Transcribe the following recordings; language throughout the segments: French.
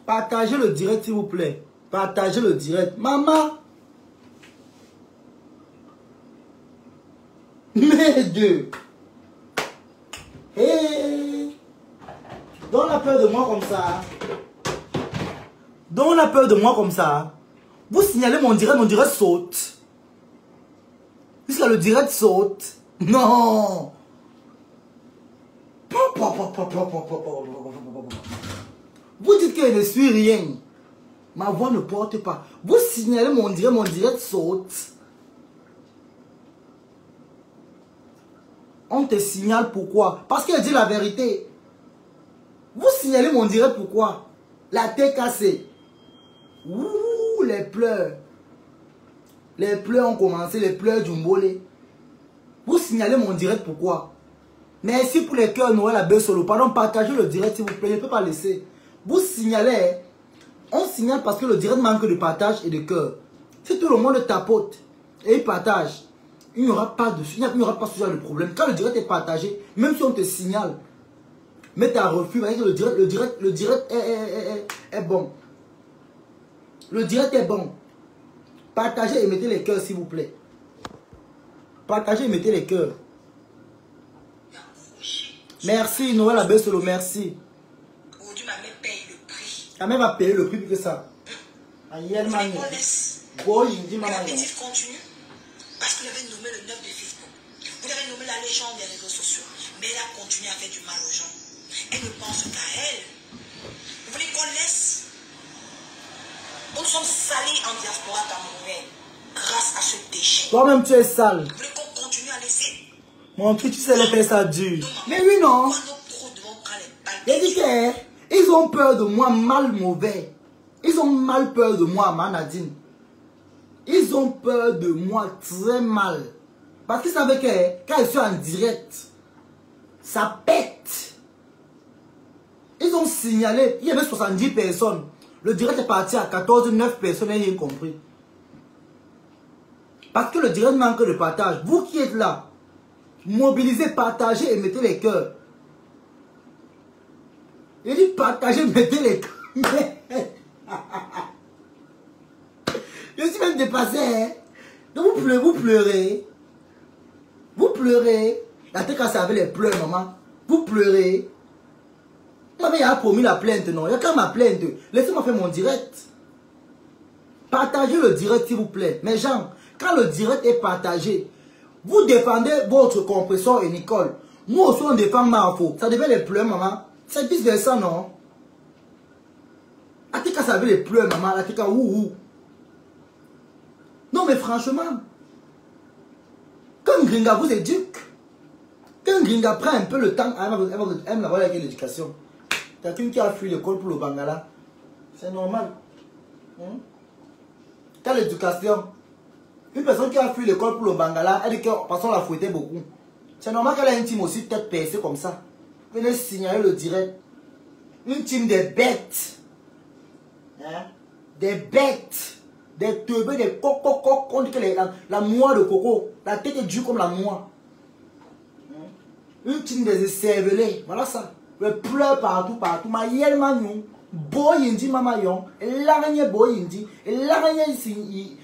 Partagez le direct, s'il vous plaît. Partagez le direct. Maman. Mes deux. Hey. Donne la peur de moi comme ça. Donne la peur de moi comme ça. Vous signalez mon direct saute. Puisque le direct saute. Non. Vous dites que je ne suis rien. Ma voix ne porte pas. Vous signalez mon direct saute. On te signale pourquoi? Parce qu'elle dit la vérité. Vous signalez mon direct pourquoi? La tête cassée. Ouh, les pleurs. Les pleurs ont commencé, les pleurs du mbolé. Vous signalez mon direct pourquoi? Merci pour les cœurs Noël à Bessolo. Pardon, partagez le direct s'il vous plaît. Je ne peux pas laisser. Vous signalez. On signale parce que le direct manque de partage et de cœur. Si tout le monde tapote et il partage, il n'y aura pas ce genre de problème. Quand le direct est partagé, même si on te signale, mais tu as refus, le direct est bon. Le direct est bon. Partagez et mettez les cœurs s'il vous plaît. Partagez et mettez les cœurs. Merci Noël Abessolo, merci. Aujourd'hui, ma mère paye le prix. Ta mère va payer le prix plus que ça. Aïe, maman. La bêtise continue parce que vous avez nommé le 9 de Facebook. Vous avez nommé la légende des réseaux sociaux. Mais elle a continué à faire du mal aux gens. Elle ne pense qu'à elle. Vous voulez qu'on laisse? Nous sommes salis en diaspora camerounaise grâce à ce déchet. Toi-même tu es sale. Vous voulez qu'on continue à laisser? Mon truc, tu sais les faire ça dur. Mais oui, non. J'ai dit qu'ils ont peur de moi mal mauvais. Ils ont mal peur de moi, Manadine. Ils ont peur de moi très mal. Parce qu'ils savaient que quand je suis en direct, ça pète. Ils ont signalé, il y avait 70 personnes. Le direct est parti à 14, 9 personnes, et rien compris. Parce que le direct manque de partage. Vous qui êtes là, mobilisez, partagez et mettez les cœurs. Il dit partagez, mettez les cœurs. Je suis même dépassé. Hein? Donc vous pleurez. Vous pleurez. La tête cassée avec les pleurs, maman. Vous pleurez. Il a promis la plainte, non? Il y a quand même ma plainte. Laissez-moi faire mon direct. Partagez le direct, s'il vous plaît. Mais Jean, quand le direct est partagé, vous défendez votre compresseur et Nicole. Moi aussi, on défend Marfo. Ça devait les pleurs, maman. C'est vice versa, non? La tête cassée avec les pleurs, maman. La tête cassée, ouh. Non, mais franchement, quand Gringa vous éduque, quand Gringa prend un peu le temps, elle aime la voir avec l'éducation. Quelqu'un qui a fui l'école pour le Bangala, c'est normal. Quand l'éducation, une personne qui a fui l'école pour le Bangala, elle dit que parce qu'on l'a fouetté beaucoup. C'est normal qu'elle ait une team aussi tête percée comme ça. Venez signaler le direct. Une team des bêtes. Hein? Des bêtes. Des teubés, des coco. On dit que la noix de coco, la tête est dure comme la noix. Une team des cervelés. Voilà ça. Le pleur partout. Ma yel manu. Boy indi mama yon. L'araignée boy indi. L'araignée ici.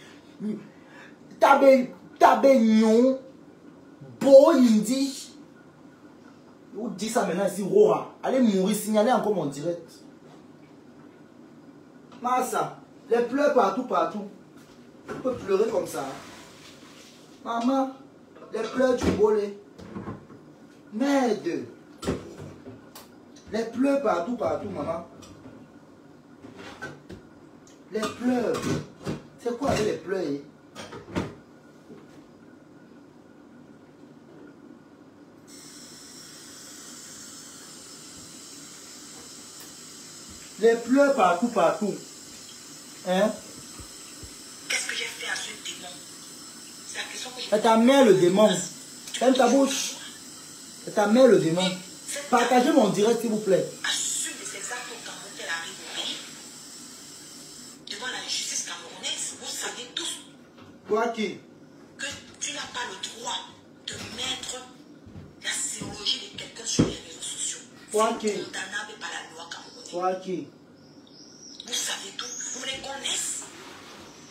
Tabe nyon. Boy indi. Vous dites ça maintenant ici. Roa. Allez mourir. Signalez encore mon direct. Massa. Les pleurs partout. On peut pleurer comme ça. Maman. Les pleurs du bolé. Merde. Les pleurs partout, maman. Les pleurs. C'est quoi avec les pleurs? Les pleurs partout. Hein? Qu'est-ce que j'ai fait à ce démon? C'est la question que je... C'est ta mère le démon. Ferme ta bouche. C'est ta mère le démon. Partagez mon direct s'il vous plaît. Assume les exacts au Cameroun qu'elle arrive au pays. Devant la justice camerounaise, vous savez tous. Toi qui? Que tu n'as pas le droit de mettre la séologie de quelqu'un sur les réseaux sociaux. Toi qui? C'est condamnable par la loi camerounaise. Toi qui?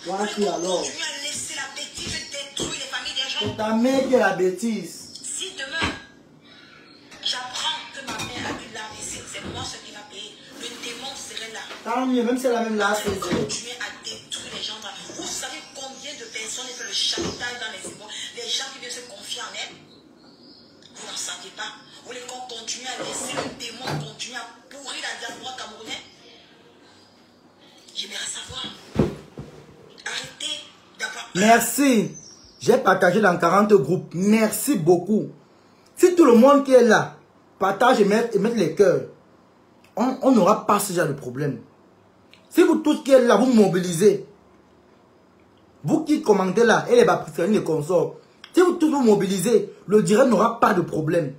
Voici alors. Continue à laisser la bêtise détruire les familles des gens. C'est ta mère qui est la bêtise. Si demain, j'apprends que ma mère a eu l'AVC, c'est moi ce qui va payer. Le démon serait là. Tant mieux, même si c'est la même là, c'est continuer à détruire les gens. Vous savez combien de personnes font le chantage dans les écoles? Les gens qui viennent se confier en elles. Vous n'en savez pas. Vous voulez qu'on continue à laisser le démon continuer à pourrir la diaspora camerounaise? J'aimerais savoir. Arrêtez d'avoir peur. Merci. J'ai partagé dans 40 groupes. Merci beaucoup. Si tout le monde qui est là partage et met les cœurs, on n'aura pas ce genre de problème. Si vous tous qui êtes là, vous mobilisez. Vous qui commentez là, et les baptistes, les consorts, si vous tous vous mobilisez, le direct n'aura pas de problème.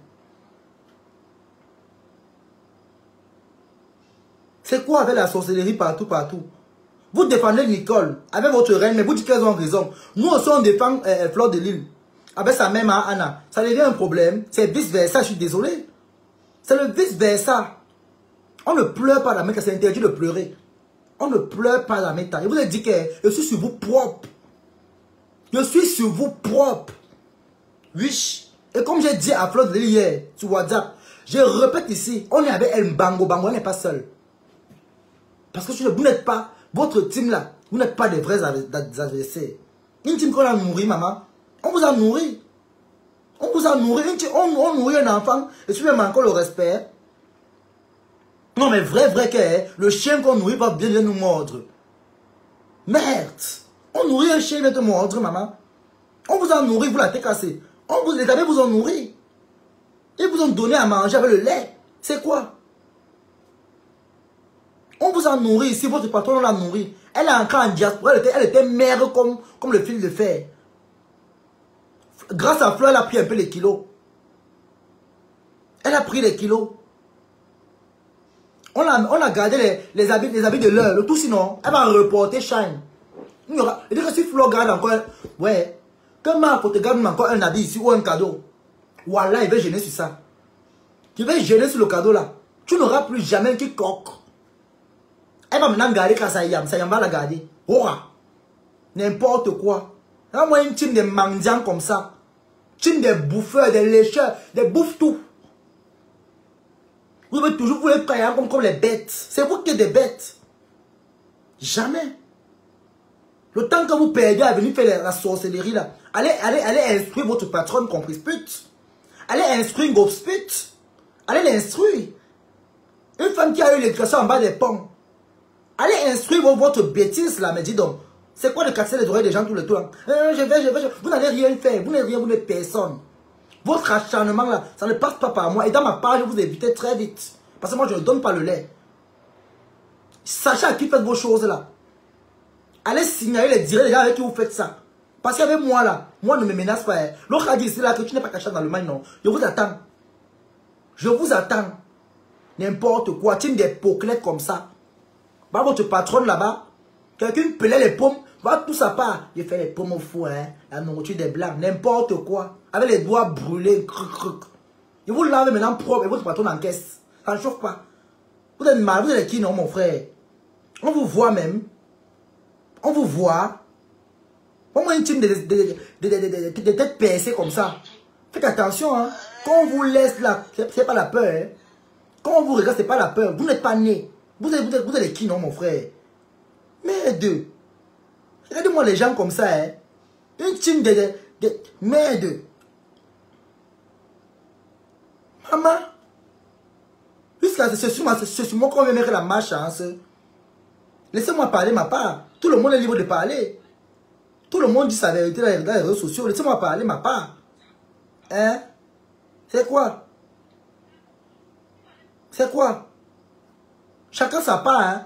C'est quoi avec la sorcellerie partout, partout? Vous défendez Nicole avec votre reine, mais vous dites qu'elles ont raison. Nous aussi, on défend Fleur de Lille avec sa mère Anna. Ça devient un problème. C'est vice-versa, je suis désolé. C'est le vice-versa. On ne pleure pas la Mecca, c'est interdit de pleurer. On ne pleure pas la Mecca. Je vous ai dit que je suis sur vous propre. Je suis sur vous propre. Oui. Et comme j'ai dit à Fleur de Lille hier, sur WhatsApp, je répète ici, on est avec El Bango. Bango, on n'est pas seul. Parce que vous n'êtes pas, votre team là, vous n'êtes pas des vrais adversaires. Une team qu'on a nourri, maman, on vous a nourri. On vous a nourri. On nourrit un enfant, et tu même encore le respect. Non mais vrai que le chien qu'on nourrit va bien nous mordre. Merde. On nourrit un chien, il va te mordre, maman. On vous a nourri, vous l'avez cassé. Les amis vous ont nourri. Ils vous ont donné à manger avec le lait. C'est quoi? On vous a nourri ici, votre patron l'a nourri. Elle est encore en diaspora, elle était mère comme le fil de fer. Grâce à Fleur, elle a pris un peu les kilos. Elle a pris les kilos. On a gardé les habits de l'heure. Le tout sinon, elle va reporter Shine. Il y aura, et que si Fleur garde encore, ouais, que Marc te garde encore un habit ici ou un cadeau. Voilà, il va gêner sur ça. Tu vas gêner sur le cadeau là. Tu n'auras plus jamais quiconque. Elle va maintenant garder quand ça yam va la garder. Aura. N'importe quoi. Là, moi, une team de mendiants comme ça. Team de bouffeurs, des lécheurs, des bouffes tout. Vous devez toujours vous les payer comme les bêtes. C'est vous qui êtes des bêtes. Jamais. Le temps que vous perdez à venir faire la sorcellerie là, allez instruire votre patronne comprise pute. Allez instruire Gobsput. Allez l'instruire. Une femme qui a eu l'éducation en bas des ponts. Allez instruire votre bêtise là, mais dis donc. C'est quoi de casser les oreilles des gens tout le temps? Je vais. Vous n'allez rien faire. Vous n'allez rien, vous n'êtes personne. Votre acharnement là, ça ne passe pas par moi. Et dans ma page, je vous évite très vite. Parce que moi, je ne donne pas le lait. Sachez à qui faites vos choses là. Allez signaler les directs des gens avec qui vous faites ça. Parce qu'avec moi là, moi ne me menace pas. L'autre a dit ici là que tu n'es pas caché dans le mal, non. Je vous attends. Je vous attends. N'importe quoi. Team des poclettes comme ça. Bah, votre patronne là-bas, quelqu'un pelait les pommes, va tout ça part. Il fait les pommes au fou, hein, la nourriture des blancs, n'importe quoi. Avec les doigts brûlés, cric. Il vous lave maintenant propre et votre patronne encaisse. Ça ne chauffe pas. Vous êtes mal, vous êtes qui non, mon frère? On vous voit même. On vous voit. Comment une team de têtes percées comme ça? Faites attention, hein. Quand on vous laisse là, c'est pas la peur, hein. Quand on vous regarde, c'est pas la peur. Vous n'êtes pas né. Vous êtes qui non, mon frère? Merde. Regardez-moi les gens comme ça, hein. Une team de merde. Maman. Jusqu'à c'est sur moi qu'on vient mettre la malchance. Laissez-moi parler ma part. Tout le monde est libre de parler. Tout le monde dit sa vérité dans les réseaux sociaux. Laissez-moi parler ma part. Hein? C'est quoi? C'est quoi? Chacun sa part, hein?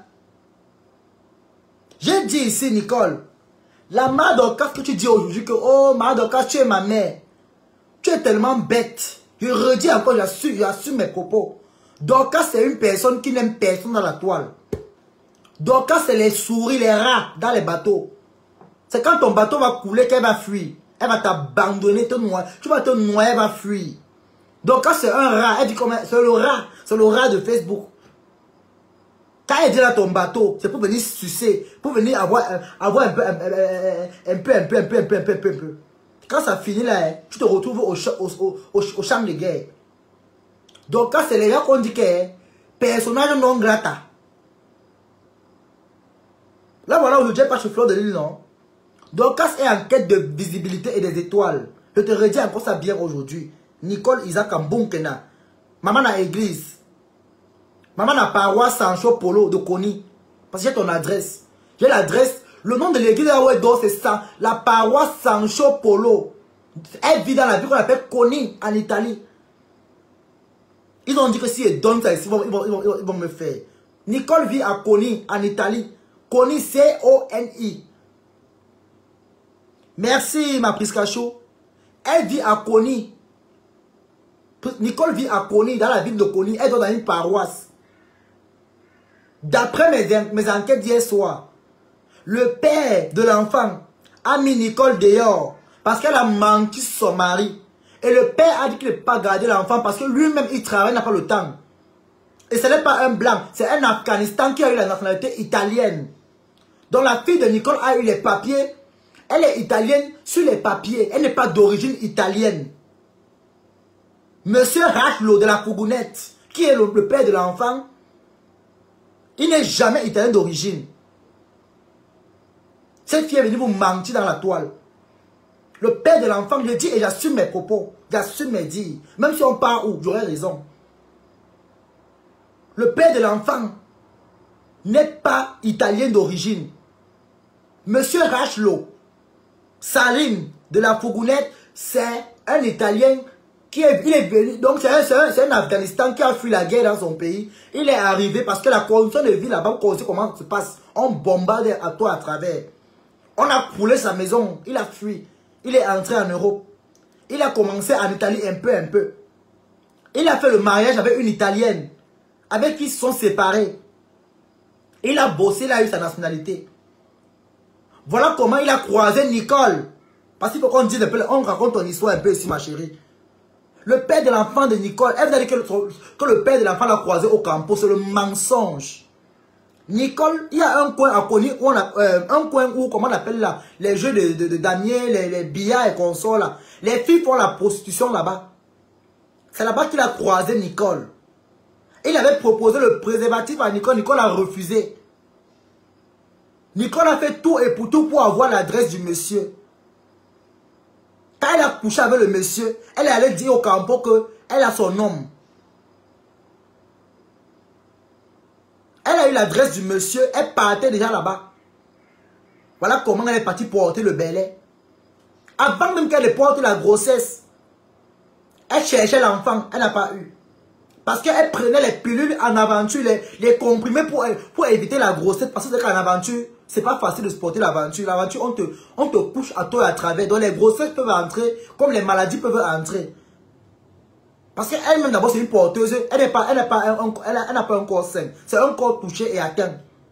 J'ai dit ici, Nicole, la mère d'Orcas que tu dis aujourd'hui que, oh, mère d'Orcas, tu es ma mère. Tu es tellement bête. Je redis encore, j'assume mes propos. Dorcas, c'est une personne qui n'aime personne dans la toile. Dorcas, c'est les souris, les rats dans les bateaux. C'est quand ton bateau va couler qu'elle va fuir. Elle va t'abandonner, te noyer. Tu vas te noyer, elle va fuir. Dorcas, c'est un rat. Elle dit comment? C'est le rat. C'est le rat de Facebook. Quand elle dit là ton bateau, c'est pour venir sucer, pour venir avoir un peu. Quand ça finit là, tu te retrouves au champ de guerre. Donc quand c'est les gens qu'on dit que personnage non grata. Là voilà, aujourd'hui, pas chez Fleur de Lille, non. Donc quand c'est en quête de visibilité et des étoiles, je te redis encore ça bien aujourd'hui. Nicole Isaac Mbunkena. Maman na église. Maman na paroisse Sancho Polo de Koni. Parce que j'ai ton adresse. J'ai l'adresse. Le nom de l'église c'est ça. La paroisse Sancho Polo. Elle vit dans la ville qu'on appelle Koni en Italie. Ils ont dit que si ils donnent ça ici, ils vont me faire. Nicole vit à Koni en Italie. Koni, C-O-N-I. Merci ma Priscacho. Elle vit à Koni. Nicole vit à Koni, dans la ville de Koni. Elle est dans une paroisse. D'après mes enquêtes d'hier soir, le père de l'enfant a mis Nicole dehors parce qu'elle a menti son mari. Et le père a dit qu'il ne peut pas garder l'enfant parce que lui-même il travaille, n'a pas le temps. Et ce n'est pas un blanc, c'est un Afghanistan qui a eu la nationalité italienne. Donc la fille de Nicole a eu les papiers. Elle est italienne sur les papiers. Elle n'est pas d'origine italienne. Monsieur Rachlo de la Fougounette, qui est le père de l'enfant, il n'est jamais italien d'origine. Cette fille est venue vous mentir dans la toile. Le père de l'enfant, je dis et j'assume mes propos. J'assume mes dires. Même si on part où, j'aurais raison. Le père de l'enfant n'est pas italien d'origine. Monsieur Rachlo, Salim de la Fougounette, c'est un Italien qui est venu. Donc c'est un Afghanistan qui a fui la guerre dans son pays. Il est arrivé parce que la condition de vie là-bas, on sait comment ça se passe. On bombarde à toi à travers. On a brûlé sa maison. Il a fui. Il est entré en Europe. Il a commencé en Italie un peu. Il a fait le mariage avec une Italienne avec qui ils se sont séparés. Il a bossé, il a eu sa nationalité. Voilà comment il a croisé Nicole. Parce qu'il faut qu'on dise un peu, on raconte ton histoire un peu ici, ma chérie. Le père de l'enfant de Nicole, elle vous a dit que le père de l'enfant l'a croisé au campo, c'est le mensonge. Nicole, il y a un coin à Koni, un coin où, comment on appelle là, les jeux de damier, les billards et consorts là. Les filles font la prostitution là-bas. C'est là-bas qu'il a croisé Nicole. Il avait proposé le préservatif à Nicole, Nicole a refusé. Nicole a fait tout et pour tout pour avoir l'adresse du monsieur. Quand elle a couché avec le monsieur, elle est allée dire au campo qu'elle a son homme. Elle a eu l'adresse du monsieur, elle partait déjà là-bas. Voilà comment elle est partie porter le belai. Avant même qu'elle porte la grossesse, elle cherchait l'enfant, elle n'a pas eu. Parce qu'elle prenait les pilules en aventure, les comprimés pour éviter la grossesse. Parce que qu'en aventure, c'est pas facile de se porter l'aventure. L'aventure, on te couche à toi et à travers. Donc les grossesses peuvent entrer, comme les maladies peuvent entrer. Parce qu'elle-même d'abord c'est une porteuse. Elle n'a pas un corps sain. C'est un corps touché et atteint.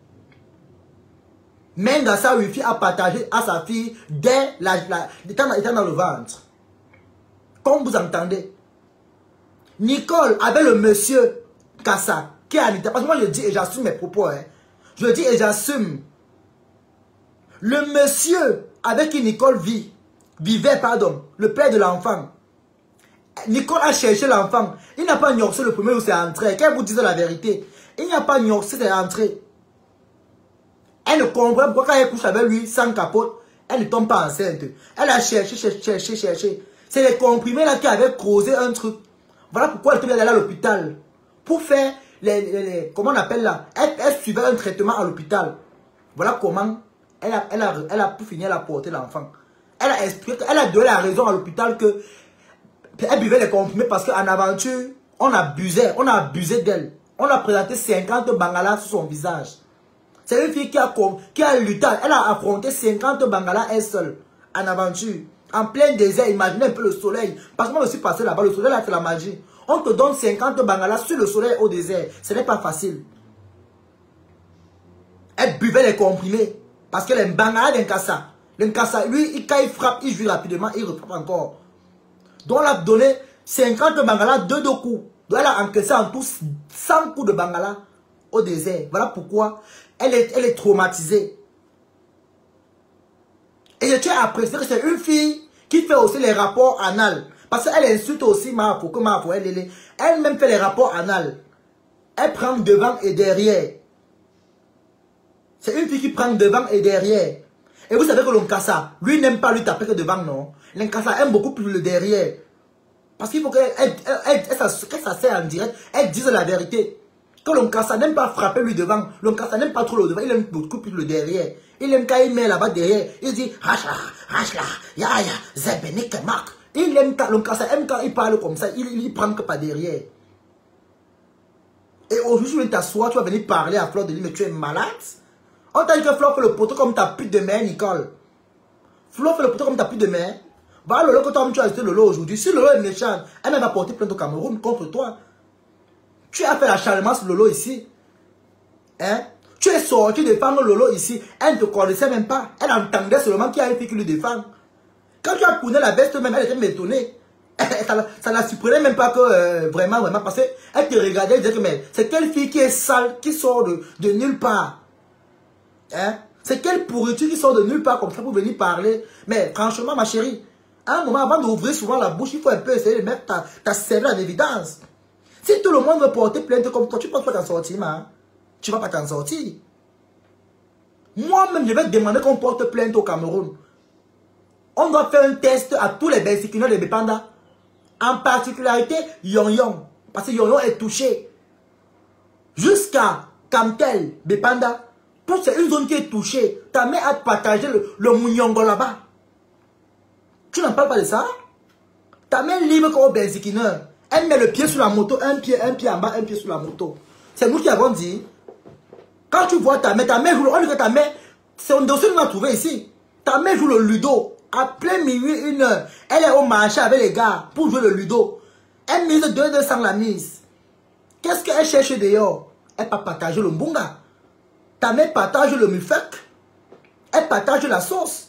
Même dans sa wifi a partagé à sa fille dès étant dans le ventre. Comme vous entendez. Nicole avait le monsieur Kassa qui est en Italie. Parce que moi je dis et j'assume mes propos. Hein. Je dis et j'assume. Le monsieur avec qui Nicole vivait, le père de l'enfant. Nicole a cherché l'enfant. Il n'a pas gnorsé le premier où c'est entré. Quand vous dites la vérité, il n'a pas gnorsé, c'est entré. Elle ne comprend pas pourquoi quand elle couche avec lui sans capote, elle ne tombe pas enceinte. Elle a cherché. C'est les comprimés là qui avaient causé un truc. Voilà pourquoi elle devait aller à l'hôpital. Pour faire comment on appelle là. Elle suivait un traitement à l'hôpital. Voilà comment elle a pu finir à porter l'enfant. Elle a expliqué, elle a donné la raison à l'hôpital que elle buvait les comprimés parce qu'en aventure, on a abusé d'elle. On a présenté 50 bangalas sur son visage. C'est une fille qui a lutté, elle a affronté 50 bangalas elle seule, en aventure. En plein désert, imaginez un peu le soleil. Parce que moi je suis passé là-bas, le soleil là c'est la magie. On te donne 50 bangalas sur le soleil au désert. Ce n'est pas facile. Elle buvait les comprimés. Parce que les bangalas d'Nkassa. L'Nkassa, lui, quand il frappe, il joue rapidement, il refrappe encore. Donc elle a donné 50 bangalas, 2 coups. Donc elle a encaissé en tout 100 coups de bangala au désert. Voilà pourquoi elle est traumatisée. Et je tiens à préciser que c'est une fille qui fait aussi les rapports anal. Parce qu'elle insulte aussi Marco, que Marco, elle-même fait les rapports anal. Elle prend devant et derrière. C'est une fille qui prend devant et derrière. Et vous savez que l'Onkassa, lui n'aime pas lui taper que devant, non. L'Onkassa aime beaucoup plus le derrière. Parce qu'il faut qu'elle s'asseye en direct, elle dise la vérité. Que l'Onkassa n'aime pas frapper lui devant. L'Onkassa n'aime pas trop le devant, il aime beaucoup plus le derrière. Il aime quand il met là-bas derrière. Il dit, rachla, ya, zebenik, mark. Il aime quand l'Onkassa aime quand il parle comme ça, il prend que pas derrière. Et aujourd'hui, tu viens t'asseoir, tu vas venir parler à Fleur de Lys, mais tu es malade. On t'a dit que Fleur fait le poteau comme ta pute de mère, Nicole. Fleur fait le poteau comme ta pute de mère. Bah, Lolo, que toi, tu as acheté Lolo aujourd'hui. Si Lolo est méchant, elle va porter plainte au Cameroun contre toi. Tu as fait l'acharnement sur Lolo ici. Hein? Tu es sorti défendre Lolo ici. Elle ne te connaissait même pas. Elle entendait seulement qu'il y a une fille qui le défend. Quand tu as tourné la veste même, elle était étonnée. Ça ne la surprenait même pas que vraiment, parce qu'elle te regardait et disait que mais c'est quelle fille qui est sale, qui sort de nulle part. Hein? C'est quelle pourriture qui sort de nulle part comme ça pour venir parler. Mais franchement, ma chérie, à un moment, avant d'ouvrir souvent la bouche, il faut un peu essayer de mettre ta cervelle en évidence. Si tout le monde veut porter plainte comme toi, tu ne penses pas t'en sortir, hein? Tu ne vas pas t'en sortir. Moi-même, je vais te demander qu'on porte plainte au Cameroun. On doit faire un test à tous les bensikineurs de Bepanda. En particularité, Yon-Yon. Parce que Yon-Yon est touché. Jusqu'à Kamtel, Bepanda. C'est une zone qui est touchée. Ta mère a partagé le Mounyongo là-bas. Tu n'en parles pas de ça? Ta mère libre comme bensikineur. Elle met le pied sur la moto, un pied en bas, un pied sur la moto. C'est nous qui avons dit. Quand tu vois ta mère joue, on dit que ta mère, c'est un dossier qu'on a trouvé ici. Ta mère joue le ludo. À plein minuit, 1h. Elle est au marché avec les gars pour jouer le ludo. Elle mise 200 la mise. Qu'est-ce qu'elle cherche dehors? Elle pas partager le mbunga. Ta mère partage le mufek. Elle partage la sauce.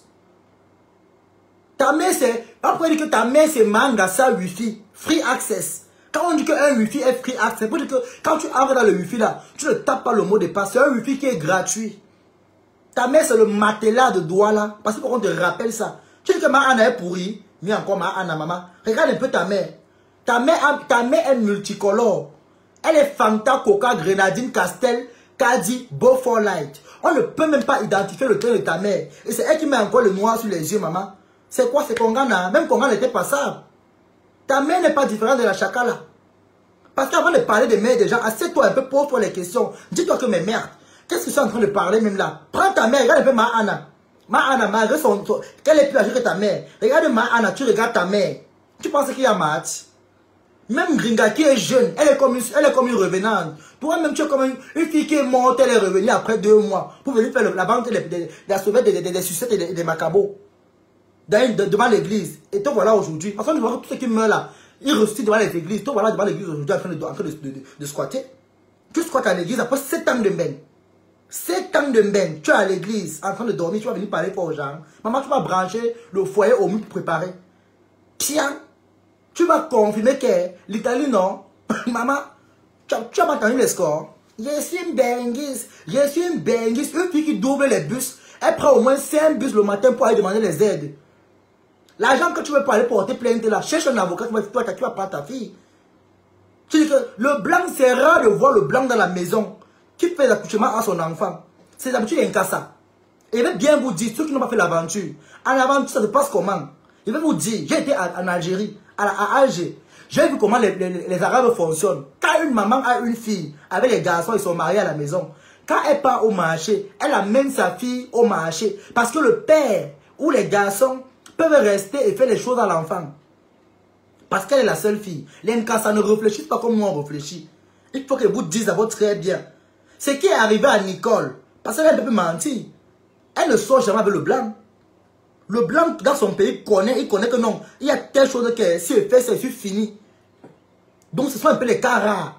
Ta mère c'est... Après on dit que ta mère c'est Mangasa Wi-Fi. Free access. Quand on dit qu'un Wi-Fi est free access, pour dire que quand tu entres dans le Wi-Fi là, tu ne tapes pas le mot de passe. C'est un Wi-Fi qui est gratuit. Ta mère c'est le matelas de Douala. Parce qu'on te rappelle ça. Tu dis que ma Anna est pourrie. Mais encore ma Anna, maman. Regarde un peu ta mère. Ta mère est multicolore. Elle est Fanta, Coca, Grenadine, Castel, Caddy, Beaufort Light. On ne peut même pas identifier le teint de ta mère. Et c'est elle qui met encore le noir sur les yeux, maman. C'est quoi? C'est Kongana. Même Kongana n'était pas ça. Ta mère n'est pas différente de la Chakala. Parce qu'avant de parler des mères des gens, assieds-toi un peu, pose-toi les questions. Dis-toi que mes mères, qu'est-ce que tu es en train de parler même là? Prends ta mère, regarde un peu ma Anna. Ma Anna, malgré qu'elle est plus âgée que ta mère. Regarde ma Anna, tu regardes ta mère. Tu penses qu'il y a match? Même Gringa qui est jeune, elle est comme une revenante. Toi-même, tu es comme une fille qui est morte, elle est revenue après 2 mois pour venir faire la vente de la sauvette des sucettes et des macabos devant l'église. Et toi voilà aujourd'hui. Parce que tous ceux qui meurent là, ils ressuscitent devant l'église. Toi voilà devant l'église aujourd'hui en train de squatter. Tu squattes à l'église après 7 ans de mène. 7 ans de mène, tu es à l'église en train de dormir, tu vas venir parler aux gens. Maman, tu vas brancher le foyer au mieux pour préparer. Tiens. Tu vas confirmer que l'Italie, non. Maman, tu as pas entendu les scores. Je suis une benguise. Je suis une benguise. Une fille qui double les bus. Elle prend au moins 5 bus le matin pour aller demander les aides. L'argent que tu veux pour aller porter plainte là, cherche un avocat, tu vas prendre ta fille. Tu dis que le blanc, c'est rare de voir le blanc dans la maison qui fait l'accouchement à son enfant. C'est d'habitude un cas ça. Et il va bien vous dire, ceux qui n'ont pas fait l'aventure, en aventure, ça se passe comment? Il va vous dire, j'ai été en Algérie. À Alger, j'ai vu comment les Arabes fonctionnent. Quand une maman a une fille, avec les garçons, ils sont mariés à la maison. Quand elle part au marché, elle amène sa fille au marché. Parce que le père ou les garçons peuvent rester et faire les choses à l'enfant. Parce qu'elle est la seule fille. Les Nkassa ne réfléchissent pas comme nous on réfléchit. Il faut que vous disiez d'abord très bien. Ce qui est arrivé à Nicole, parce qu'elle peut mentir, elle ne sort jamais avec le blanc. Le blanc dans son pays il connaît que non. Il y a telle chose que si elle fait, c'est fini. Donc ce sont un peu les cas rares.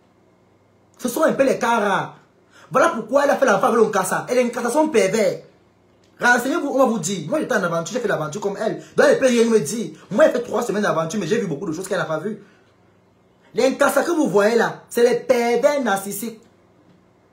Ce sont un peu les cas rares. Voilà pourquoi elle a fait l'enfant avec l'Onkassa. Elle est une cassation pervers. Renseignez-vous, on va vous dire. Moi j'étais en aventure, j'ai fait l'aventure comme elle. Donc elle peut rien me dire. Moi j'ai fait 3 semaines d'aventure, mais j'ai vu beaucoup de choses qu'elle n'a pas vues. Les Nkassa que vous voyez là, c'est les pervers narcissiques.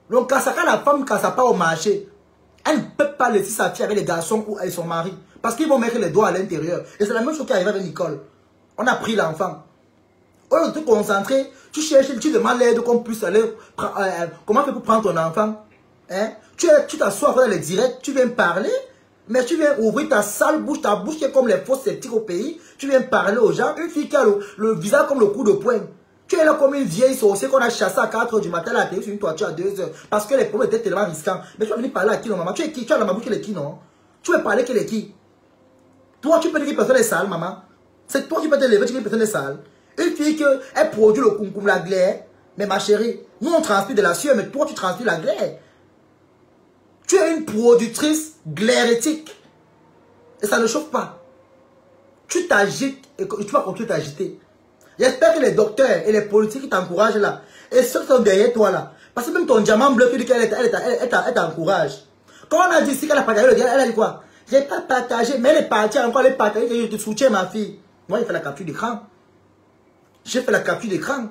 Donc, quand la femme, quand ça part au marché, elle ne peut pas laisser sa fille avec les garçons ou avec son mari. Parce qu'ils vont mettre les doigts à l'intérieur. Et c'est la même chose qui arrive avec Nicole. On a pris l'enfant. Au lieu de te concentrer, tu cherches, tu demandes l'aide qu'on puisse aller. Comment faire pour prendre ton enfant? Hein? Tu t'assois dans les directs, tu viens parler, mais tu viens ouvrir ta sale bouche, ta bouche qui est comme les fosses sceptiques au pays. Tu viens parler aux gens. Une fille qui a le visage comme le coup de poing. Tu es là comme une vieille sorcière qu'on a chassée à 4 h du matin, là, sur une toiture à 2 h. Parce que les problèmes étaient tellement risquants. Mais tu vas venir parler à qui, non, maman? Tu es qui? Tu as dans ma bouche, qu'elle est qui, non? Tu veux parler qu'elle est qui? Toi, tu peux dire que personne est sale, maman. C'est toi qui peux te lever, tu dis que personne est sale. Une fille qui elle produit le concombre, la glaire. Mais ma chérie, nous on transpire de la sueur, mais toi tu transpires la glaire. Tu es une productrice glairétique. Et ça ne chauffe pas. Tu t'agites et tu vas continuer de t'agiter. J'espère que les docteurs et les politiques qui t'encouragent là, et ceux qui sont derrière toi là, parce que même ton diamant bleu, tu dis qu'elle t'encourage. Quand on a dit ici qu'elle a partagé le diamant, elle a dit quoi? J'ai pas partagé, mais elle est partie encore, elle est partagée, que je te soutiens ma fille. Moi j'ai fait la capture d'écran. J'ai fait la capture d'écran.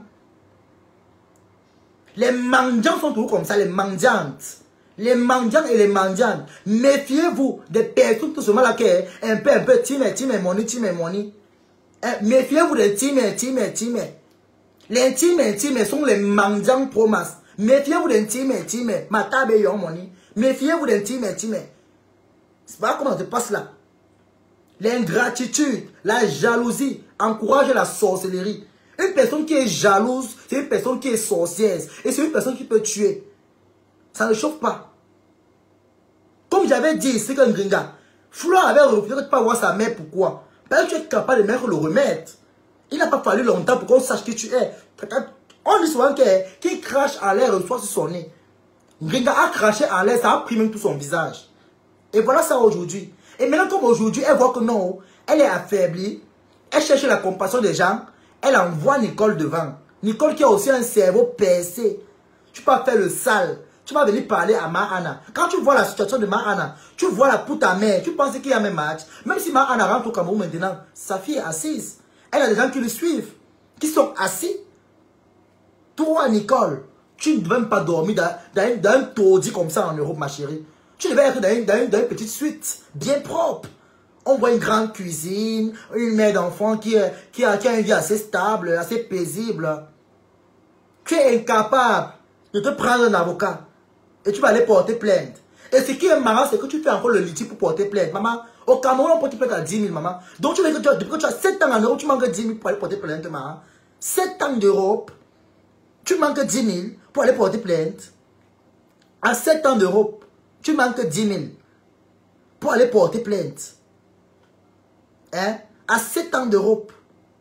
Les mendiants sont toujours comme ça, les mendiantes. Les mendiants et les mendiantes. Méfiez-vous des personnes tout ce mal là qui est un peu, team et money. Méfiez-vous des team. Les team sont les mendiants promas. Méfiez-vous des team. Matabe yon money. Méfiez-vous des team. C'est pas comment ça se passe là. L'ingratitude, la jalousie encourage la sorcellerie. Une personne qui est jalouse, c'est une personne qui est sorcière. Et c'est une personne qui peut tuer. Ça ne chauffe pas. Comme j'avais dit ici qu'un gringa, Flo avait refusé de ne pas voir sa mère. Pourquoi? Parce que tu es capable de mettre le remède. Il n'a pas fallu longtemps pour qu'on sache qui tu es. On dit souvent qu'il crache à l'air reçoit sur son nez. Gringa a craché à l'air, ça a pris même tout son visage. Et voilà ça aujourd'hui. Et maintenant comme aujourd'hui, elle voit que non, elle est affaiblie. Elle cherche la compassion des gens. Elle envoie Nicole devant. Nicole qui a aussi un cerveau percé. Tu peux faire le sale. Tu vas venir parler à Mahana. Quand tu vois la situation de Mahana, tu vois la pour ta mère. Tu penses qu'il y a même match. Même si Mahana rentre au Cameroun maintenant, sa fille est assise. Elle a des gens qui le suivent. Qui sont assis. Toi, Nicole, tu ne devais même pas dormir dans un taudis comme ça en Europe, ma chérie. Tu devais être dans une petite suite. Bien propre. On voit une grande cuisine, une mère d'enfant qui a une vie assez stable, assez paisible. Tu es incapable de te prendre un avocat et tu vas aller porter plainte. Et ce qui est marrant, c'est que tu fais encore le litige pour porter plainte. Maman, au Cameroun, on porte plainte à 10 000, maman. Donc tu veux que depuis que tu as 7 ans en Europe, tu manques 10 000 pour aller porter plainte, maman. 7 ans d'Europe, tu manques 10 000 pour aller porter plainte. À 7 ans d'Europe, tu manques 10 000 pour aller porter plainte. Hein? À 7 ans d'Europe.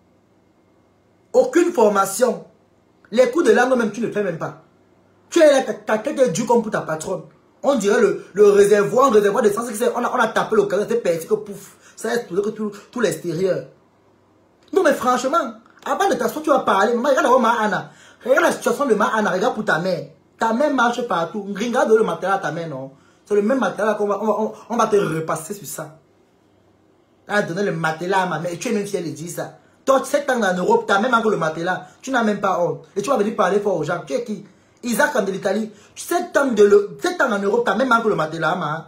Aucune formation. Les cours de langue même, tu ne fais même pas. Tu es là, ta tête est dure comme pour ta patronne. On dirait le réservoir d'essence. On a tapé le canon, c'est percé que pouf. Ça a explosé que tout l'extérieur. Non mais franchement, avant de t'asseoir, tu vas parler. Maman, regarde Mahana. Regarde la situation de Mahana, regarde pour ta mère. Ta mère marche partout. Regarde le matériel à ta mère, non? C'est le même matériel qu'on va te repasser sur ça. Elle a donné le matelas à ma mère. Et tu es même fier de dire ça. Toi, 7 ans en Europe, tu as même encore le matelas. Tu n'as même pas honte. Et tu vas venir parler fort aux gens. Tu es qui? Isaac de l'Italie. 7 ans en Europe, tu as même encore le matelas, maman.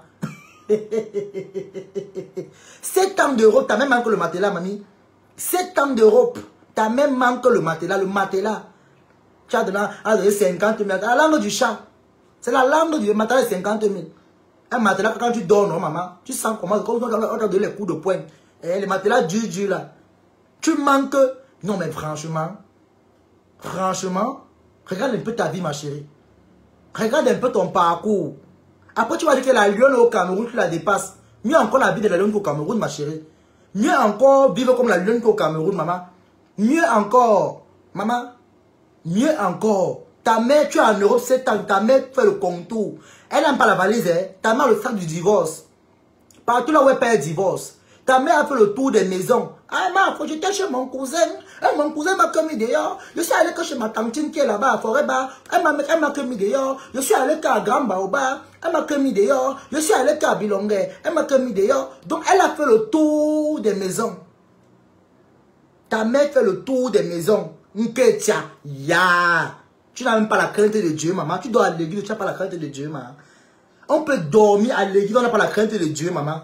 7 ans d'Europe, tu as même encore le matelas, mamie. 7 ans d'Europe, tu as même encore le matelas. Le matelas. Tu as donné 50 000. La langue du chat. C'est la langue du matelas de 50 000. Un matelas, quand tu dors, non, maman, tu sens comment on t'a donné les coups de poing. Et les matelas durs là. Tu manques. Non, mais franchement, regarde un peu ta vie, ma chérie. Regarde un peu ton parcours. Après, tu vas dire que la lionne au Cameroun, tu la dépasses. Mieux encore la vie de la lionne qu'au Cameroun, ma chérie. Mieux encore vivre comme la lionne qu'au Cameroun, maman. Mieux encore, maman. Mieux encore. Ta mère, tu es en Europe 7 ans, ta mère fait le contour. Elle n'aime pas la valise, hein. Ta mère a le sac du divorce. Partout là où elle perd le divorce. Ta mère a fait le tour des maisons. Ah, ma, j'étais chez mon cousin. Mon cousin m'a commis dehors. Je suis allé chez ma tantine qui est là-bas à Forêt-Bas. Elle m'a commis dehors. Je suis allé à Grand Baobab. Elle m'a commis dehors. Je suis allé à Bilongue. Elle m'a commis dehors. Donc, elle a fait le tour des maisons. Ta mère fait le tour des maisons. Nketia, ya. Tu n'as même pas la crainte de Dieu, maman. Tu dors à l'église, tu n'as pas la crainte de Dieu, maman. On peut dormir à l'église, on n'a pas la crainte de Dieu, maman.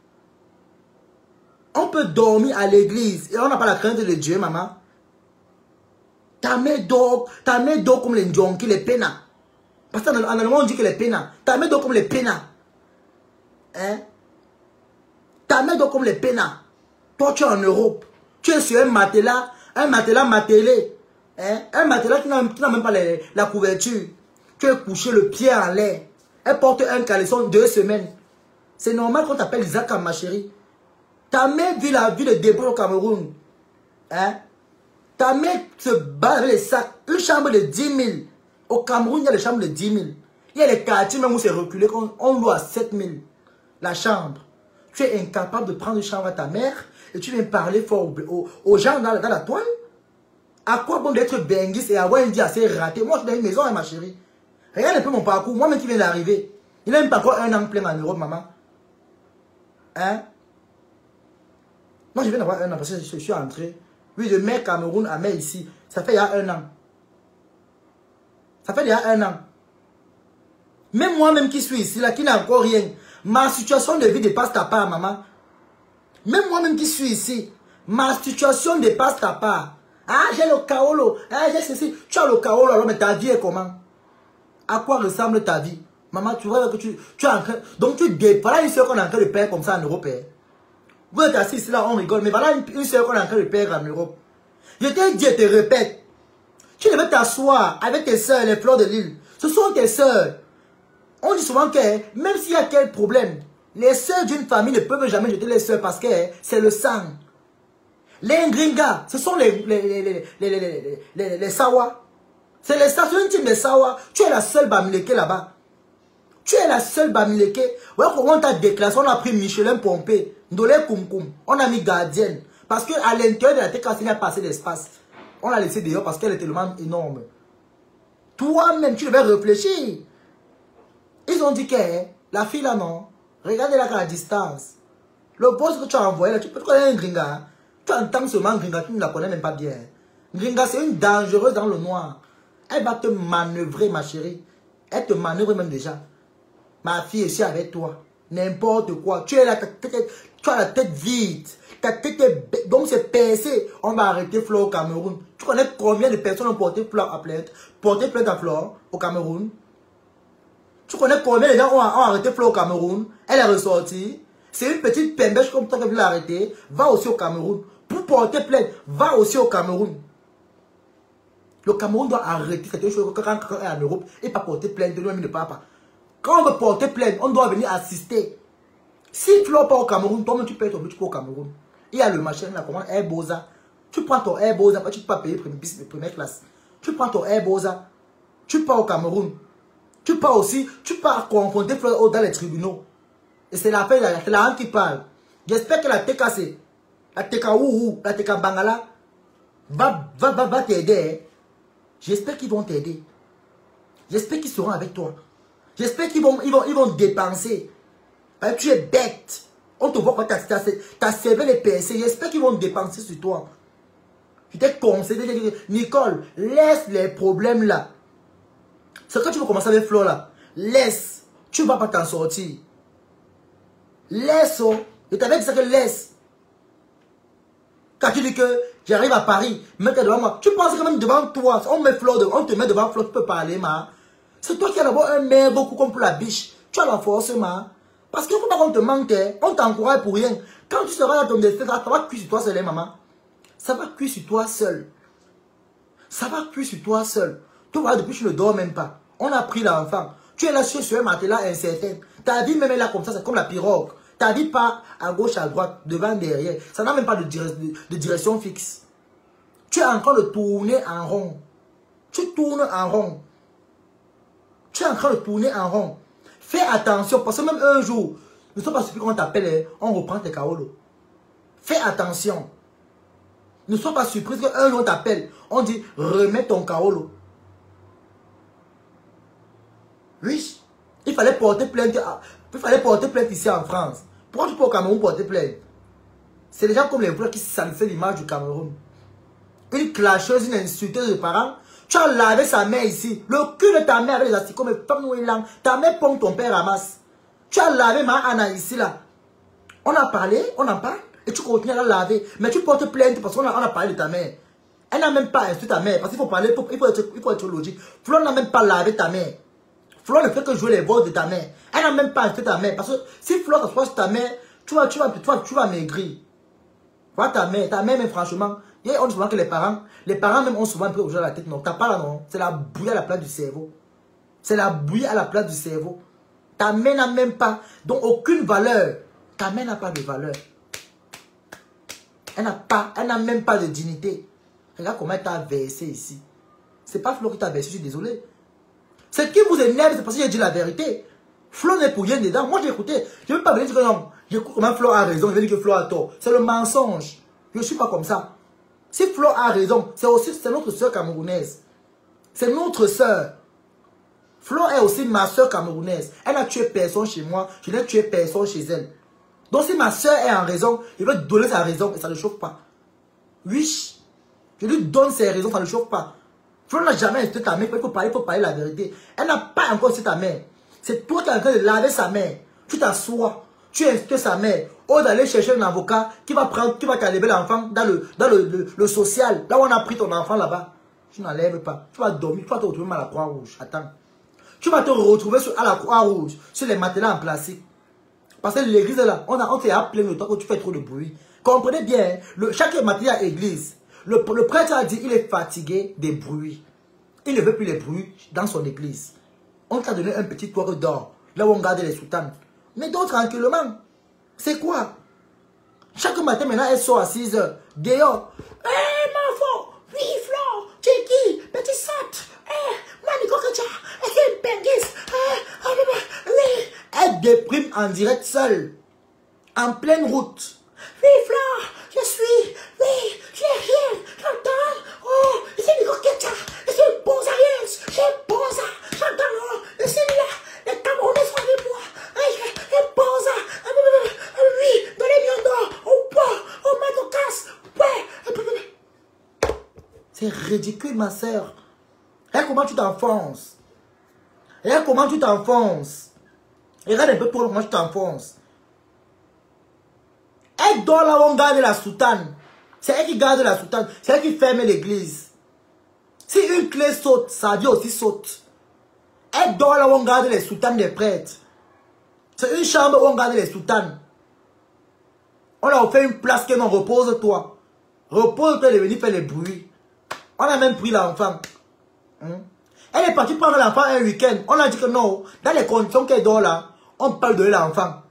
On peut dormir à l'église et on n'a pas la crainte de Dieu, maman. Ta mère dort comme les jonquilles, les pénas. Parce qu'en allemand, on dit que les pénas. Ta mère dort comme les pénas. Hein? Ta mère dort comme les pénas. Toi, tu es en Europe. Tu es sur un matelas matelé. Hein? Un matelas qui n'a même pas la couverture. Tu es couché le pied en l'air. Elle porte un caleçon 2 semaines. C'est normal qu'on t'appelle Isaac, ma chérie. Ta mère vit la vie de débrouille au Cameroun. Hein? Ta mère se bat avec les sacs. Une chambre de 10 000. Au Cameroun, il y a des chambres de 10 000. Il y a les quartiers même où c'est reculé. On loue à 7 000. La chambre. Tu es incapable de prendre une chambre à ta mère et tu viens parler fort aux gens dans la toile. À quoi bon d'être benguiste et avoir une vie assez ratée? Moi, je suis dans une maison, hein, ma chérie. Regarde un peu mon parcours. Moi-même qui viens d'arriver. Il n'a même pas encore 1 an plein en Europe, maman. Hein? Moi, je viens d'avoir 1 an parce que je suis entré. Oui, de mai Cameroun à mai ici. Ça fait il y a 1 an. Ça fait il y a 1 an. Même moi-même qui suis ici, là, qui n'a encore rien. Ma situation de vie dépasse ta part, maman. Même moi-même qui suis ici, ma situation dépasse ta part. Ah, j'ai le kaolo. Ah, j'ai ceci. Tu as le kaolo, alors, mais ta vie est comment? À quoi ressemble ta vie? Maman, tu vois que tu es en train... Donc, voilà une soeur qu'on est en train de perdre comme ça en Europe. Hein. Vous êtes assis ici, là, on rigole. Mais voilà une soeur qu'on est en train de perdre en Europe. Je t'ai dit, je te répète. Tu devais t'asseoir avec tes soeurs, les fleurs de l'île. Ce sont tes soeurs. On dit souvent que même s'il y a quel problème, les soeurs d'une famille ne peuvent jamais jeter les soeurs parce que c'est le sang. Les Ngringa, ce sont les Sawa. C'est les Sawa, c'est une team de Sawa. Tu es la seule Bamileke là-bas. Tu es la seule Bamileke. Ouais, comment on t'a déclassé, on a pris Michelin Pompé, Ndolé Koum, on a mis gardienne. Parce qu'à l'intérieur de la TKC, il n'y a pas assez d'espace. On l'a laissé dehors parce qu'elle est tellement énorme. Toi-même, tu devais réfléchir. Ils ont dit que la fille là, non, regardez-la à la distance. Le boss que tu as envoyé là, tu peux connaître un Gringa. Tu entends seulement Gringa, tu ne la connais même pas bien. Gringa, c'est une dangereuse dans le noir. Elle va te manœuvrer, ma chérie. Elle te manœuvre même déjà. Ma fille est ici avec toi. N'importe quoi. Tu as la tête vide. Ta tête est... Donc c'est percé. On va arrêter Flore au Cameroun. Tu connais combien de personnes ont porté plainte à Flore au Cameroun? Tu connais combien de gens ont arrêté Flore au Cameroun? Elle est ressortie. C'est une petite pembèche comme toi qui veut l'arrêter. Va aussi au Cameroun. Pour porter plainte, va aussi au Cameroun. Le Cameroun doit arrêter cette chose quand elle est en Europe et pas porter plainte de lui-même de papa. Quand on veut porter plainte, on doit venir assister. Si tu ne vas pas au Cameroun, toi-même tu payes ton but, tu peux au Cameroun. Il y a le machin là, comment Airbosa. Tu prends ton Airbosa, tu ne peux pas payer première classe. Tu prends ton Airbosa, tu pars au Cameroun. Tu pars aussi, tu pars confronter Flore dans les tribunaux. Et c'est la paix, c'est la honte qui parle. J'espère que la TKC, la TKOU, la TK Bangala va t'aider. J'espère qu'ils vont t'aider. J'espère qu'ils seront avec toi. J'espère qu'ils vont dépenser. Tu es bête. On te voit quand ta cervelle est percée. J'espère qu'ils vont dépenser sur toi. Je t'ai conseillé, Nicole, laisse les problèmes là. C'est quand tu veux commencer avec Flore là. Laisse. Tu ne vas pas t'en sortir. Laisse. Oh. Je t'avais dit ça que laisse. Quand tu dis que j'arrive à Paris, mets-toi devant moi. Tu penses que même devant toi, on te met devant Flore, tu peux parler, ma. C'est toi qui as d'abord un maire beaucoup comme pour la biche. Tu as la force, ma. Parce qu'il ne faut pas qu'on te manque, on t'encourage pour rien. Quand tu seras dans ton destin, ça va cuire sur toi seul, maman. Ça va cuire sur toi seul. Ça va cuire sur toi seul. Tu vois, depuis tu ne dors même pas. On a pris l'enfant. Tu es là sur un matelas incertain. Ta vie même est là comme ça, c'est comme la pirogue. Ta vie part à gauche, à droite, devant, derrière. Ça n'a même pas de direction fixe. Tu es en train de tourner en rond. Tu tournes en rond. Tu es en train de tourner en rond. Fais attention, parce que même un jour, ne sois pas surpris qu'on t'appelle, on reprend tes kaolo. Fais attention. Ne sois pas surpris qu'un jour on t'appelle, on dit remets ton kaolo. Oui, il fallait porter plainte ici en France. Pourquoi tu peux au Cameroun porter plainte? C'est les gens comme les voleurs qui salissent l'image du Cameroun. Une clasheuse, une insulteuse de parents, Tu as lavé sa mère ici. Le cul de ta mère avec les asticots, mais ta mère pompe, ton père ramasse. Tu as lavé ma Anna ici, là. On a parlé, on en parle, et tu continues à la laver. Mais tu portes plainte parce qu'on a parlé de ta mère. Elle n'a même pas insulté ta mère, parce qu'il faut parler, il faut être logique. Flo n'a même pas lavé ta mère. Flo ne fait que jouer les vols de ta mère. Elle n'a même pas insulté ta mère, parce que si Flo s'assoit sur ta mère, tu vas maigrir. Voilà ta mère même franchement, on dit souvent que les parents même ont souvent un peu au jeu à la tête. Non, t'as pas là, non. C'est la bouillie à la place du cerveau. C'est la bouillie à la place du cerveau. Ta mère n'a même pas, donc aucune valeur. Ta mère n'a pas de valeur. Elle n'a même pas de dignité. Regarde comment elle t'a versé ici. C'est pas Flo qui t'a versé, je suis désolé. Ce qui vous énerve, c'est parce que j'ai dit la vérité. Flo n'est pour rien dedans. Moi j'ai écouté. Je ne veux pas venir dire que non. J'écoute comment Flo a raison, je vais dire que Flo a tort. C'est le mensonge. Je ne suis pas comme ça. Si Flo a raison, c'est notre soeur camerounaise. C'est notre soeur. Flo est aussi ma soeur camerounaise. Elle n'a tué personne chez moi. Je n'ai tué personne chez elle. Donc si ma soeur est en raison, je vais donner sa raison et ça ne chauffe pas. Oui. Je lui donne ses raisons, ça ne chauffe pas. Flo n'a jamais insulté ta mère, il faut parler la vérité. Elle n'a pas encore insulté ta mère. C'est toi qui es en train de laver sa mère. Tu t'assois, tu insultes sa mère. Au lieu d'aller chercher un avocat qui va caliber l'enfant dans le social. Là où on a pris ton enfant là-bas. Tu n'enlèves pas. Tu vas dormir, tu vas te retrouver à la Croix-Rouge. Attends. Tu vas te retrouver à la Croix-Rouge, sur les matelas en plastique. Parce que l'église est là, on s'est appelé le temps que tu fais trop de bruit. Comprenez bien, chaque matin à l'église, le prêtre a dit qu'il est fatigué des bruits. Il ne veut plus les bruits dans son église. On t'a donné un petit toit d'or, là où on garde les soutanes. Mais donc tranquillement, c'est quoi? Chaque matin maintenant, elle sort à 6 h. Dehors. Eh, ma femme, oui, Flo, tu es qui? Petit sat. Eh, Manico Kacha, c'est une penguise. Oui. Elle déprime en direct seule. En pleine route. Oui, Flo, je suis. Oui, j'ai rien. J'entends. Oh, c'est Nico Kacha. C'est une bonsaïeuse. J'ai bonsa. J'entends. Et c'est là. Les Camerounais sont avec moi. Et bonsa. Oui, dans les millions d'or. Au bois. Au mettre au casse. Ouais. C'est ridicule, ma soeur. Regarde comment tu t'enfonces. Regarde comment tu t'enfonces. Regarde un peu pour comment tu t'enfonces. Elle dort là où on garde la soutane. C'est elle qui garde la soutane. C'est elle qui ferme l'église. Si une clé saute, sa vie aussi saute. Elle dort là où on garde les soutanes des prêtres. C'est une chambre où on garde les soutanes. On leur fait une place que non, repose-toi. Repose-toi de venir faire les bruits. On a même pris l'enfant. Elle est partie prendre l'enfant un week-end. On a dit que non, dans les conditions qu'elle dort là, on parle de l'enfant.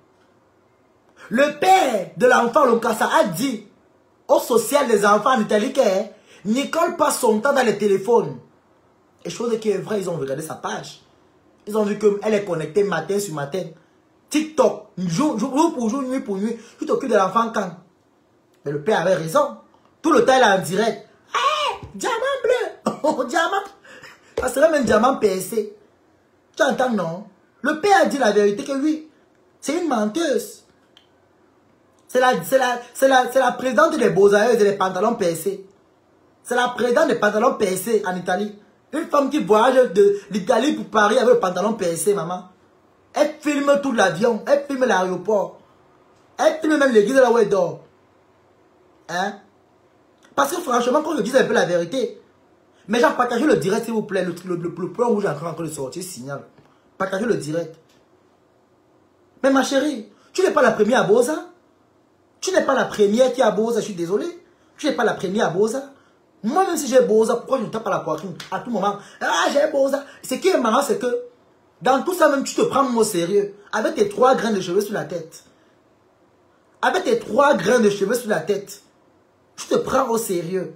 Le père de l'enfant, Lonkassa, a dit au social des enfants en Italie qu'elle Nicole passe son temps dans les téléphones. Et chose qui est vraie, ils ont regardé sa page. Ils ont vu qu'elle est connectée matin sur matin. TikTok, jour pour jour, nuit pour nuit. Tu t'occupes de l'enfant quand? Mais le père avait raison. Tout le temps, elle est en direct. Hé, diamant bleu. Oh, diamant. Ça serait même diamant PSC. Tu entends, non? Le père a dit la vérité que oui, c'est une menteuse. C'est la présidente des beaux-aïeux et des pantalons PSC. C'est la présidente des pantalons PSC en Italie. Une femme qui voyage de l'Italie pour Paris avec le pantalon PSC, maman. Elle filme tout l'avion, elle filme l'aéroport. Elle filme même l'église là où elle dort. Hein? Parce que franchement, quand je dis un peu la vérité, mais genre, partagez le direct s'il vous plaît. Le plan rouge est en train de sortir, signal. Partagez le direct. Mais ma chérie, tu n'es pas la première à Boza. Tu n'es pas la première qui a Boza, je suis désolé. Tu n'es pas la première à Boza. Moi, même si j'ai Boza, pourquoi je ne tape pas la poitrine à tout moment? Ah, j'ai Boza. Ce qui est marrant, c'est que dans tout ça, même tu te prends au sérieux. Avec tes 3 grains de cheveux sur la tête. Avec tes 3 grains de cheveux sur la tête. Tu te prends au sérieux.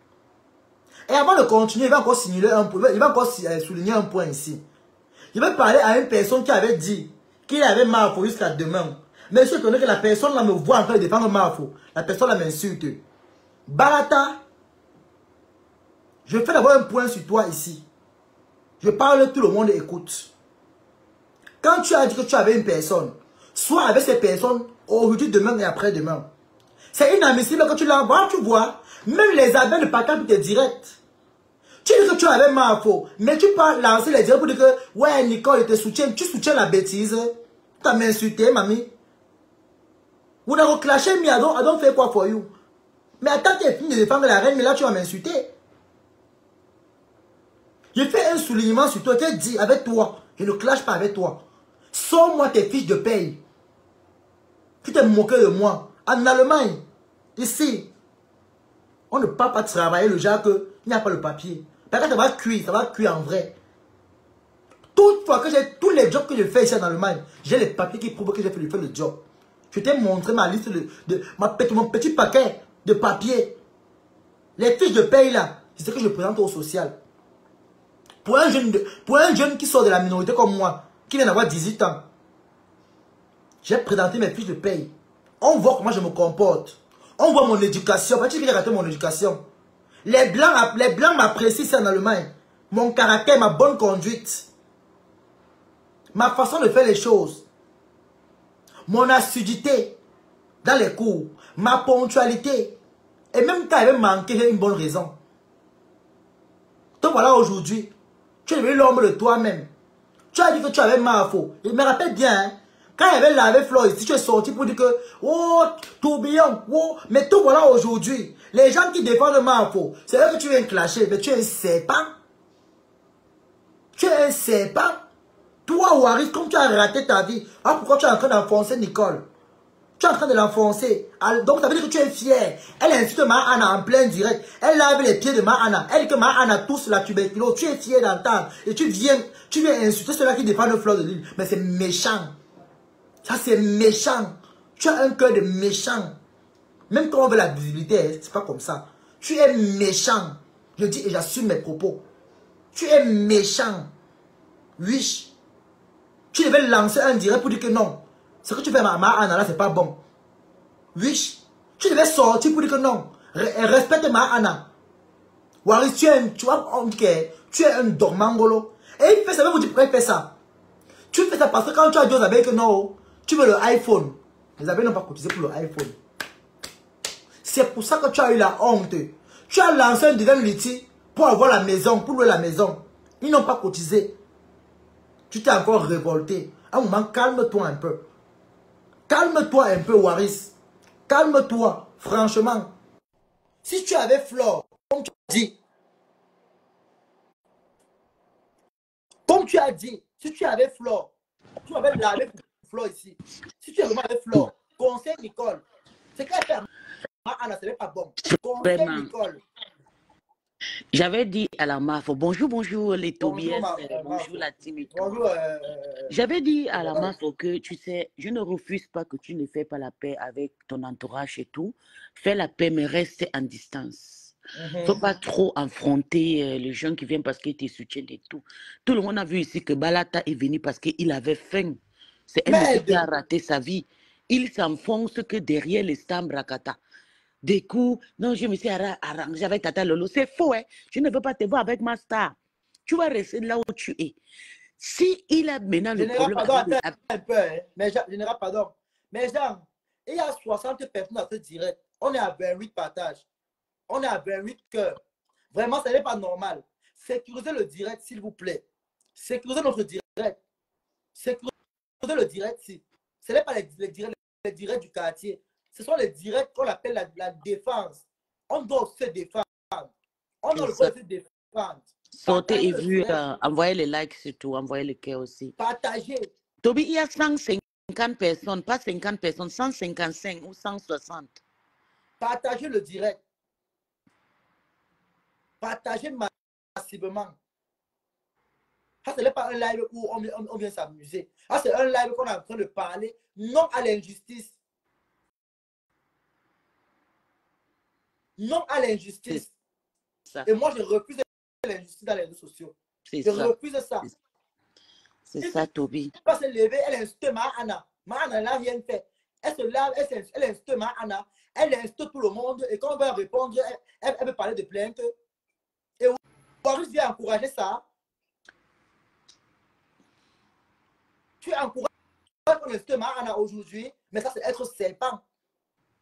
Et avant de continuer, il va encore signaler un point. Il va encore souligner un point ici. Je vais parler à une personne qui avait dit qu'il avait Marfo jusqu'à demain. Mais je connais que la personne là me voit en train de défendre Marfo. La personne là m'insulte. Barata, je fais d'abord un point sur toi ici. Je parle, tout le monde écoute. Quand tu as dit que tu avais une personne, soit avec cette personne aujourd'hui, demain et après-demain, c'est inadmissible que tu l'envoies, tu vois. Même les abeilles ne partent pas te direct. Tu dis que tu avais Mafo, mais tu peux lancer les directs pour dire que, ouais, Nicole, il te soutient. Tu soutiens la bêtise. Tu as m'insulté, mamie. Vous n'avez clashé, mais I don't faire quoi for you. Mais attends, tu es fini de défendre la reine, mais là, tu vas m'insulter. Je fais un soulignement sur toi, je dis avec toi. Je ne clash pas avec toi. Sors-moi tes fiches de paye. Tu t'es moqué de moi. En Allemagne, ici, on ne peut pas travailler le genre qu'il n'y a pas le papier. Parce que ça va cuire en vrai. Toutefois que j'ai tous les jobs que je fais ici en Allemagne, j'ai les papiers qui prouvent que j'ai fait le job. Je t'ai montré ma liste mon petit paquet de papiers. Les fiches de paye là, c'est ce que je présente au social. Pour un jeune qui sort de la minorité comme moi, qui vient d'avoir 18 ans, j'ai présenté mes fiches de paye. On voit comment je me comporte. On voit mon éducation. Parce que j'ai raté mon éducation. Les blancs m'apprécient ici en Allemagne. Mon caractère, ma bonne conduite. Ma façon de faire les choses. Mon assiduité dans les cours. Ma ponctualité. Et même quand il avait manqué, j'ai une bonne raison. Donc voilà aujourd'hui. Tu es devenu l'homme de toi-même. Tu as dit que tu avais Mafo. Je me rappelle bien, hein, quand il y avait lavé Floyd, si tu es sorti pour dire que, oh, tourbillon, oh, mais tout voilà aujourd'hui. Les gens qui défendent Mafo, c'est eux que tu viens clasher, mais tu es un serpent. Tu es un serpent. Toi, Waris, comme tu as raté ta vie, ah, pourquoi tu es en train d'enfoncer Nicole? Tu es en train de l'enfoncer. Donc, ça veut dire que tu es fier. Elle insulte Mahana en plein direct. Elle lave les pieds de Mahana. Elle dit que Mahana tousse la tuberculose. Tu es fier d'entendre. Et tu viens insulter ceux-là qui défendent le fleur de l'île. Mais c'est méchant. Ça, c'est méchant. Tu as un cœur de méchant. Même quand on veut la visibilité, c'est pas comme ça. Tu es méchant. Je dis et j'assume mes propos. Tu es méchant. Oui. Tu devais lancer un direct pour dire que non. Ce que tu fais, Mahana, là, c'est pas bon. Oui. Tu devais sortir pour dire que non. Respecte Mahana. Waris, tu es un dormangolo. Et il fait ça, vous dites pourquoi il fait ça. Tu fais ça parce que quand tu as dit aux abeilles que non, tu veux le iPhone. Les abeilles n'ont pas cotisé pour le iPhone. C'est pour ça que tu as eu la honte. Tu as lancé un deuxième liti pour avoir la maison, pour louer la maison. Ils n'ont pas cotisé. Tu t'es encore révolté. À un moment, calme-toi un peu. Calme-toi un peu, Waris. Calme-toi, franchement. Si tu avais Flore, comme tu as dit, si tu avais Flore, tu avais lavé Flore ici. Si tu avais vraiment Flore, conseil Nicole. C'est qu'elle fait Mahana, ce n'est pas bon. Conseil Nicole. J'avais dit à la Mafo, bonjour les Tobias, bonjour la team. Bonjour. J'avais dit à la Mafo que, tu sais, je ne refuse pas que tu ne fais pas la paix avec ton entourage et tout. Fais la paix, mais reste en distance. Il ne faut pas trop affronter les gens qui viennent parce qu'ils te soutiennent et tout. Tout le monde a vu ici que Balata est venu parce qu'il avait faim. C'est un monsieur qui a raté sa vie. Il s'enfonce que derrière les Stambrakata. Des coups, non, je me suis arrangé avec Tata Lolo. C'est faux, hein. Je ne veux pas te voir avec ma star. Tu vas rester là où tu es. Si il a maintenant le problème... Pardon, un peu, hein. Mais général, pardon. Mais genre, il y a 60 personnes à ce direct. On est à 28 partages. On est à 28 cœurs. Vraiment, ce n'est pas normal. Sécurisez le direct, s'il vous plaît. Sécurisez notre direct. Sécurisez le direct, si. Ce n'est pas les directs du quartier. Ce sont les directs qu'on appelle la défense. On doit se défendre. On doit se défendre. Sortez et vu, envoyez les likes surtout, envoyez le cœur aussi. Partagez. Toby, il y a 150 personnes, pas 50 personnes, 155 ou 160. Partagez le direct. Partagez massivement. Ça, ce n'est pas un live où on vient s'amuser. Ça, c'est un live qu'on est en train de parler, non à l'injustice. Non à l'injustice. Et moi, je refuse l'injustice dans les réseaux sociaux. Je refuse ça. C'est ça, Toby. Elle va se lever, elle insulte Mahana. Mahana n'a rien fait. Elle se lave, elle insulte Mahana. Elle insulte tout le monde. Et quand on va répondre, elle veut parler de plainte. Et Waris vient encourager ça. Tu encourages qu'on insulte Mahana aujourd'hui, mais ça, c'est être serpent.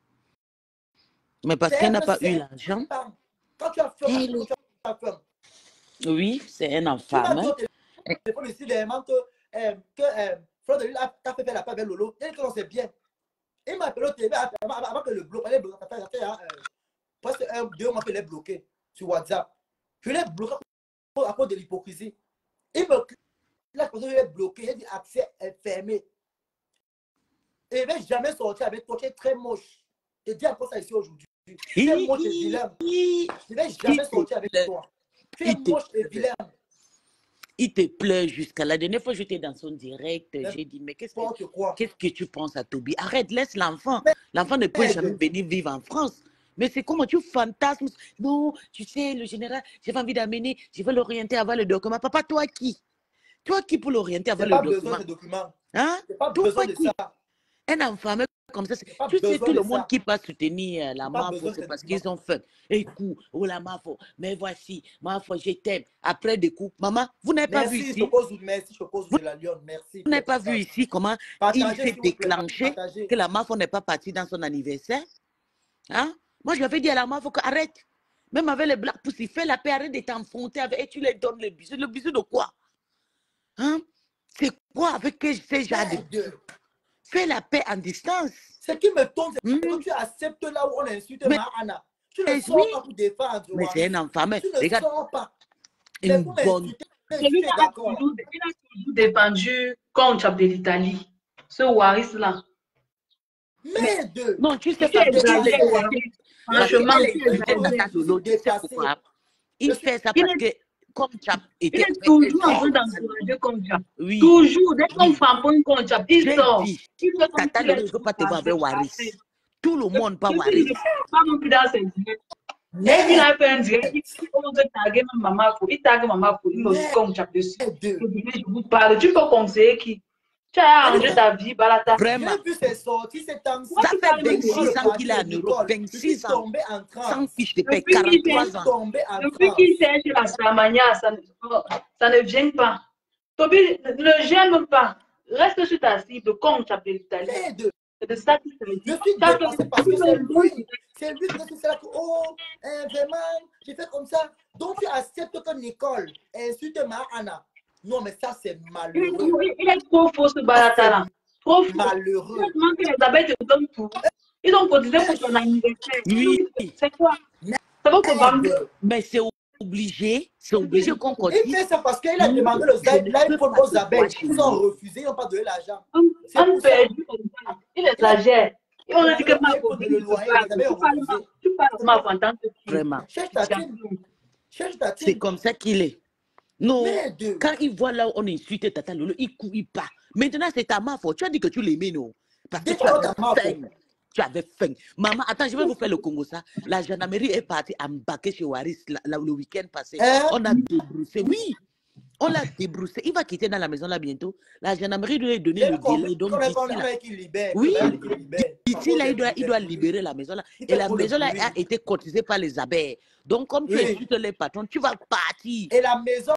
Mais parce qu'elle n'a pas eu l'argent. Quand tu as faim, tu as faim. Oui, c'est un Tu m'as enfant. dit au téléphone ici, dernièrement, que Fleur de Lune a fait la paix avec Lolo. Il dit que non, c'est bien. Il m'a appelé au télé avant que le bloc, ça fait presque 2 mois qu'il est bloqué sur WhatsApp. Je l'ai bloqué à cause de l'hypocrisie. Il me la personne est bloquée, il dit accès est fermé. Et il ne va jamais sortir avec toi, tu es très moche. Je dis encore ça ici aujourd'hui. Tu es moche et vilain. Il ne va jamais sortir avec toi. Tu es moche et vilain. Il te pleure jusqu'à la dernière fois, j'étais dans son direct. J'ai dit, mais qu'est-ce que tu penses à Toby? Arrête, laisse l'enfant. L'enfant ne peut jamais venir vivre en France. Mais c'est comment tu fantasmes. Non, tu sais, le général, j'ai envie d'amener, je veux l'orienter à avoir le document. Papa, toi qui? Toi qui pour l'orienter à avoir le document? Besoin de documents. Hein? Pas besoin de ça. Un enfant comme ça, tu sais, tout le monde qui passe soutenir la MAFO, c'est parce qu'ils ont faim. Écoute, oh la MAFO, mais voici, MAFO, je t'aime. Après des coups, maman, vous n'avez pas vu ici. Merci, Chocoso de la Lyon, merci. Vous n'avez pas vu ici comment il s'est déclenché que la MAFO n'est pas partie dans son anniversaire. Hein? Moi, je lui avais dit à la MAFO que arrête. Même avec les Black Pussy, fais la paix, arrête de t'enfronter avec et tu les donnes les bisous. Le bisou de quoi? Hein? C'est quoi avec ces gens de... Fais la paix en distance. Ce qui me tombe, c'est que tu acceptes là où on insulte Mahana. Tu ne sors pas pour défendre. Mais c'est un enfant. Mais tu ne regarde, sors pas. Une bonne... Il a toujours défendu contre de l'Italie. Ce Waris-là. Mais de... Non, tu sais pas Franchement, il fait ça parce que comme Chap était... Il est toujours en train d'encourager comme Chap. Oui. Toujours, dès qu'on frappe un comme Chap, il sort. Tata ne veut pas te voir avec Waris. Tout le monde pas Waris. Pas non plus dans ses directs. Dès qu'il a fait un direct, il ose taguer maman, il tague maman, il me comme Chap dessus. Je vous parle, tu peux conseiller qui? Tu as arrangé ta vie, Balata. Vraiment. J'ai vu ses sorties, c'est temps. Ça fait 26 ans qu'il est en Europe. 26 ans. Sans fiche de paix, 43 ans. Depuis qu'il cherche la Samania, ça ne vient pas. Toby, ne gêne pas. Reste sur ta cible, comme tu as de l'Italie. C'est de ça qu'il se dit. Je suis dépassé parce que c'est lui. C'est lui qui fait que, oh, vraiment, j'ai fait comme ça. Donc tu acceptes que Nicole insulte Mahana. Non, mais ça, c'est malheureux. Il est trop faux, ce Balata-là. Trop faux. Malheureux. Heureusement que les abeilles te donnent tout. Ils ont cotisé pour ton anniversaire. Oui. C'est quoi? Ça va que mais c'est obligé qu'on cotise. Il fait ça parce qu'il a demandé le l'iPhone aux abeilles. Ils ont refusé, ils n'ont pas donné l'argent. On perdu comme ça. Il exagère. Et on a dit que tu parles en tant que vraiment. Cherche ta c'est comme ça qu'il est. Non, quand il voit là où on insulte Tata Lolo, il court, il part. Maintenant, c'est ta ma faute. Tu as dit que tu l'aimais, non? Parce que tu avais faim. Tu avais faim. Maman, attends, je vais vous faire le Congo ça. La gendarmerie est partie embarquer chez Waris le week-end passé. On a débroussé. Oui, on l'a débroussé. Il va quitter dans la maison là bientôt. La gendarmerie lui a donné le délai. Donc, oui, ici, là, il doit libérer la maison là. Et la maison là a été cotisée par les abeilles. Donc, comme tu insultes les patrons, tu vas partir. Et la maison,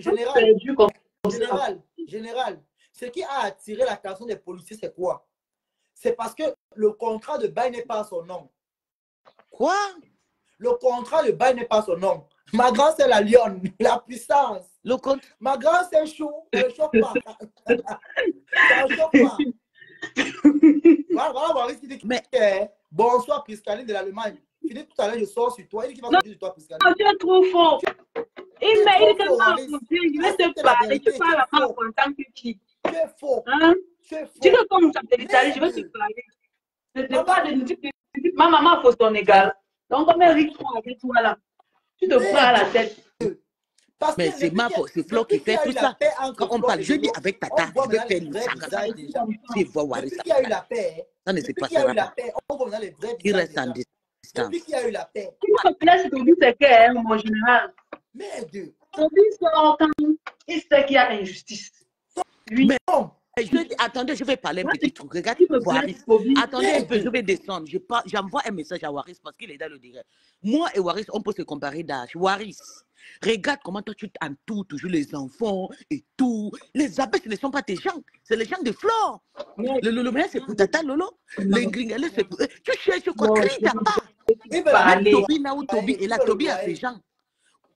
général, ce qui a attiré l'attention des policiers, c'est quoi? C'est parce que le contrat de bail n'est pas à son nom. Quoi? Le contrat de bail n'est pas à son nom. Ma grande, c'est la lionne, la puissance. Ma grande, c'est chou, ça ne choque pas. Ça ne choque pas. Voilà, Maurice qui dit bonsoir, Priscaline de l'Allemagne. Fini tout à l'heure, je sors sur toi. Il dit qu'il va sortir sur toi, Priscaline. Tu es trop fort. Il m'a dit que je vais te parler. Tu parles à moi en tant que qui? Tu es faux. Hein? Tu veux comme ça de l'Italie, je vais te parler. Je ne sais pas de nous. Ma maman faut son égal. Donc, comme elle rit avec toi là, tu te prends à la tête. Mais c'est Flo qui fait tout ça. Quand on parle, je dis avec Tata, je vais faire une saga. C'est Waris. Depuis qu'il y a eu la paix, ça ne se passera pas. On voit dans les vrais il reste en distance. Depuis qu'il y a eu la paix. Ce qui me plaît, c'est que mon général. Mais Dieu. Il sait qu'il y a injustice. Mais non. Attendez, je vais parler un petit truc. Regarde, Waris. Attendez un peu, je vais descendre. J'envoie un message à Waris parce qu'il est dans le direct. Moi et Waris, on peut se comparer d'âge. Waris, regarde comment toi tu t'entoures toujours les enfants et tout. Les abeilles, ce ne sont pas tes gens. C'est les gens de Flore. Le Lolo, c'est pour Tata Lolo. Les gringalais, c'est pour eux. Tu cherches quoi? Crie ta part. Toby, et là, Toby a ses gens.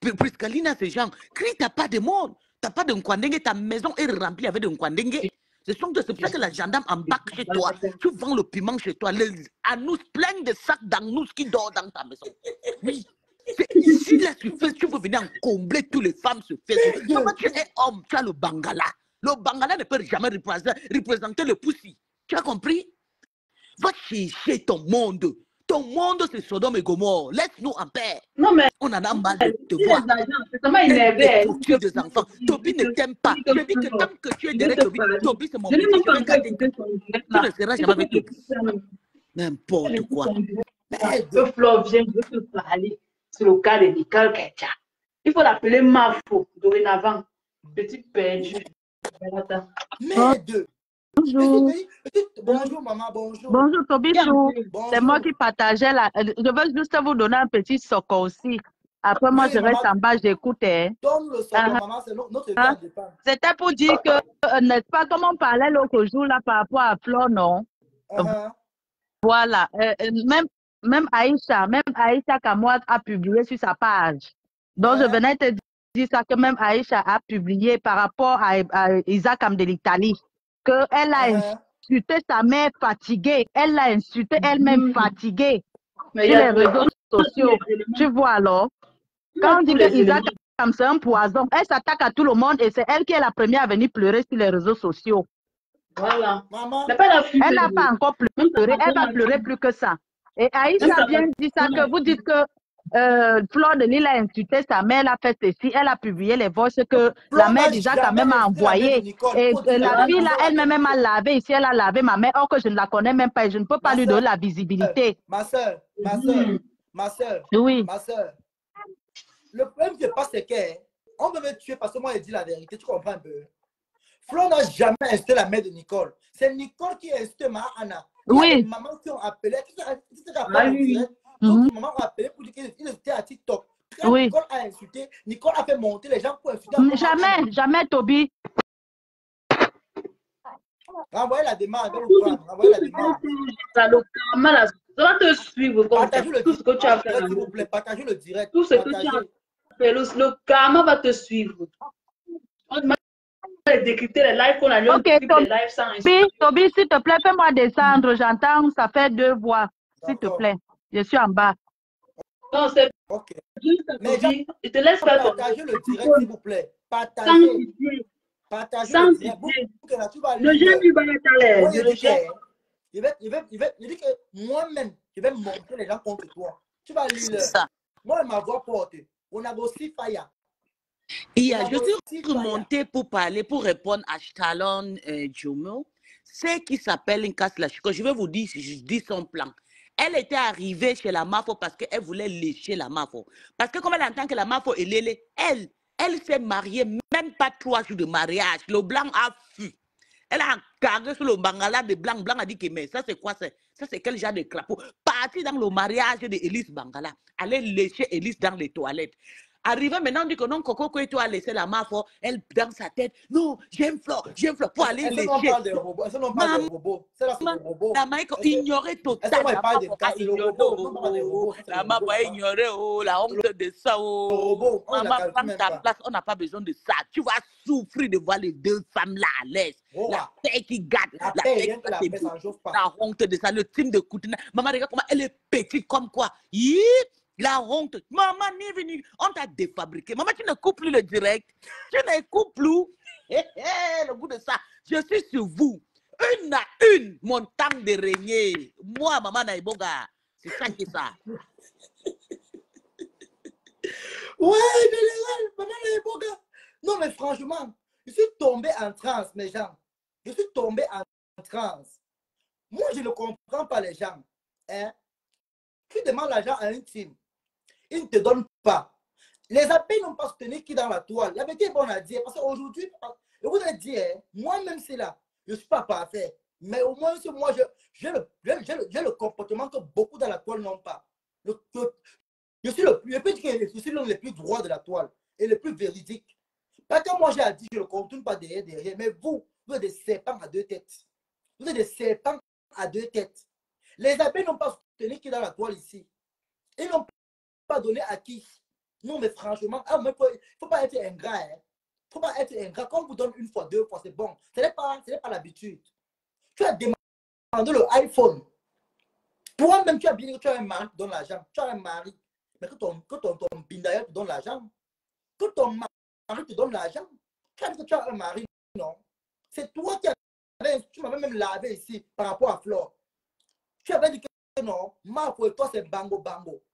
Priscalina, ces gens, crie, t'as pas de monde. T'as pas de Nkwandengue, ta maison est remplie avec de Nkwandengue. C'est pour ça que la gendarme embarque chez toi. Tu vends le piment chez toi. Les anous, plein de sacs d'anous qui dorment dans ta maison. Oui. Ici, là, tu peux venir en combler toutes les femmes sur Facebook. Maman, tu es homme, tu as le Bangala. Le Bangala ne peut jamais représenter le poussi. Tu as compris? Va chercher ton monde. Ton monde, c'est Sodome et Gomorre. Laisse-nous en paix. Non, mais On en a marre de te voir. ça m'a énervé. Tu des enfants. Toby ne t'aime pas. Je dis que tant que tu es derrière Toby, Toby, c'est mon Je petit. n'ai même Je pas vais encore garder. écouté son direct Tu là. ne seras jamais avec Toby. N'importe quoi. Le Flo vient de te parler sur le cas de Nicole Ketia. Il faut l'appeler Mafo dorénavant. Petit perdu. Merde. Bonjour. Bonjour, maman, bonjour. Bonjour, Tobichou. Bonjour. C'est moi qui partageais la. Je veux juste vous donner un petit soco aussi. Après, moi, Oui, je reste maman. en bas, j'écoutais. Donne le socle, maman, c'est notre vie à dépend. C'était pour dire que, n'est-ce pas, comme on parlait l'autre jour là par rapport à Flore, non? Voilà. Même Aïcha Kamouad a publié sur sa page. Donc, je venais te dire ça, que même Aïcha a publié par rapport à Isaac Amdelitali, qu'elle a insulté sa mère fatiguée. Elle l'a insulté elle-même fatiguée sur les réseaux sociaux. Tu vois alors? Quand on dit que Isaac c'est un poison, elle s'attaque à tout le monde et c'est elle qui est la première à venir pleurer sur les réseaux sociaux. Voilà. Maman. Elle n'a pas encore pleuré, elle va pleurer plus que ça. Et Aïcha vient dire ça, que vous dites que Flore de Lille a insulté sa mère, elle a fait ceci, elle a publié les voix que la mère d'Isaac a même envoyé. Et la fille là, elle-même a lavé ici, elle a lavé ma mère, or que je ne la connais même pas et je ne peux pas lui donner la visibilité. Ma soeur. Oui. Ma soeur. Le problème qui se passe, c'est qu'on veut me tuer parce que moi, je dis la vérité. Tu comprends un peu? Flore n'a jamais insulté la mère de Nicole. C'est Nicole qui a insulté ma Anna. Il y a des mamans qui ont appelé. Donc, maman a appelé pour dire qu'il était à TikTok. Quand Nicole a insulté, Nicole a fait monter les gens pour insulter. Jamais, Toby. Renvoyez la demande. Renvoyez la demande. Ça va te suivre comme tout ce que tu as fait. S'il vous plaît, partagez le direct. Tout ce que tu as fait, le karma va te suivre. On va décrypter les lives qu'on a lu. Ok, Toby, s'il te plaît, fais-moi descendre. J'entends, ça fait 2 voix. S'il te plaît, je suis en bas. Non, c'est ok. Mais je te laisse faire partager le direct, s'il vous plaît. Partagez. Partagez le direct. Le jeune du Banatale. Il dit que moi-même, je vais monter les gens contre toi. Tu vas lire. Moi, ma voix porte. On a aussi Faya. Je suis remontée pour parler, pour répondre à Stalon Djomo. C'est qui s'appelle Nkas Lachiko. Je vais vous dire, je dis son plan. Elle était arrivée chez la Mafo parce qu'elle voulait lécher la Mafo. Parce que comme elle entend que la Mafo est lélé, elle s'est mariée, même pas 3 jours de mariage. Le blanc a fui. Elle a carré sur le Bangala de blanc. Blanc a dit que mais ça c'est quoi? Ça c'est quel genre de crapaud? Parti dans le mariage de Elise Bangala. Aller lécher Elise dans les toilettes. Arrivé maintenant, on dit que non, Coco Koueto a laissé la Mafo, elle dans sa tête. Non, j'aime Flore pour aller lécher. Elle parle des robots. Elle n'en parle des robots. C'est là, c'est le robot. La Maïko ignorait totalement. Elle parle des cas, c'est le robot. La Mafo a ignoré, la honte de ça. Robot. Maman, prends ta place, on n'a pas besoin de ça. Tu vas souffrir de voir les 2 femmes là à l'aise. La paix qui gâte, la paix qui gâte, la honte de ça, le team de Koutina. Maman, regarde comment elle est petite comme quoi. La honte. Maman, ni venu. On t'a défabriqué. Maman, tu ne coupes plus le direct. Tu ne coupes plus. Le goût de ça. Je suis sur vous. Une à une, mon temps de régner. Moi, maman Naïboga. C'est ça qui est ça. Ouais, général, maman Naïboga. Non, mais franchement, je suis tombé en transe, mes gens. Je suis tombé en transe. Moi, je ne comprends pas les gens. Hein? Tu demandes l'argent à une team. Ils ne te donnent pas. Les appels n'ont pas soutenu qui dans la toile. La vérité est bonne à dire. Parce qu'aujourd'hui, je voudrais dire, moi-même, c'est là. Je ne suis pas parfait. Mais au moins, moi, j'ai le comportement que beaucoup dans la toile n'ont pas. Je suis l'un des plus droits de la toile et le plus véridique. Parce que moi, j'ai dit, je ne contourne pas derrière. Mais vous êtes des serpents à 2 têtes. Vous êtes des serpents à 2 têtes. Les appels n'ont pas soutenu qui dans la toile ici. Ils n'ont pas donné à qui? Non, mais franchement, il ne faut pas être ingrat. Il ne faut pas être ingrat. Quand on vous donne une fois, deux fois, c'est bon. Ce n'est pas l'habitude. Tu as demandé le iPhone. Toi-même, tu as bien dit que tu as un mari qui donne l'argent. Tu as un mari. Mais que ton bindaïa te donne l'argent. Que ton mari te donne l'argent. Tu as dit que tu as un mari. Non. C'est toi qui avais, tu m'avais même lavé ici par rapport à Flore. Tu avais dit que non, ma foi, toi c'est bango bango.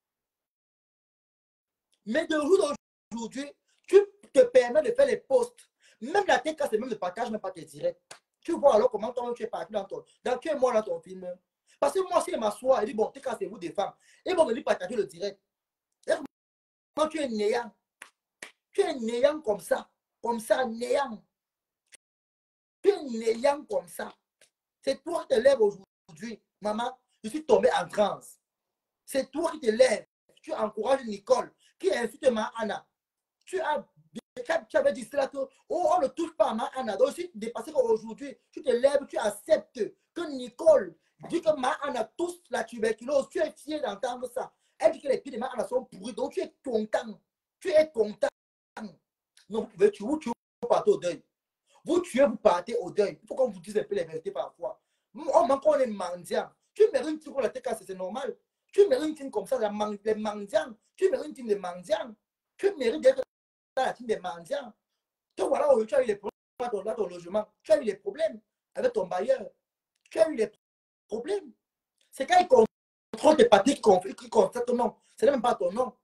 Mais de jour d'aujourd'hui, tu te permets de faire les posts. Même la tête, c'est même le partage, même pas tes directs. Tu vois alors comment toi tu es parti tu es moi dans ton film. Parce que moi, si je m'assois et dis, bon, t'es cassez-vous des femmes. Ils vont venir partager le direct. Et quand tu es néant. Tu es néant comme ça. Comme ça, néant. Tu es néant comme ça. C'est toi qui te lèves aujourd'hui. Maman, je suis tombé en transe. C'est toi qui te lèves. Tu encourages Nicole, qui insulte ma Anna. Tu avais dit cela que, oh, on ne touche pas à ma Anna. Donc, si tu dépasses qu'aujourd'hui, tu te lèves, tu acceptes que Nicole dit que ma Anna touche la tuberculose. Tu es fier d'entendre ça. Elle dit que les pieds de ma Anna sont pourris. Donc, tu es content. Tu es content. Non, vous pouvez tuer, vous partez au deuil. Vous tuez, vous partez au deuil. Il faut qu'on vous dise un peu les vérités parfois. On est mendiant. Tu mérites une team pour la TK, c'est normal. Tu mérites une team comme ça, les mendiants. Tu mérites une team de mendiants. Tu mérites d'être dans la team des mendiants. Tu vois là où tu as eu les problèmes dans ton logement. Tu as eu les problèmes avec ton bailleur. Tu as eu les problèmes. C'est quand ils contrôlent tes papiers qui constatent ton nom. Ce n'est même pas ton nom.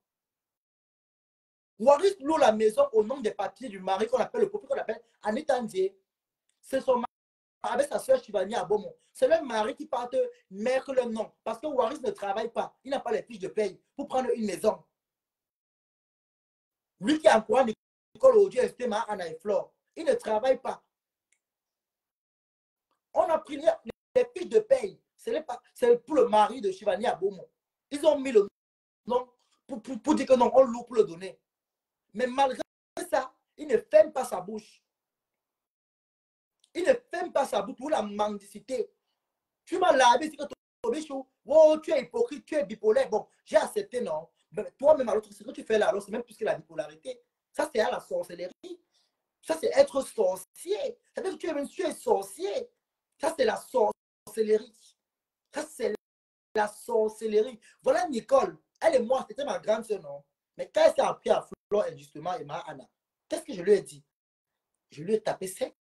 Waris loue la maison au nom des papiers du mari qu'on appelle le propriétaire qu'on appelle Anita Ndié. C'est son mari avec sa soeur Chivani à Beaumont. C'est le mari qui part mettre le nom. Parce que Waris ne travaille pas. Il n'a pas les fiches de paye pour prendre une maison. Lui qui encourage Nicole Odio et Stéma, Anna et Flore. Il ne travaille pas. On a pris les fiches de paye. C'est pour le mari de Chivani à Beaumont. Ils ont mis le nom pour dire que non, on loue pour le donner. Mais malgré ça, il ne ferme pas sa bouche. Il ne ferme pas sa bouche pour la mendicité. Tu m'as lavé, c'est que oh, tu es hypocrite, tu es bipolaire. Bon, j'ai accepté, non. Mais toi-même, alors, ce que tu fais là, alors, c'est même plus que la bipolarité. Ça, c'est à la sorcellerie. Ça, c'est être sorcier. C'est-à-dire que tu es sorcier. Ça, c'est la sorcellerie. Ça, c'est la sorcellerie. Voilà Nicole. Elle et moi, c'était ma grande sœur, non. Mais quand elle s'est appris à Flore, injustement, et ma Anna, qu'est-ce que je lui ai dit? Je lui ai tapé sec.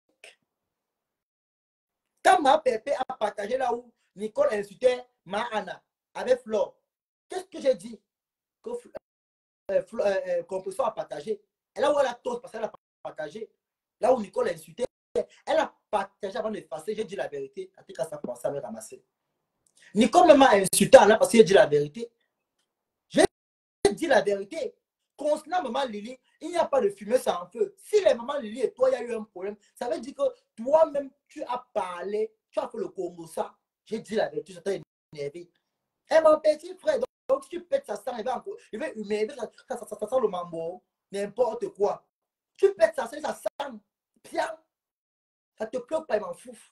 Quand ma pépé a partagé là où Nicole insultait ma Anna avec Flore, qu'est-ce que j'ai dit? Qu'on peut soit partagé. Et là où elle a tort parce qu'elle a partagé, là où Nicole a insulté, elle a partagé avant d'effacer, j'ai dit la vérité. En tout cas, ça commence à me ramasser. Nicole m'a insulté là parce que j'ai dit la vérité. J'ai dit la vérité. Concernant maman Lily, il n'y a pas de fumée sans feu. Si les mamans Lily et toi, il y a eu un problème, ça veut dire que toi-même, tu as parlé, tu as fait le Congo ça. J'ai dit la vérité, j'étais énervé. Et mon petit frère, donc si tu pètes ça sang, il va humer, ça sent le mambo, n'importe quoi. Tu pètes ça sang, bien, ça te plaît pas, il m'en fout.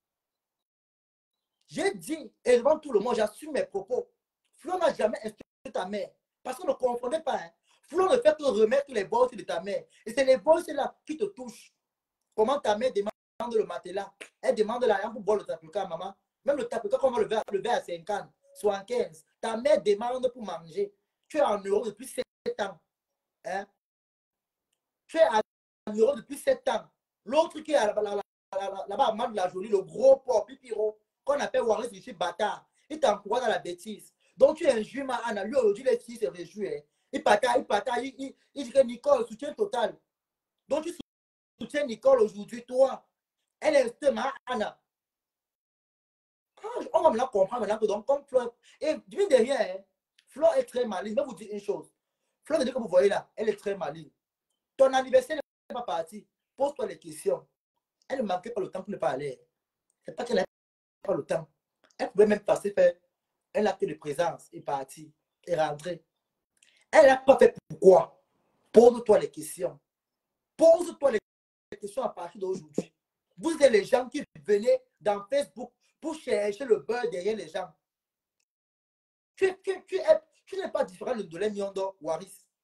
J'ai dit, et devant tout le monde, j'assume mes propos. Flore n'a jamais insulté ta mère, parce qu'on ne confondait pas. Hein. Flore ne fait que remettre les bosses de ta mère. Et c'est les bosses là qui te touchent. Comment ta mère demande le matelas? Elle demande l'argent pour boire le tapuka, maman. Même le tapuka, qu'on va le verre à 50, 75. Ta mère demande pour manger. Tu es en Europe depuis 7 ans. Hein? Tu es en Europe depuis 7 ans. L'autre qui est là-bas à Mande la Jolie, le gros porc, Pipiro, qu'on appelle Waris ici, bâtard. Il t'encourage dans la bêtise. Donc tu es un jument, Anna. Lui, aujourd'hui, les filles se réjouissent. Il dit que Nicole, soutien total. Donc tu soutiens Nicole aujourd'hui, toi. Elle est justement Anna. On va me la comprendre maintenant que donc, comme Flore, et du derrière, hein, Flore est très maligne. Je vais vous dire une chose. Flore, que vous voyez là, elle est très maligne. Ton anniversaire n'est pas parti. Pose-toi les questions. Elle ne manquait pas le temps pour ne pas aller. C'est pas qu'elle n'a pas le temps. Elle pouvait même passer faire un acte de présence et partir et rentrer. Elle n'a pas fait pourquoi. Pose-toi les questions. Pose-toi les questions à partir d'aujourd'hui. Vous êtes les gens qui venaient dans Facebook pour chercher le beurre derrière les gens. Tu n'es pas différent de l'Emiondo Waris.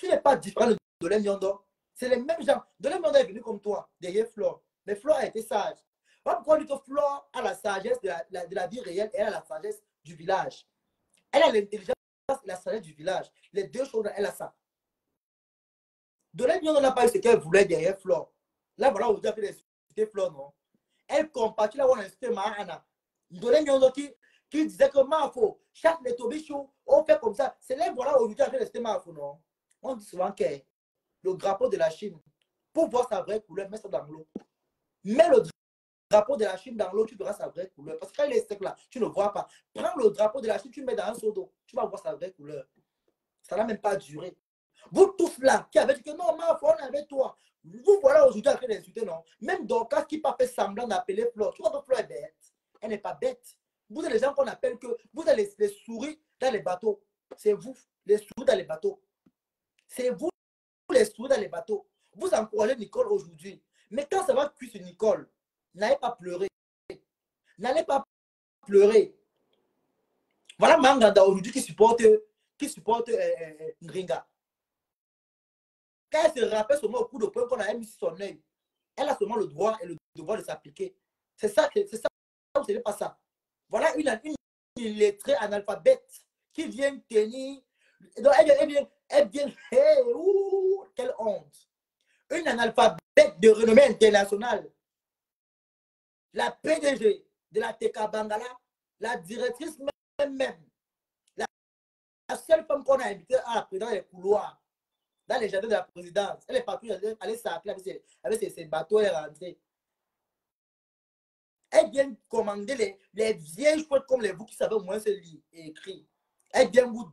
Tu n'es pas différent de Dolé Nyondo. C'est les mêmes gens. Dolé Nyondo est venu comme toi, derrière Flore. Mais Flore a été sage. Pourquoi on dit que Flore a la sagesse de la vie réelle et elle a la sagesse du village. Elle a l'intelligence et la sagesse du village. Les deux choses, elle a ça. Dolé Nyondo n'a pas eu ce qu'elle voulait derrière Flore. Là, voilà, on a fait insulter Flore, non? Elle compatit là où on a insulté Mahana. Dolé Nyondo qui disait que Mafo, chaque Netobichou, on fait comme ça. C'est là, voilà, aujourd'hui, on a fait insulter Mafo, non? On dit souvent que le drapeau de la Chine, pour voir sa vraie couleur, mets ça dans l'eau. Mets le drapeau de la Chine dans l'eau, tu verras sa vraie couleur. Parce que quand il est sec là, tu ne vois pas. Prends le drapeau de la Chine, tu le mets dans un seau d'eau, tu vas voir sa vraie couleur. Ça n'a même pas duré. Vous tous là, qui avez dit que non, Mafo, on est avec toi. Vous voilà aujourd'hui en train d'insulter, non? Même Dorcas qui pas fait semblant d'appeler Flore. Tu vois que Flore est bête. Elle n'est pas bête. Vous êtes les gens qu'on appelle que vous êtes les souris dans les bateaux. C'est vous, les souris dans les bateaux. C'est vous, les souris dans les bateaux. Vous encouragez Nicole aujourd'hui. Mais quand ça va cuire sur Nicole, n'allez pas pleurer. N'allez pas pleurer. Voilà Manganda aujourd'hui qui supporte Ngringa. Quand elle se rappelle seulement au coup de poing qu'on a mis sur son œil, elle a seulement le droit et le devoir de s'appliquer. C'est ça, vous savez pas ça. Voilà une illettrée analphabète qui vient tenir. Elle vient, hey, ouh, quelle honte. Une analphabète de renommée internationale. La PDG de la TK Bangala, la directrice même, la seule femme qu'on a invitée à la présidence des couloirs, dans les jardins de la présidence. Elle est partie, elle est s'appeler avec ses bateaux, elle est rentrée. Elle vient commander les vieilles choses comme les vous qui savez au moins se lire et écrire. Elle vient vous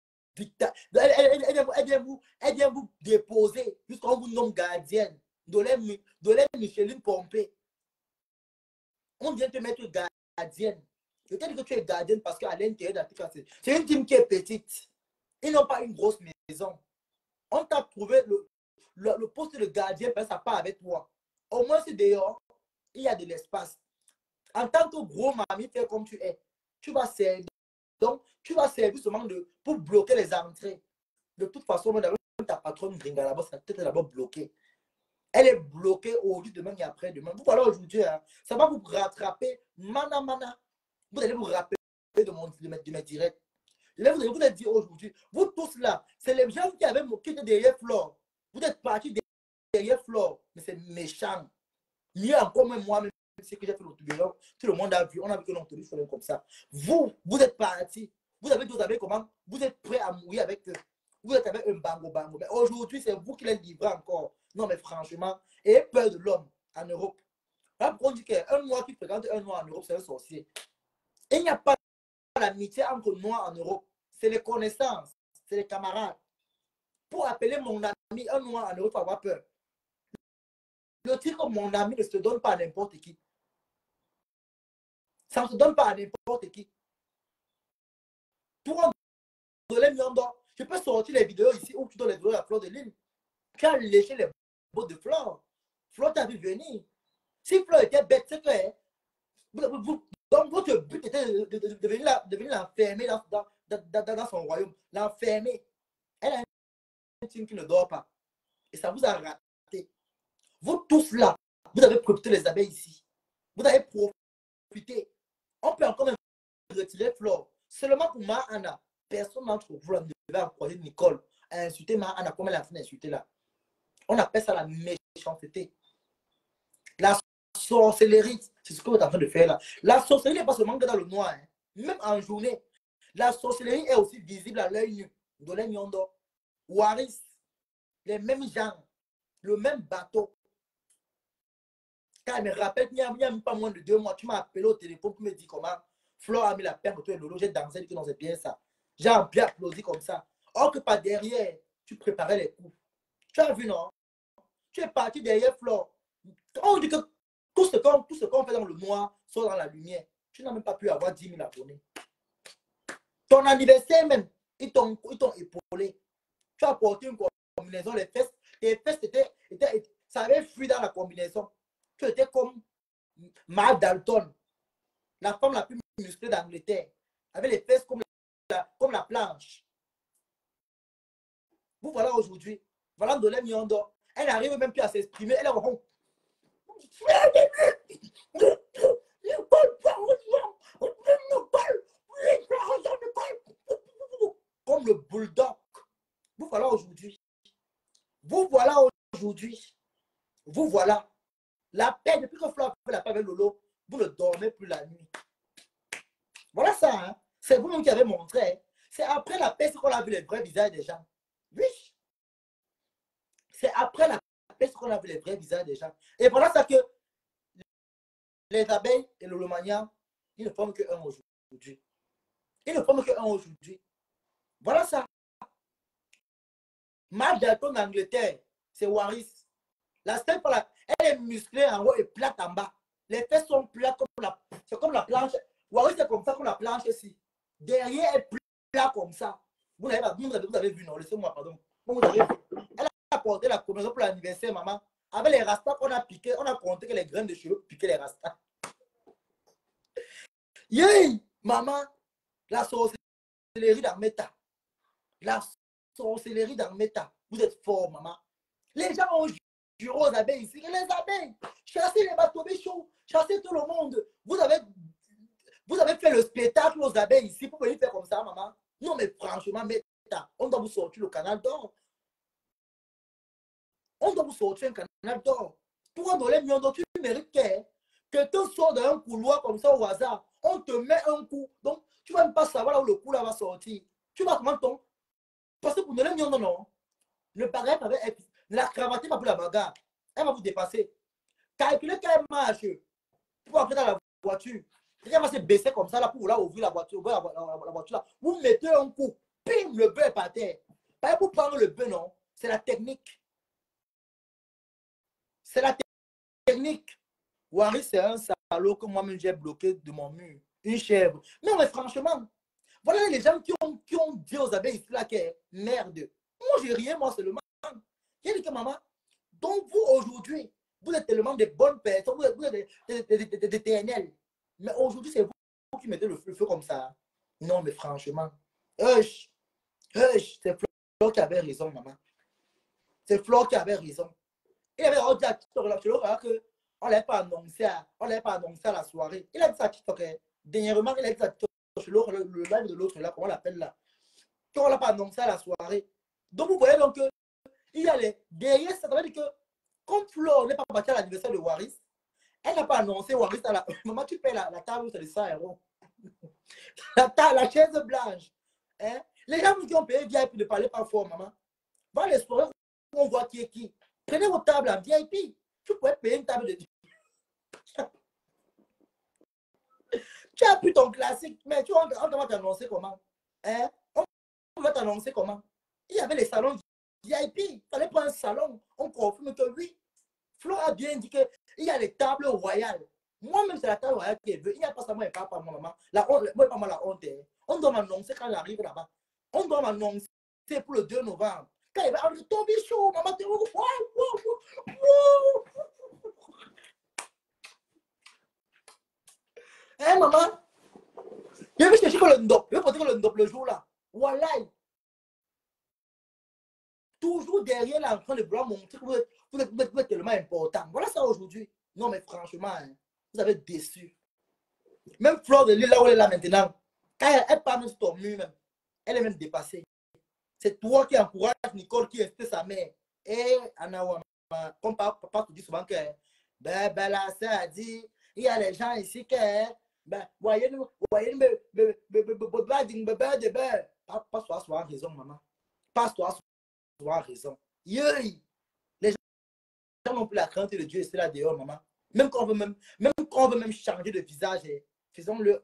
elle vient vous déposer jusqu'on vous nomme gardienne. Dolé Micheline Pompé. On vient te mettre gardienne. Je te dis que tu es gardienne parce qu'à l'intérieur de la c'est une team qui est petite. Ils n'ont pas une grosse maison. On t'a trouvé le poste de gardien, ça part avec toi. Au moins, c'est dehors, il y a de l'espace. En tant que gros mammifère comme tu es, tu vas servir. Donc, tu vas servir seulement pour bloquer les entrées. De toute façon, ta patronne Gringa là-bas, sa tête est d'abord bloquée. Elle est bloquée aujourd'hui, demain et après-demain. Vous voilà aujourd'hui, hein, ça va vous rattraper. Mana. Vous allez vous rappeler de mes directs. Je vais vous dire aujourd'hui, vous tous là, c'est les gens qui avaient moqué derrière Flore. Vous êtes partis derrière Flore, mais c'est méchant. Mieux encore, même moi-même, c'est que j'ai fait l'autobiologue, tout le monde a vu, on a vu que l'autobiologue fait comme ça. Vous êtes partis, vous avez comment, vous êtes prêts à mourir avec eux. Vous êtes avec un bango. Mais aujourd'hui, c'est vous qui les livrez encore. Non, mais franchement, ayez peur de l'homme en Europe. Là, pourquoi on dit qu'un noir qui fréquente un noir en Europe, c'est un sorcier. Il n'y a pas l'amitié entre noirs en Europe. C'est les connaissances, c'est les camarades. Pour appeler mon ami un noir en Europe, il faut avoir peur. Le titre mon ami ne se donne pas à n'importe qui. Ça ne se donne pas à n'importe qui. Pour un Dolé Nyondo, je peux sortir les vidéos ici où tu donnes les vidéos à Flore de Lille. Tu as léché les bottes de Flore. Flore t'a vu venir. Si Flore était bête, c'est clair. Donc votre but était de venir l'enfermer dans son royaume. L'enfermer. Elle a un team qui ne dort pas. Et ça vous a raté. Vous tous là, vous avez profité les abeilles ici. Vous avez profité. On peut encore même retirer Flore. Seulement pour Mahana, personne d'entre vous ne devait encourager Nicole à insulter Mahana comme elle a fait d'insulter là. On appelle ça la méchanceté. La sorcellerie, c'est ce que vous êtes en train de faire là. La sorcellerie n'est pas seulement dans le noir. Hein. Même en journée, la sorcellerie est aussi visible à l'œil nu. Dolé Nyondo, Waris, les mêmes gens, le même bateau. Quand elle me rappelle, il n'y a même pas moins de 2 mois, tu m'as appelé au téléphone pour me dire comment Flore a mis la paire pour toi et Lolo. J'ai dansé, dit que non, c'est bien ça. J'ai bien applaudi comme ça. Or que par derrière, tu préparais les coups. Tu as vu, non? Tu es parti derrière Flore. On dit que tout ce qu'on fait dans le noir sort dans la lumière. Tu n'as même pas pu avoir 10 000 abonnés. Ton anniversaire même, ils t'ont épaulé. Tu as porté une combinaison, tes fesses ça avait fui dans la combinaison. Tu étais comme Mark Dalton, la femme la plus musclée d'Angleterre, avec les fesses comme la planche. Vous voilà aujourd'hui. Voilà Ndolé Miondo. Elle n'arrive même plus à s'exprimer. Elle est en comme le bulldog. Vous voilà aujourd'hui. Vous voilà aujourd'hui. Vous voilà. La paix, depuis que Flo a fait la paix avec Lolo, vous ne dormez plus la nuit. Voilà ça. Hein? C'est vous-même qui avez montré. Hein? C'est après la paix qu'on a vu les vrais visages des gens. Oui. C'est après la paix qu'on a vu les vrais visages des gens. Et voilà ça que les abeilles et le Lomania, ils ne forment qu'un aujourd'hui. Ils ne forment qu'un aujourd'hui. Voilà ça. Marc Dalton d'Angleterre, c'est Waris. La stèle, elle est musclée en haut et plate en bas. Les fesses sont plates c'est comme la planche. Waris, c'est comme ça comme la planche ici. Derrière, elle est plat comme ça. Vous avez vu, non? Laissez-moi, pardon. Vous avez vu. Elle a porté la combinaison pour l'anniversaire, maman. Avec les rastas qu'on a piqué, on a compté que les graines de cheveux piquaient les rastas. Yay, maman, la sorcellerie d'Armeta. La sorcellerie d'Armeta. Vous êtes fort, maman. Les gens ont juré aux abeilles ici. Les abeilles, chassez les bateaux chauds, chassez tout le monde. Vous avez fait le spectacle aux abeilles ici pour venir faire comme ça, maman. Non, mais franchement, Meta, on doit vous sortir le canal d'or. On doit vous sortir un canal d'or. Pour un dollar million, tu mérites que tu sors d'un couloir comme ça au hasard. On te met un coup. Donc, tu ne vas même pas savoir là où le coup là va sortir. Tu vas comment ton. Parce que pour donner million, non. Le bagage avec la cravate pas pour la bagarre. Elle va vous dépasser. Calculez qu'elle marche pour entrer dans la voiture. Elle va se baisser comme ça là pour là ouvrir la voiture. La voiture là. Vous mettez un coup. Pim, le bœuf est par terre. Pas pour prendre le bœuf, non. C'est la technique. C'est la technique. Waris, c'est un salaud que moi-même j'ai bloqué de mon mur. Une chèvre. Non, mais franchement, voilà les gens qui ont dit aux abeilles ici là que merde. Moi, j'ai rien, moi seulement. J'ai dit que maman, donc vous aujourd'hui, vous êtes tellement de bonnes personnes, vous êtes des TNL. Mais aujourd'hui, c'est vous qui mettez le feu comme ça. Non, mais franchement, c'est Flo qui avait raison, maman. C'est Flo qui avait raison. Il avait dit à TikTok qu'on ne l'avait pas annoncé à la soirée. Il a dit ça à TikTok. Dernièrement, il a dit ça à TikTok, le live de l'autre là, comment on l'appelle là. Qu'on ne l'a pas annoncé à la soirée. Donc vous voyez donc il y a les derrière, ça veut dire que comme Flo n'est pas partie à l'anniversaire de Waris, elle n'a pas annoncé Waris à la. Maman, tu payes la table, c'est de 100 €. La chaise blanche. Hein? Les gens qui ont payé VIP ne parlez pas fort, maman. Dans les soirées où on voit qui est qui. Prenez vos tables en VIP. Tu pourrais payer une table de. Tu as plus ton classique, mais on va t'annoncer comment? Hein? On va t'annoncer comment? Il y avait les salons VIP. Il fallait prendre un salon. On confirme que oui. Flo a bien dit qu'il y a les tables royales. Moi-même, c'est la table royale qui veut. Il n'y a pas ça, moi et pas ma maman. La honte, moi et pas moi la honte. On doit m'annoncer quand j'arrive là-bas. On doit m'annoncer pour le 2 novembre. Quand il va tomber chaud, maman, t'es où? Hein, maman? Je vais chercher le ndop. Je vais porter le ndop le jour là. Voilà. Toujours derrière là, en train de vouloir montrer que vous êtes tellement important. Voilà ça aujourd'hui. Non, mais franchement, hein, vous avez déçu. Même Fleur de Lille, là où elle est là maintenant, quand elle parle sur ton mur, même, elle est même dépassée. C'est toi qui encourage Nicole qui est sa mère. Et Anna, comme papa te dit souvent que, ben là, ça a dit, il y a les gens ici qui, ben, voyez-nous, pas soir raison, maman. Pas soir raison. Les gens n'ont plus la crainte de Dieu, c'est là dehors, maman. Même quand on veut même changer de visage, faisons-le.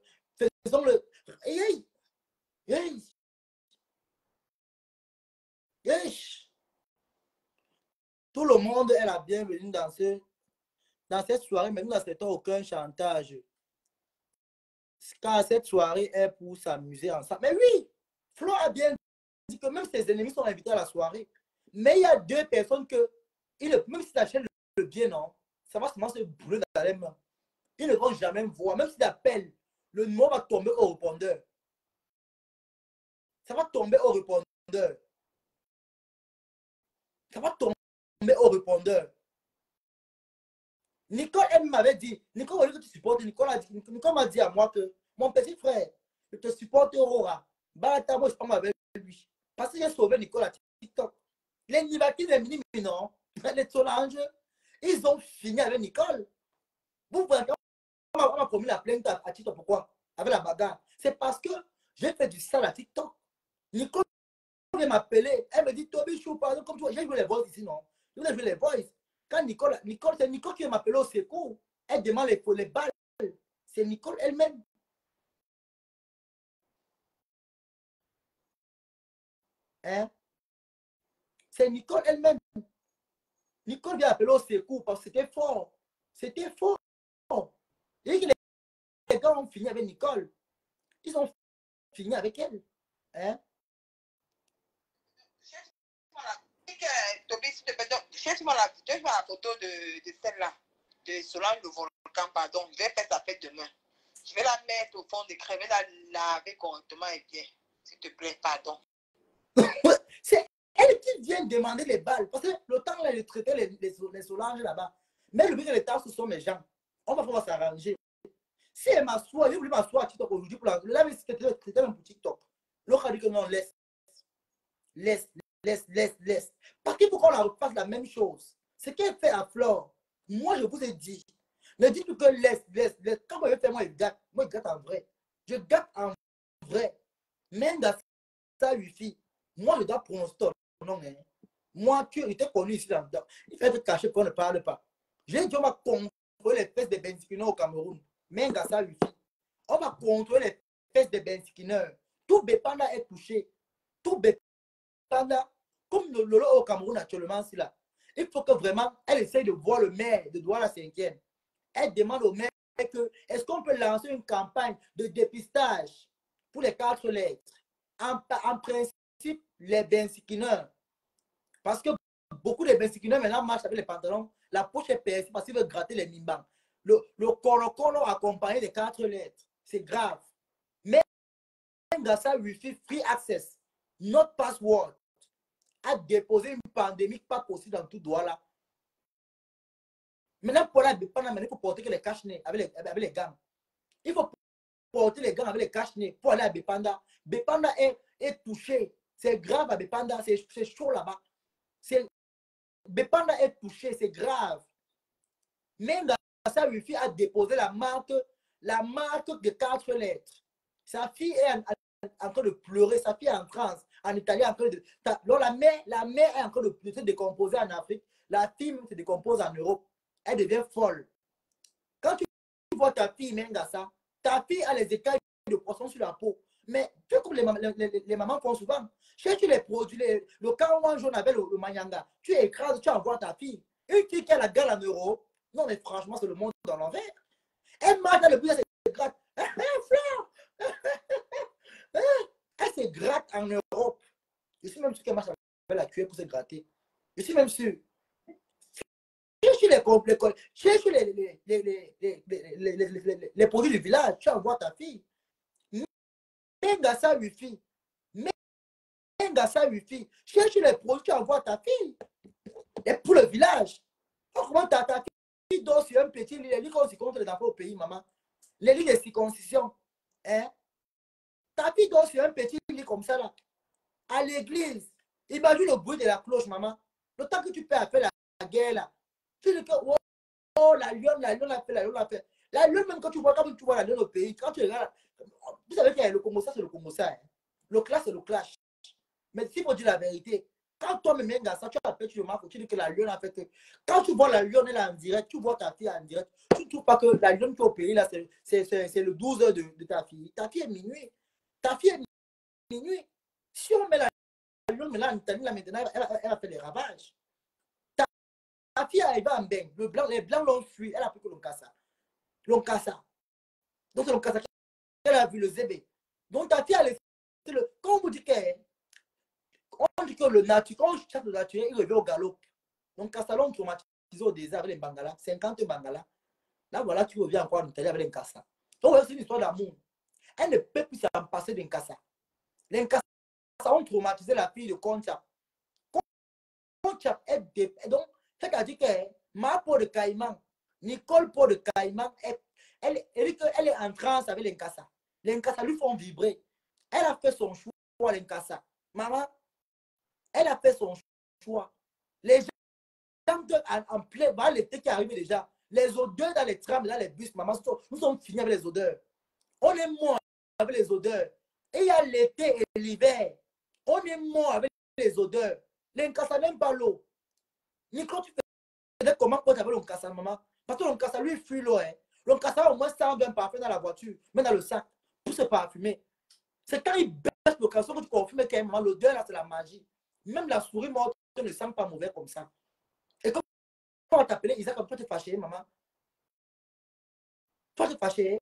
Tout le monde est la bienvenue dans cette soirée, mais nous n'acceptons aucun chantage. Car cette soirée est pour s'amuser ensemble. Mais oui, Flo a bien dit que même ses ennemis sont invités à la soirée. Mais il y a deux personnes que, même si tu achètes le bien, non, ça va seulement se brûler dans les mains. Ils ne vont jamais me voir. Même s'ils appellent, le nom va tomber au répondeur. Ça va tomber au répondeur. profondeur. Nicole, elle m'avait dit, Nicole, au lieu que tu supportes, Nicole m'a dit à moi que mon petit frère, je te supporte Aurora. Barata, moi, je parle avec lui. Parce que j'ai sauvé Nicole à TikTok. Les Nivaki, les mini non, les Solange, ils ont fini avec Nicole. Vous voyez, on m'a promis la plainte à TikTok. Pourquoi? Avec la bagarre. C'est parce que j'ai fait du sale à TikTok. Nicole vient m'appeler. Elle me dit, Toby Chou, pardon, comme tu vois, j'ai joué les voices ici, non? Je voulais jouer les voices. Quand c'est Nicole qui m'a appelé au secours. Elle demande les balles. C'est Nicole elle-même. Hein? C'est Nicole elle-même. Nicole vient appeler au secours parce que c'était fort. C'était fort. Et les gars ont fini avec Nicole. Ils ont fini avec elle. Hein? Cherche-moi la photo de celle-là, de Solange le volcan, pardon. Je vais faire sa fête demain. Je vais la mettre au fond des crèmes, je vais la laver correctement et bien. S'il te plaît, pardon. C'est elle qui vient demander les balles. Parce que le temps, là, elle traitait les Solanges là-bas. Mais le but de l'État, ce sont mes gens. On va pouvoir s'arranger. Si elle m'assoit, j'ai voulu m'asseoir à TikTok aujourd'hui pour la. Là, c'était un pour TikTok. L'autre a dit que non, laisse. Parce qu'il faut qu'on la fasse la même chose. Ce qu'elle fait à Flore, moi, je vous ai dit. Ne dites plus que laisse. Quand moi, je fais, moi, je gâte en vrai. Je gâte en vrai. Même dans sa wifi, moi, je dois prononcer ton nom. Hein. Moi, tu étais connu ici là-dedans. Il fait être caché qu'on ne parle pas. J'ai dit, on va contrôler les fesses des Bensikiner au Cameroun. Même dans sa wifi. On va contrôler les fesses des Bensikiner. Tout Bépanda est touché. Tout Bépanda, comme le Lolo au Cameroun actuellement, c'est là. Il faut que vraiment, elle essaye de voir le maire de Douala 5e. Elle demande au maire que, est-ce qu'on peut lancer une campagne de dépistage pour les 4 lettres? En principe, les Bensikiner. Parce que beaucoup de Bensikiner maintenant marchent avec les pantalons. La poche est percée parce qu'ils veulent gratter les mimbans. Le colo accompagné des 4 lettres. C'est grave. Mais dans sa Wi-Fi free access, notre password a déposé une pandémie pas possible dans tout Douala. Maintenant, pour la Bépanda, il faut porter que les cache-nez avec les gants. Il faut porter les gants avec les cache-nez pour aller à Bépanda. Bépanda est touché. C'est grave à Bépanda. C'est chaud là-bas. Bépanda est touché. C'est grave. Même dans sa Wi-Fi a déposé la marque de 4 lettres. Sa fille est en train de pleurer. Sa fille est en transe. En Italie, en train de. Alors, la mère est en train de se décomposer en Afrique. La fille se décompose en Europe. Elle devient folle. Quand tu vois ta fille, Mengassa, ta fille a les écailles de poisson sur la peau. Mais tu sais comme les mamans font souvent. Cherche les produits, le carouan jaune avec le manyanga. Tu écrases, tu envoies ta fille. Une fille qui a la gueule en euros. Non, mais franchement, c'est le monde dans l'envers. Elle marche dans le bus, elle se gratte. Elle se gratte en Europe. Je suis même sûr qu'elle marche avec la cuillère pour se gratter. Je suis même sûr. Cherche les produits du village, tu envoies ta fille. Mengassa Wi-Fi. Mengassa Wi-Fi. Cherche les produits, tu envoies ta fille. Et pour le village. Comment ta fille dort sur un petit lit, les lits qu'on s'y compte les enfants au pays, maman. Les lits de circoncision. Hein? Ta fille dort sur un petit lit comme ça là. À l'église. Imagine le bruit de la cloche, maman. Le temps que tu peux faire la guerre là. Tu dis que, oh, la lionne a fait. La lionne, même quand tu vois la lionne au pays, quand tu regardes, vous savez qu'il y a le Congo-ça, c'est le Congo-ça. Hein. Le clash, c'est le clash. Mais s'il faut dire la vérité, quand toi-même, ça, tu appelles, tu remarques, tu dis que la lionne a fait. Quand tu vois la lionne, elle est en direct, tu vois ta fille en direct, tu ne trouves pas que la lionne qui est au pays, là, c'est le 12 heures de ta fille. Ta fille est minuit. Ta fille est minuit. Si on met la lionne, mais là, maintenant, elle a fait des ravages. Ta fille arrive en bain. Les blancs l'ont fui. Elle a pris que l'Onkassa. Donc, c'est l'Onkassa qu'elle a vu le zébé. Donc, ta fille a laissé le. Quand on vous dit on dit que le naturel, quand on cherche le naturel, il revient au galop. Donc, Kassalon traumatisé au désert avec les Bangalas, 50 Bangalas. Là, voilà, tu reviens encore en Italie avec les Nkassa. Donc, c'est une histoire d'amour. Elle ne peut plus s'en passer d'un Nkassa. Les Nkassa ont traumatisé la fille de Conchap. Conchap est donc, C'est qu'elle dit que ma peau de caïman, Nicole peau de caïman, elle est en transe avec l'Inkasa. L'Inkasa lui font vibrer. Elle a fait son choix, l'Inkasa. Maman, elle a fait son choix. Les gens en plein, voilà l'été qui arrive déjà. Les odeurs dans les trams, dans les bus, maman, nous sommes finis avec les odeurs. On est mort avec les odeurs. Et il y a l'été et l'hiver. On est mort avec les odeurs. L'Inkasa n'aime pas l'eau. Nicole, tu fais comment quand tu avais l'Inkasa, maman? Parce que l'Inkasa, lui, fuit l'eau. Hein. L'Inkasa, au moins, sent un parfum dans la voiture, même dans le sac, pour se parfumer. C'est quand il baisse l'occasion que tu confirmes qu'à un moment, l'odeur, là, c'est la magie. Même la souris morte ne sent pas mauvais comme ça. Et comme on va t'appeler Isaac, comme toi, tu es fâché, maman. Toi, tu es fâché.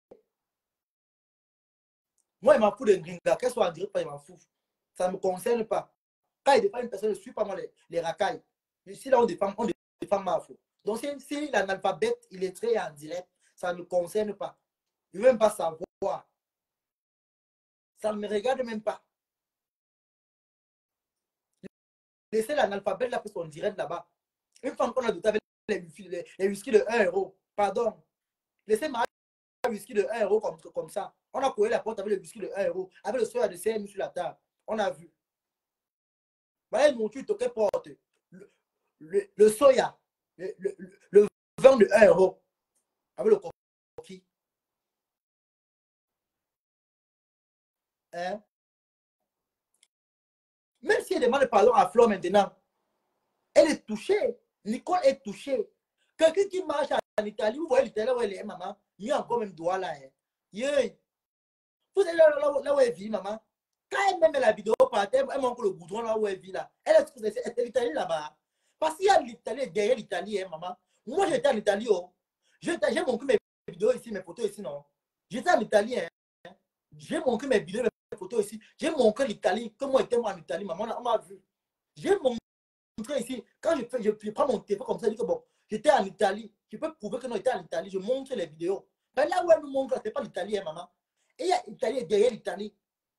Moi, il m'en fout de Gringa. Qu'elle soit en direct, il m'en fout. Ça ne me concerne pas. Quand il défend une personne, je ne suis pas moi les racailles. Ici, là, on défend ma faute. Donc, si l'analphabète, il est très en direct, ça ne me concerne pas. Je ne veux même pas savoir. Ça ne me regarde même pas. Laissez l'analphabète là pour son direct là-bas. Une femme qu'on a douté avec les whisky de 1 euro. Pardon. Laissez ma whisky de 1 euro comme ça. On a collé la porte avec le whisky de 1 euro. Avec le soya de CM sur la table. On a vu. Voyez, mon tu toquais porte. Le soya. Le vin de 1 euro. Avec le coquille. Hein? Même si elle demande pardon à Flo maintenant, elle est touchée. Nicole est touchée. Quelqu'un qui marche en Italie, vous voyez l'Italie où elle est, maman, il y a encore même doigt là. Hein. Vous savez là où elle vit, maman. Quand elle met la vidéo par terre, elle manque le goudron là où elle vit là. Elle est l'Italie là-bas. Parce qu'il y a l'Italie derrière l'Italie, hein, maman. Moi, j'étais en Italie. Oh. J'ai montré mes vidéos ici, mes photos ici, non. J'étais en Italie. Hein. J'ai montré mes vidéos, mes photos ici. J'ai montré l'Italie. Comment était moi en Italie, maman. On m'a vu. J'ai montré ici. Quand je prends mon téléphone comme ça, je dis que bon, j'étais en Italie. Je peux prouver que non, j'étais en Italie. Je montre les vidéos. Mais là où elle nous montre, ce n'est pas l'Italie, hein, maman. Et il y a l'Italie derrière l'Italie.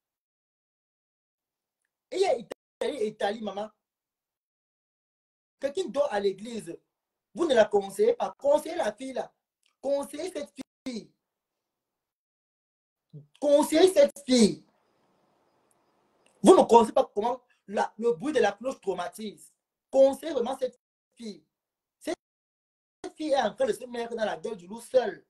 Et il y a Italie et Italie, maman. Quelqu'un dort à l'église. Vous ne la conseillez pas. Conseillez la fille là. Conseillez cette fille. Conseillez cette fille. Vous ne conseillez pas comment le bruit de la cloche traumatise. Conseillez vraiment cette fille. Cette fille est en train de se mettre dans la gueule du loup seule.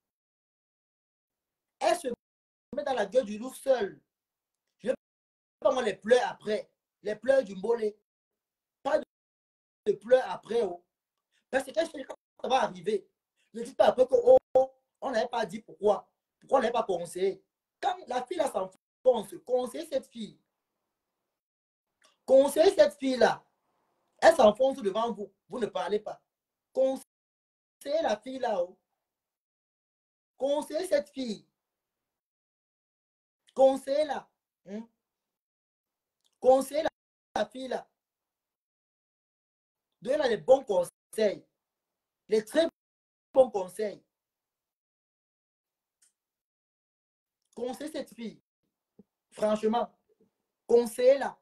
Elle se met dans la gueule du loup seule. Je ne sais pas moi les pleurs après. Les pleurs du mbolé. Pas de pleurs après. Oh. Parce que quand ça va arriver, ne dites pas après que oh, on n'avait pas dit pourquoi. Pourquoi on n'avait pas conseillé. Quand la fille là s'enfonce, conseillez cette fille. Conseillez cette fille-là. Elle s'enfonce devant vous. Vous ne parlez pas. Conseillez la fille-là. Oh. Conseillez cette fille. Conseillez-la. Conseillez la fille-là. Donnez-la les bons conseils. Les très bons conseils. Conseillez cette fille. Franchement. Conseillez-la.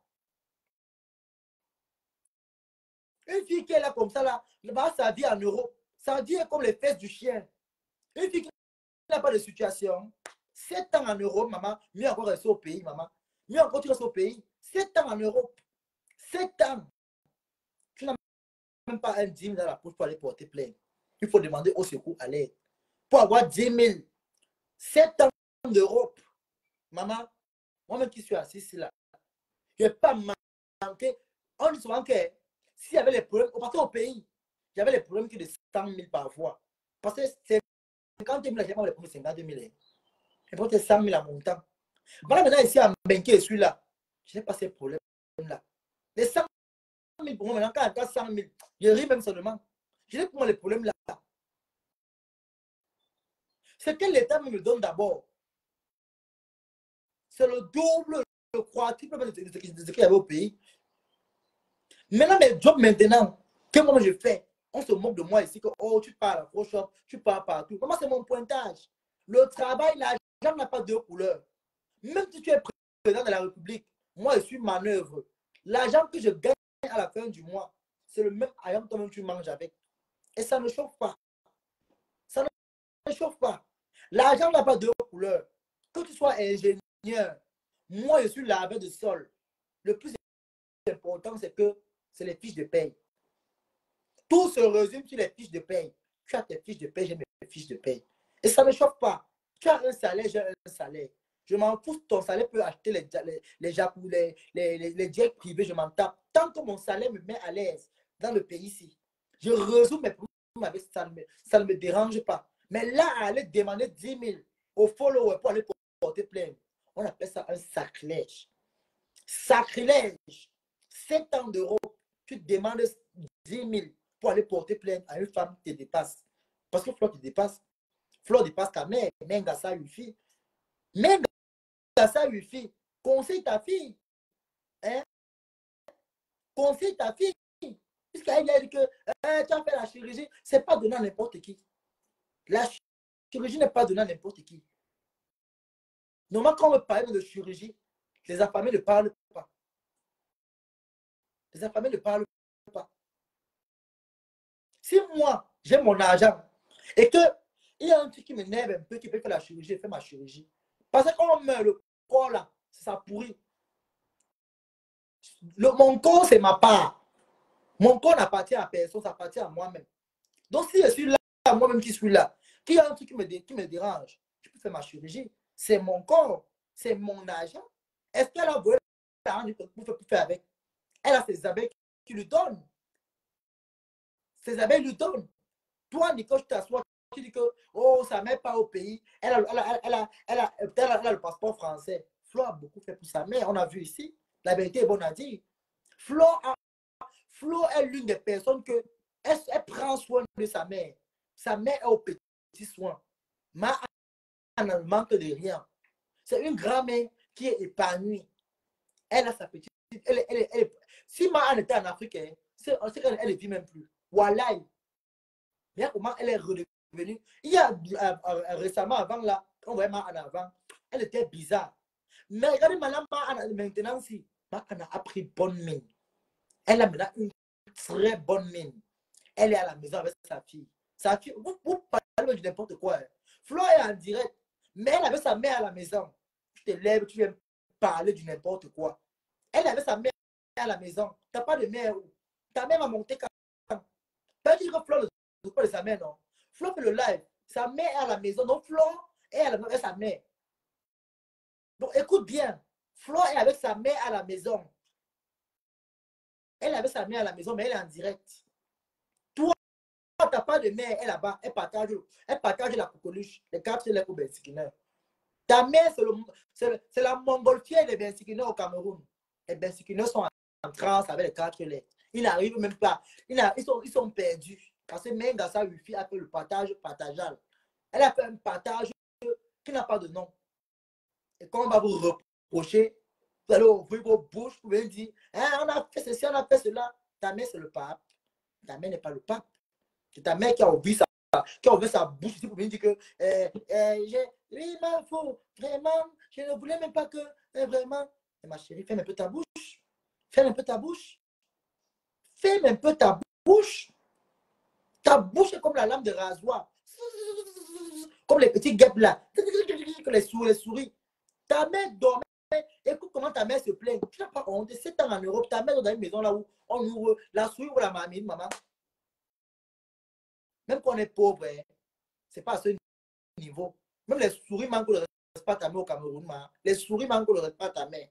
Une fille qui est là comme ça, là, sa vie en Europe, sa vie est comme les fesses du chien. Une fille qui n'a pas de situation, 7 ans en Europe, maman, mieux encore rester au pays, maman. Mieux encore tu restes au pays. 7 ans en Europe. 7 ans. Tu n'as même pas un 10 000 dans la poche pour aller porter plainte. Il faut demander au secours à l'aide. Pour avoir 10 000. 7 ans d'Europe. Maman, moi-même qui suis assis là, je n'ai pas manqué. On dit souvent que s'il y avait les problèmes, on partait au pays, il y avait les problèmes de 100 000 parfois. Parce que c'est 50 000, j'ai pas les problèmes de 52 000. J'ai pas 100 000 à mon temps. Voilà maintenant ici à Benké, je suis là. Je n'ai pas ces problèmes-là. Les 100 000 pour moi, maintenant, quand il y a 100 000, je ris même seulement. Je n'ai pas moi les problèmes-là. C'est que l'État me donne d'abord. C'est le double, le quadruple de ce qu'il y avait au pays. Maintenant, mes jobs maintenant, que moi je fais, on se moque de moi ici, que oh, tu parles à Pro-Shop, tu parles partout. Moi, c'est mon pointage. Le travail, l'argent n'a pas deux couleurs. Même si tu es président de la République, moi, je suis manœuvre. L'argent que je gagne à la fin du mois, c'est le même ayam toi-même tu manges avec. Et ça ne chauffe pas. Ça ne chauffe pas. L'argent n'a pas deux couleurs. Que tu sois ingénieur, moi je suis laveur de sol. Le plus important, c'est que c'est les fiches de paye. Tout se résume sur les fiches de paye. Tu as tes fiches de paye, j'ai mes fiches de paye. Et ça ne chauffe pas. Tu as un salaire, j'ai un salaire. Je m'en fous, ton salaire peut acheter les jets privés, je m'en tape. Tant que mon salaire me met à l'aise dans le pays ici, je résout mes problèmes avec ça, ça ne me dérange pas. Mais là, aller demander 10 000 aux followers pour aller porter plainte, on appelle ça un sacrilège. Sacrilège. 7 ans d'euros, tu demandes 10 000 pour aller porter plainte à une femme qui te dépasse. Parce que Flo te dépasse. Flo dépasse ta mère, même à ça, une fille. Même à ça, une fille. Conseille ta fille. Hein? Conseille ta fille. Puisqu'elle a dit que tu as fait la chirurgie, ce n'est pas donné à n'importe qui. La chirurgie n'est pas donnée à n'importe qui. Normalement, quand on parle de chirurgie, les affamés ne parlent pas. Les affamés ne parlent pas. Si moi, j'ai mon argent et qu'il y a un truc qui m'énerve un peu, qui peut faire la chirurgie, je fais ma chirurgie. Parce que quand on meurt, le corps là, ça pourrit. Mon corps, c'est ma part. Mon corps n'appartient à personne, ça appartient à moi-même. Donc, si je suis là, moi-même qui suis là, qu'il y a un truc qui me dérange, je peux faire ma chirurgie. C'est mon corps, c'est mon argent. Est-ce qu'elle a volé l'argent pour faire avec? Elle a ses abeilles qui lui donnent. Ses abeilles lui donnent. Toi, Nico, je t'assois, tu dis que oh, ça ne met pas au pays. Elle a le passeport français. Flo a beaucoup fait pour sa mère. On a vu ici. La vérité est bonne à dire. Flo est l'une des personnes que elle prend soin de sa mère. Sa mère est au petit soin. Ma ne manque de rien. C'est une grand-mère qui est épanouie. Elle a sa petite. Si ma Anne était en Afrique, c'est qu'elle ne vit même plus. Voilà. Mais comment elle est redevenue. Il y a récemment, avant là, quand on voyait ma Anne avant, elle était bizarre. Mais regardez maintenant, ma Anne maintenant, si ma Anne a pris bonne mine. Elle a maintenant une très bonne mine. Elle est à la maison avec sa fille. Sa fille, vous parlez de n'importe quoi. Flo est en direct, mais elle avait sa mère à la maison. Tu te lèves, tu viens parler du n'importe quoi. Elle avait sa mère à la maison. Tu n'as pas de mère. Ta mère va monter quand? Pas dire que Flo ne pas de sa mère, non. Flo fait le live. Sa mère est à la maison. Donc Flo est avec sa mère. Donc écoute bien. Flo est avec sa mère à la maison. Elle avait sa mère à la maison, mais elle est en direct. Toi, tu n'as pas de mère, elle est là-bas, elle partage la coqueluche, les 4 lèvres au Bensikiner. Ta mère, c'est la montgolfière des Bensikiner au Cameroun. Les Bensikiner sont en transe avec les 4 lèvres. Ils n'arrivent même pas. Ils sont perdus. Parce que même dans sa wifi a fait le partage partageable. Elle a fait un partage qui n'a pas de nom. Et quand on va vous reprocher, vous allez ouvrir vos bouches, vous allez dire, hein, on a fait ceci, on a fait cela. Ta mère, c'est le pape. Ta mère n'est pas le pape. C'est ta mère qui a ouvert sa bouche ici pour venir dire que oui, il m'en faut, vraiment, je ne voulais même pas que, vraiment. Et ma chérie, ferme un peu ta bouche. Ferme un peu ta bouche. Ferme un peu ta bouche. Ta bouche est comme la lame de rasoir. Comme les petits guêpes là. Les souris. Ta mère dormait. Écoute comment ta mère se plaint. Tu n'as pas honte. 7 ans en Europe, ta mère dans une maison là où on ouvre la souris ou la mamie, maman. Même quand on est pauvre, hein, ce n'est pas à ce niveau. Même les souris manquent le respect à ta mère au Cameroun. Les souris manquent le respect à ta mère.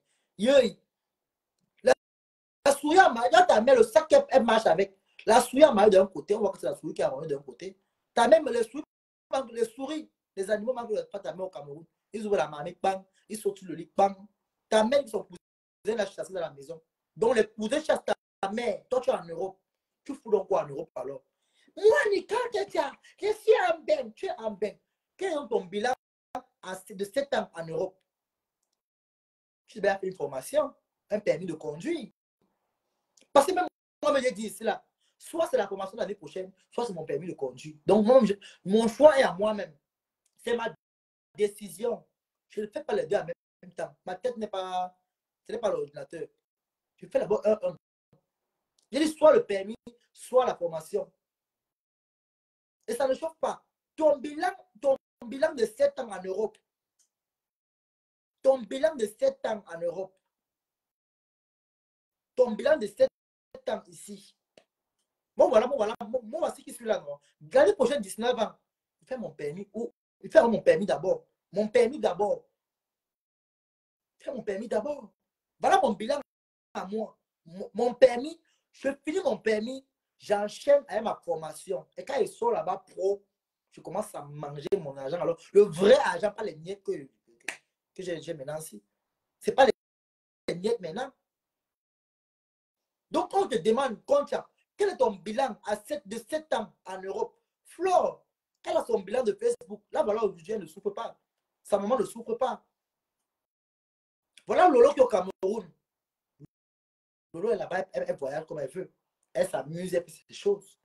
La souris à ta mère, le sac elle marche avec. La souris à maillot d'un côté, on voit que c'est la souris qui a maillot d'un côté. Ta mère, les souris, les animaux manquent le respect à ta mère au Cameroun. Ils ouvrent la mamie, bang, ils sautent sur le lit, bang. Ta mère, ils sont cousins la chasser dans la maison. Donc les cousins chassent ta mère. Toi, tu es en Europe. Tu fous donc quoi en Europe alors? Moi, Nika, je suis en bain. Tu es en bain. Quel est ton bilan de 7 ans en Europe? Tu devais faire une formation, un permis de conduire. Parce que même moi, je dis cela. Soit c'est la formation de l'année prochaine, soit c'est mon permis de conduire. Donc, moi, mon choix est à moi-même. C'est ma décision. Je ne fais pas les deux en même temps. Ma tête n'est pas... Ce n'est pas l'ordinateur. Je fais d'abord un. J'ai dit soit le permis, soit la formation. Et ça ne chauffe pas. Ton bilan de 7 ans en Europe. Ton bilan de 7 ans en Europe. Ton bilan de 7 ans ici. Bon, voilà. Moi, voici qui suis là. L'année prochaine, 19 ans. Il fait mon permis. Ou il fait mon permis d'abord. Mon permis d'abord. Il fait mon permis d'abord. Voilà mon bilan à moi. Mon permis, je finis mon permis, j'enchaîne avec ma formation. Et quand il sort là-bas pro, je commence à manger mon argent. Alors, le vrai argent, pas les miettes que j'ai maintenant ici. Ce n'est pas les miettes maintenant. Donc, quand on te demande, quel est ton bilan de 7 ans en Europe? Flore, quel est son bilan de Facebook? Là, voilà, aujourd'hui, elle ne souffre pas. Sa maman ne souffre pas. Voilà Lolo qui est au Cameroun. Lolo est là-bas, elle voyage comme elle veut. Elle s'amuse, elle fait ces choses.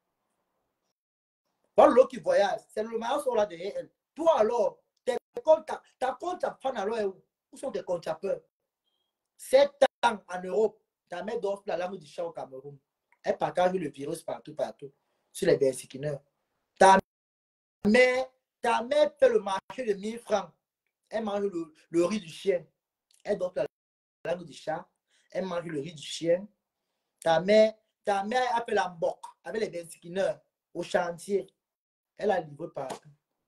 Voilà Lolo qui voyage. C'est le mariage sur là derrière elle. Toi alors, ta compte à prendre alors où sont tes comptes à peur? 7 ans en Europe, ta mère dort la langue du chat au Cameroun. Elle partage le virus partout. Sur les bersiquineurs. Ta mère fait le marché de 1000 francs. Elle mange le riz du chien. Elle dort la langue du chat. Elle mange le riz du chien. Ta mère a fait la mboc avec les bersiquineurs au chantier. Elle a livré partout.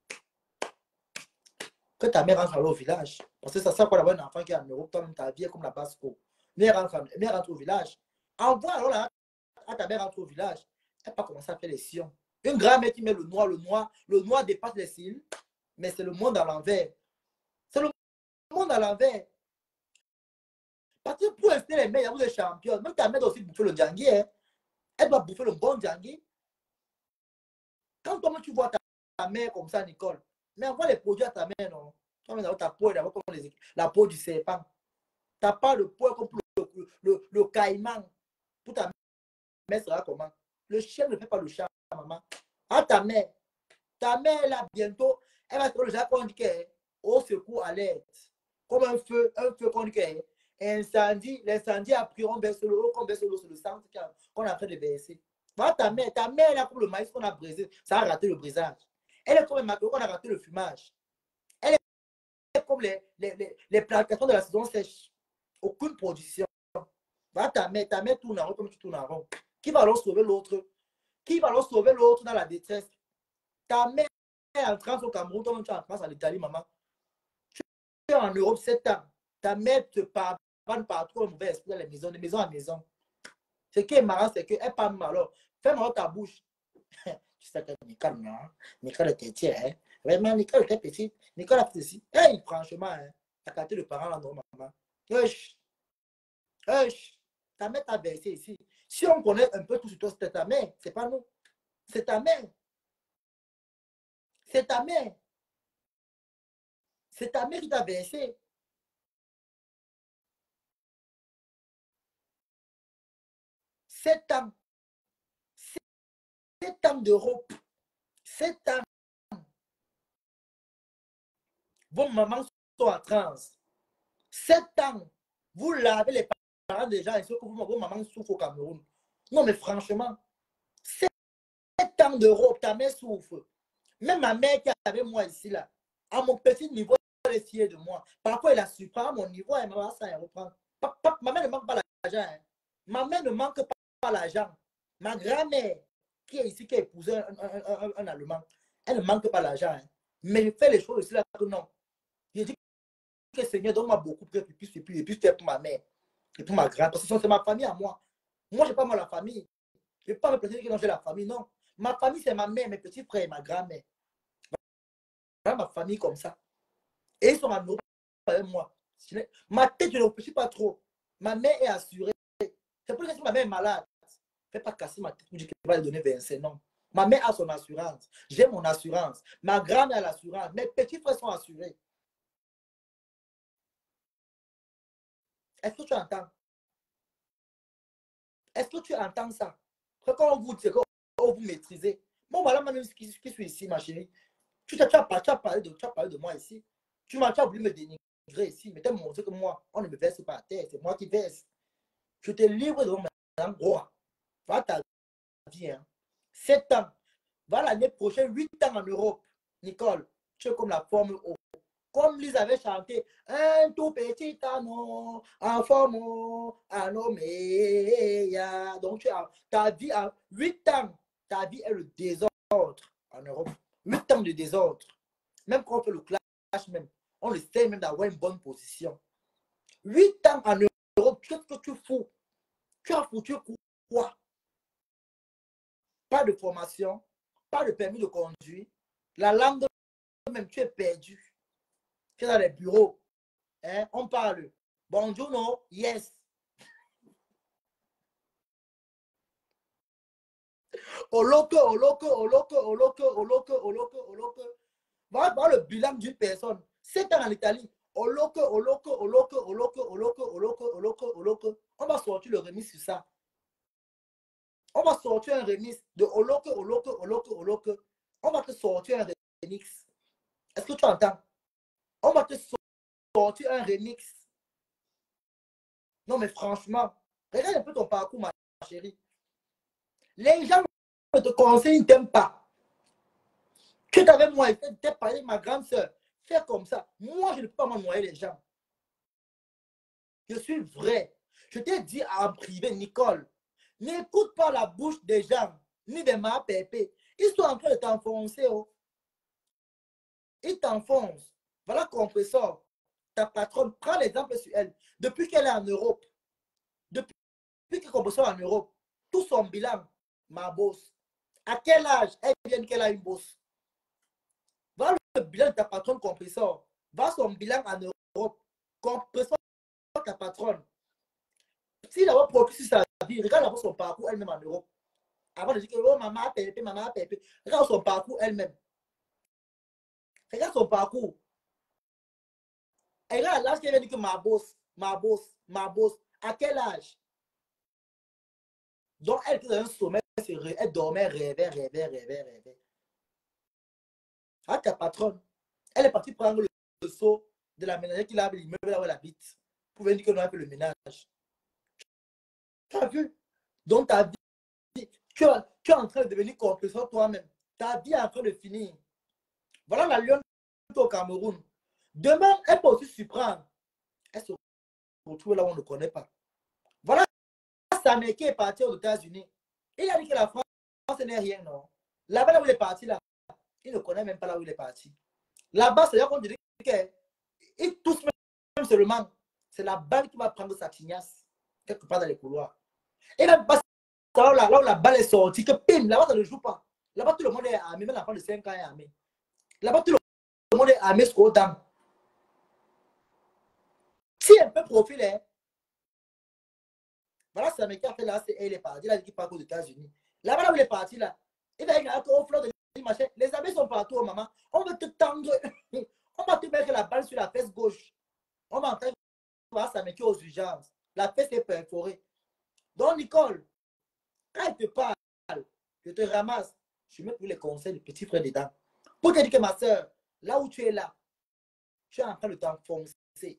Que ta mère rentre au village. Parce que ça sert quoi d'avoir un enfant qui est en Europe, toi-même ta vie est comme la Basco. Mais elle rentre au village. Envoie alors là, ta mère rentre au village. Elle n'a pas commencé à faire les sillons. Une grand-mère qui met le noir dépasse les cils, mais c'est le monde à l'envers. C'est le monde à l'envers. Parce que pour rester les meilleurs, vous êtes champions. Même ta mère doit aussi bouffer le djangui. Hein. Elle doit bouffer le bon djangui. Quand toi, tu vois ta mère comme ça, Nicole, mais envoie les produits à ta mère, non? Toi, ta peau est d'abord comme la peau du serpent. Tu n'as pas le poids comme le caïman. Pour ta mère sera comment? Le chien ne fait pas le chat, maman. Ah, ta mère, là, bientôt, elle va se faire le chat qu'on dit au secours, alerte. Comme un feu qu'on dit incendie, l'incendie a pris, on baisse l'eau, c'est le sang qu'on est en train de baisser. Voilà ta mère, là, pour le maïs qu'on a brisé, ça a raté le brisage. Elle est comme un maquillot qu'on a raté le fumage. Elle est comme les plantations de la saison sèche. Aucune production. Voilà ta mère tourne en rond comme tu tournes en rond. Qui va alors sauver l'autre? Qui va alors sauver l'autre dans la détresse? Ta mère est en France au Cameroun, toi tu es en France en Italie, maman. Tu es en Europe 7 ans. Ta mère te pardonne partout un mauvais esprit dans les maisons, de maison à maison. Ce qui est marrant, c'est qu'elle parle mal. Alors, fais-moi ta bouche. Tu sais que Nicole, non? Nicole était tiers, hein? Vraiment, Nicole était petite. Nicole a fait ceci. Hey, franchement, hein? T'as capté le parent là, non, maman? Hush! Ta mère t'a versé ici. Si on connaît un peu tout sur toi, c'est ta mère. C'est pas nous. C'est ta mère. C'est ta mère. C'est ta mère qui t'a versé. Sept ans. 7 ans d'Europe. 7 ans. Vos mamans sont en transe. 7 ans. Vous lavez les parents des gens et ceux que vos mamans souffrent au Cameroun. Non, mais franchement, 7 ans d'Europe, ta mère souffre. Même ma mère qui avait moi ici, là, à mon petit niveau, elle est fière de moi. Parfois, elle a su prendre à mon niveau, elle m'a ça, elle reprend. Ma mère ne manque pas l'argent. Hein. Ma mère ne manque pas l'argent. Ma grand-mère, qui est ici, qui a épousé un Allemand, elle ne manque pas l'argent. Hein. Mais elle fait les choses ici, là, que non. Je dis que le Seigneur donne-moi beaucoup pour que je puisse faire pour ma mère et pour ma grand-mère. Parce que c'est ma famille à moi. Moi, je n'ai pas moi la famille. Je ne vais pas me plaisir que j'ai la famille, non. Ma famille, c'est ma mère, mes petits frères et ma grand-mère. Voilà ma famille comme ça. Et ils sont en Europe avec moi. Ma tête, je ne réfléchis pas trop. Ma mère est assurée. C'est pour ça que si ma mère est malade, ne fais pas casser ma tête pour dire qu'elle va lui donner 25 non. Ma mère a son assurance. J'ai mon assurance. Ma grand-mère a l'assurance. Mes petits frères sont assurés. Est-ce que tu entends? Est-ce que tu entends ça? Quand on vous dit que vous maîtrisez. Bon, voilà moi-même qui suis ici, ma chérie. Tu as parlé de moi ici. Tu as voulu me dénigrer ici. Mais tu as montré que moi, on ne me verse pas à terre. C'est moi qui verse. Je te livre devant Madame Roi. Voilà ta vie. Hein. 7 ans. Voilà l'année prochaine, 8 ans en Europe. Nicole, tu es comme la Formule O. Comme Lise avait chanté, un tout petit anneau, en forme, un homme. Donc, tu as ta vie à 8 ans, ta vie est le désordre en Europe. 8 ans de désordre. Même quand on fait le clash, même, on essaie même d'avoir une bonne position. 8 ans en Europe, qu'est-ce que tu fous? Tu as foutu quoi? Pas de formation, pas de permis de conduire. La langue, même, tu es perdu. Tu es dans les bureaux. Hein? On parle. Bonjour, non? Yes. Oloko. Va voir le bilan d'une personne. 7 ans en Italie. Oloko. On va sortir le remise sur ça. On va sortir un remix de Oloko. On va te sortir un remix. Est-ce que tu entends? On va te sortir un remix. Non, mais franchement, regarde un peu ton parcours, ma chérie. Les gens ne te conseillent, ils ne t'aiment pas. Tu es avec moi, tu es parlé avec ma grande soeur. Fais comme ça. Moi, je ne peux pas m'ennoyer les gens. Je suis vrai. Je t'ai dit en privé, Nicole, n'écoute pas la bouche des gens, ni des ma pépé. Ils sont en train de t'enfoncer. Oh. Ils t'enfoncent. Voilà compresseur. Ta patronne, prends l'exemple sur elle. Depuis qu'elle est en Europe, depuis qu'elle compresseur en Europe, tout son bilan, ma bosse. À quel âge elle vient qu'elle a une bosse? Va le bilan de ta patronne compresseur. Va son bilan en Europe. Compresseur ta patronne. S'il a profité sur sa vie, regarde d'abord son parcours elle-même en Europe. Avant de dire que oh, maman a pépé. Regarde son parcours elle-même. Regarde son parcours. Et là, l'âge qu'elle vient dire que ma bosse. À quel âge? Donc, elle était dans un sommeil, elle dormait, rêvait. Ah, ta patronne, elle est partie prendre le seau de la ménagère qui lave l'immeuble là où elle habite pour venir dire que nous avons fait le ménage. Tu as vu? Donc, ta vie, tu es en train de devenir compresseur toi-même. Ta vie est en train de finir. Voilà la lionne au Cameroun. Demain, elle peut aussi surprendre. Elle se retrouve là où on ne connaît pas. Voilà Sané qui est parti aux États-Unis. Il a dit que la France n'est rien, non. Là-bas, là où il est parti, là, il ne connaît même pas là où il est parti. Là-bas, c'est là qu'on dirait qu'il touche même seulement. C'est la balle qui va prendre sa tignasse quelque part dans les couloirs. Et même pas là où la balle est sortie, que pim, là-bas, ça ne joue pas. Là-bas, tout le monde est armé, même l'enfant de 5 ans est armé. Là-bas, tout le monde est armé jusqu'aux dents. Si un peu profil est. Voilà, c'est un mec qui a fait là, c'est elle est partie, il a dit qu'il part aux États-Unis. Là-bas, là où il est parti, là, il va y avoir au flot de machin. Les amis sont partout, oh, maman. On va te tendre, on va te mettre la balle sur la fesse gauche. On va entendre voir ça mec aux urgences. La fesse est perforée. Donc, Nicole, quand elle te parle, je te ramasse, je mets tous les conseils du petit frère dedans. Pour te dire que ma soeur, là où tu es là, tu es en train de t'enfoncer.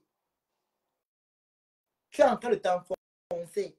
Tu es en train de t'enfoncer.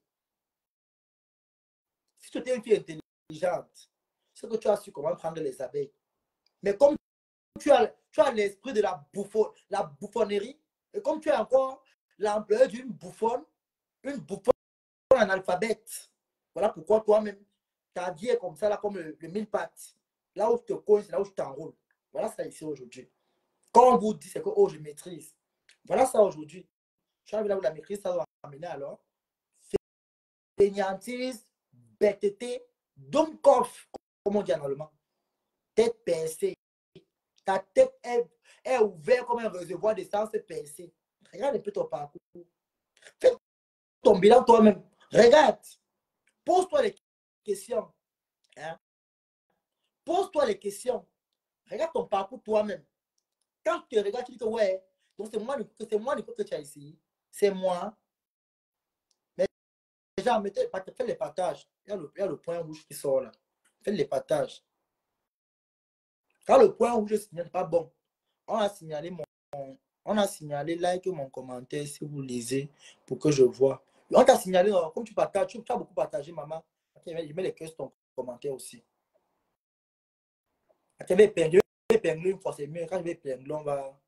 Si tu étais une fille intelligente, c'est que tu as su comment prendre les abeilles. Mais comme tu as l'esprit de la bouffonnerie, et comme tu es encore l'employeur d'une bouffonne analphabète, voilà pourquoi toi-même, ta vie est comme ça, là, comme le mille pattes. Là où tu te cognes, c'est là où tu t'enroules. Voilà ça ici aujourd'hui. Quand on vous dit, c'est que oh, je maîtrise. Voilà ça aujourd'hui. Tu as vu là où la maîtrise, ça va amener alors. Fainéantise, bêteté, dummkopf, comme on dit en allemand. Tête percée. Ta tête est ouverte comme un réservoir d'essence percé. Regarde un peu ton parcours. Fais ton bilan toi-même. Regarde. Pose-toi les questions. Hein? Pose-toi les questions. Regarde ton parcours toi-même. Quand tu regardes, tu dis que ouais, donc c'est moi que tu as ici. C'est moi. Mais déjà, fais les partages. Il y a le point rouge qui sort là. Fais les partages. Quand le point rouge n'est pas bon, on a signalé like mon commentaire si vous lisez pour que je vois. On t'a signalé, comme tu partages, tu as beaucoup partagé, maman. je mets les cœurs sur ton commentaire aussi. Tu vas épingler une fois, c'est mieux. Quand je vais épingler, on va...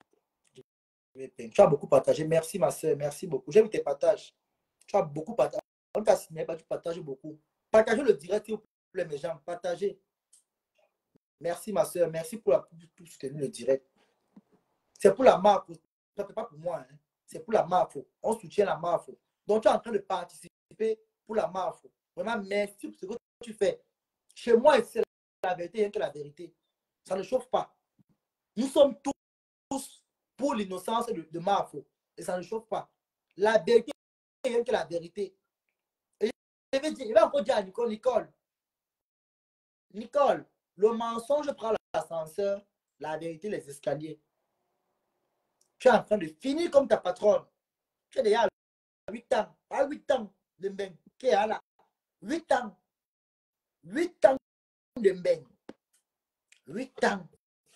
Tu as beaucoup partagé. Merci, ma soeur. Merci beaucoup. J'aime tes partages. Tu as beaucoup partagé. On t'a signé, tu partages beaucoup. Partagez le direct, s'il vous plaît, mes gens. Partagez. Merci, ma soeur. Merci pour soutenir le direct. C'est pour la marque. Ce n'est pas pour moi. Hein. C'est pour la marque. On soutient la marque. Donc, tu es en train de participer pour la marque. Vraiment, merci pour ce que tu fais. Chez moi, c'est la vérité, rien que la vérité. Ça ne chauffe pas. Nous sommes tous pour l'innocence de Mafo. Et ça ne chauffe pas. La vérité, rien que la vérité. Et je vais encore dire à Nicole, le mensonge prend l'ascenseur, la vérité les escaliers. Tu es en train de finir comme ta patronne. Tu es déjà à 8 ans. Pas 8 ans de Mbeng. 8 ans. 8 ans de Mbeng. 8 ans.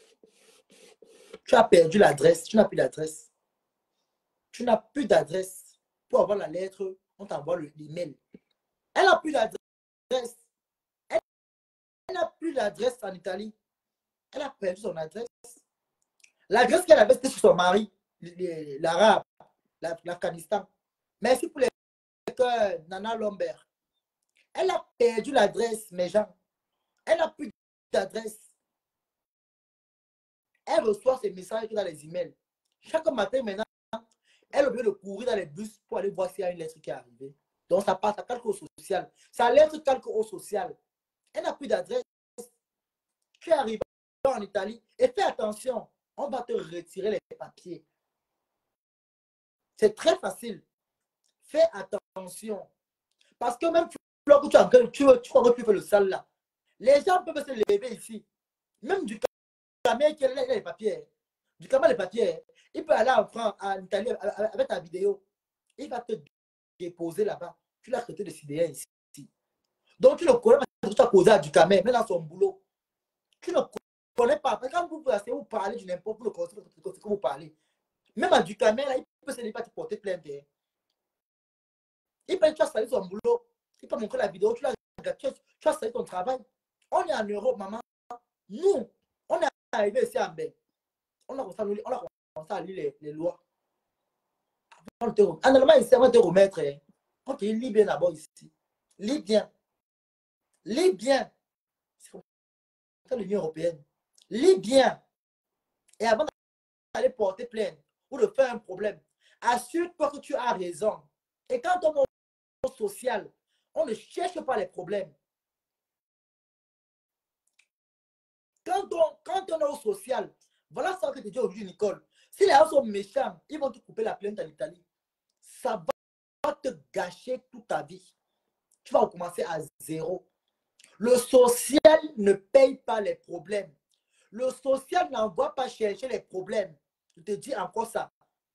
Tu as perdu l'adresse. Tu n'as plus d'adresse. Tu n'as plus d'adresse. Pour avoir la lettre, on t'envoie l'email. Elle n'a plus d'adresse. Elle n'a plus d'adresse en Italie. Elle a perdu son adresse. L'adresse qu'elle avait, c'était sur son mari, l'Arabe, l'Afghanistan. Merci pour les cœurs, Nana Lombert. Elle a perdu l'adresse, mes gens. Elle n'a plus d'adresse. Elle reçoit ses messages dans les emails. Chaque matin, maintenant, elle est obligée de courir dans les bus pour aller voir s'il y a une lettre qui est arrivée. Donc, ça passe, ça calque au social. Sa lettre calque au social. Elle n'a plus d'adresse. Tu es arrivé en Italie et fais attention. On va te retirer les papiers. C'est très facile. Fais attention. Parce que même tu crois que tu fais le sale là. Les gens peuvent se lever ici. Même du Camel qui a les papiers. Du Camel les papiers. Il peut aller en France, en Italie avec ta vidéo. Il va te déposer là-bas. Tu l'as traité de CDN ici. Donc tu ne connais pas ce que tu as causé à du Camel, même dans son boulot. Tu ne connais pas. Quand vous parlez du n'importe quoi, ce que vous parlez. Même à du Camel, il peut se pas te porter plainte. Il peut tu as salé son boulot. Il peut montrer la vidéo, tu as salé ton travail. On est en Europe, maman. Nous, on est arrivé ici en Belgique. On a commencé à lire les lois. En Allemagne, ici, on va te remettre. Ok, lis bien d'abord ici. Lis bien. Lis bien. C'est l'Union européenne. Lis bien. Et avant d'aller porter plainte ou de faire un problème, assure-toi que tu as raison. Et quand on est au social, on ne cherche pas les problèmes. Quand on est au social, voilà ce que tu dis aujourd'hui, Nicole. Si les gens sont méchants, ils vont te couper la plainte en Italie. Ça va te gâcher toute ta vie. Tu vas recommencer à zéro. Le social ne paye pas les problèmes. Le social n'envoie pas chercher les problèmes. Je te dis encore ça.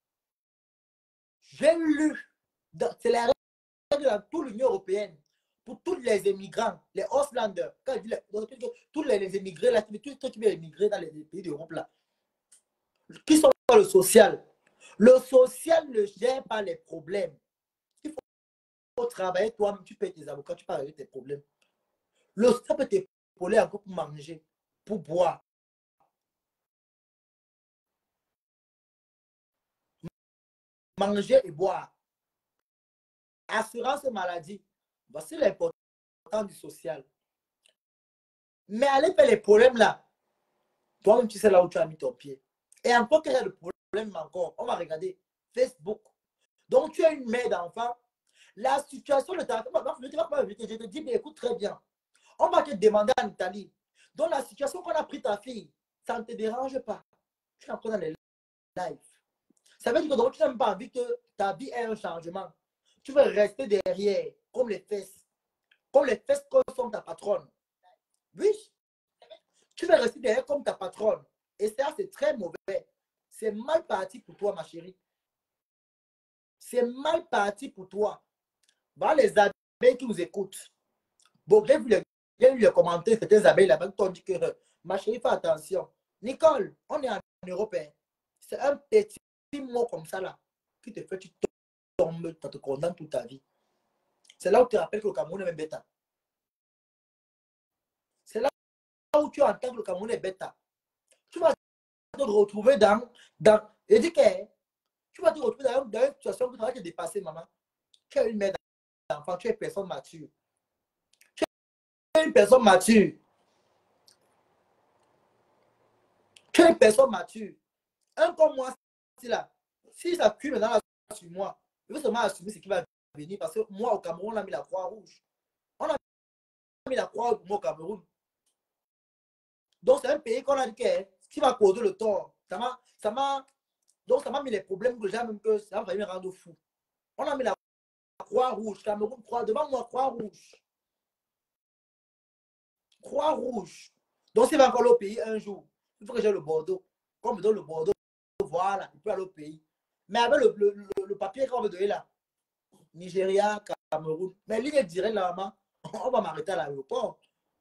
J'ai lu, c'est la règle dans toute l'Union européenne, pour tous les immigrants, les Ausländer, tous les immigrés, là, tous ceux qui veulent émigrer dans les pays d'Europe, là, qui sont dans le social. Le social ne gère pas les problèmes. Il faut travailler toi-même, tu payes tes avocats, tu peux régler tes problèmes. Le social peut t'épauler encore pour manger, pour boire. Manger et boire. Assurance maladie. Voici l'importance du social. Mais allez faire les problèmes là. Toi-même, tu sais là où tu as mis ton pied. Et encore qu'il y a le problème encore, on va regarder Facebook. Donc, tu as une mère d'enfant. La situation de ta femme, je te dis, mais écoute très bien. On va te demander en Italie. Donc, la situation qu'on a pris ta fille, ça ne te dérange pas. Tu es encore dans les lives. Ça veut dire que donc, tu n'as pas envie que ta vie ait un changement. Tu veux rester derrière, comme les fesses. Comme les fesses que sont ta patronne. Oui. Tu veux rester derrière comme ta patronne. Et ça, c'est très mauvais. C'est mal parti pour toi, ma chérie. C'est mal parti pour toi. Voilà les abeilles qui nous écoutent. Bon, j'ai vu les commentaires, certains abeilles là-bas qui t'ont dit que ma chérie, fais attention. Nicole, on est en Europe. C'est un petit mot comme ça là qui te fait, tu tombes, tu te condamnes toute ta vie. C'est là où tu te rappelles que le Cameroun est même bêta. où tu entends que le Cameroun est bêta, tu vas te retrouver et dis que tu vas te retrouver dans une situation où tu vas te dépasser, maman. Tu es une mère d'enfant, tu es une personne mature. Tu es une personne mature. Tu es une personne mature. Un comme moi, si ça cuit maintenant sur moi, je veux seulement assumer ce qui va venir parce que moi, au Cameroun, on a mis la croix rouge. On a mis la croix rouge au Cameroun. Donc, c'est un pays qu'on a dit qui va causer le tort. Donc, ça m'a mis les problèmes que j'ai, même que ça va me rendre fou. On a mis la croix rouge, Cameroun, croix, devant moi, croix rouge. Croix rouge. Donc, s'il va encore au pays un jour, il faut que j'ai le Bordeaux. Quand on me donne le Bordeaux, voilà, il peut aller au pays. Mais avec le papier qu'on me donner là, Nigeria, Cameroun, mais ligne directe là, maman, on va m'arrêter à l'aéroport.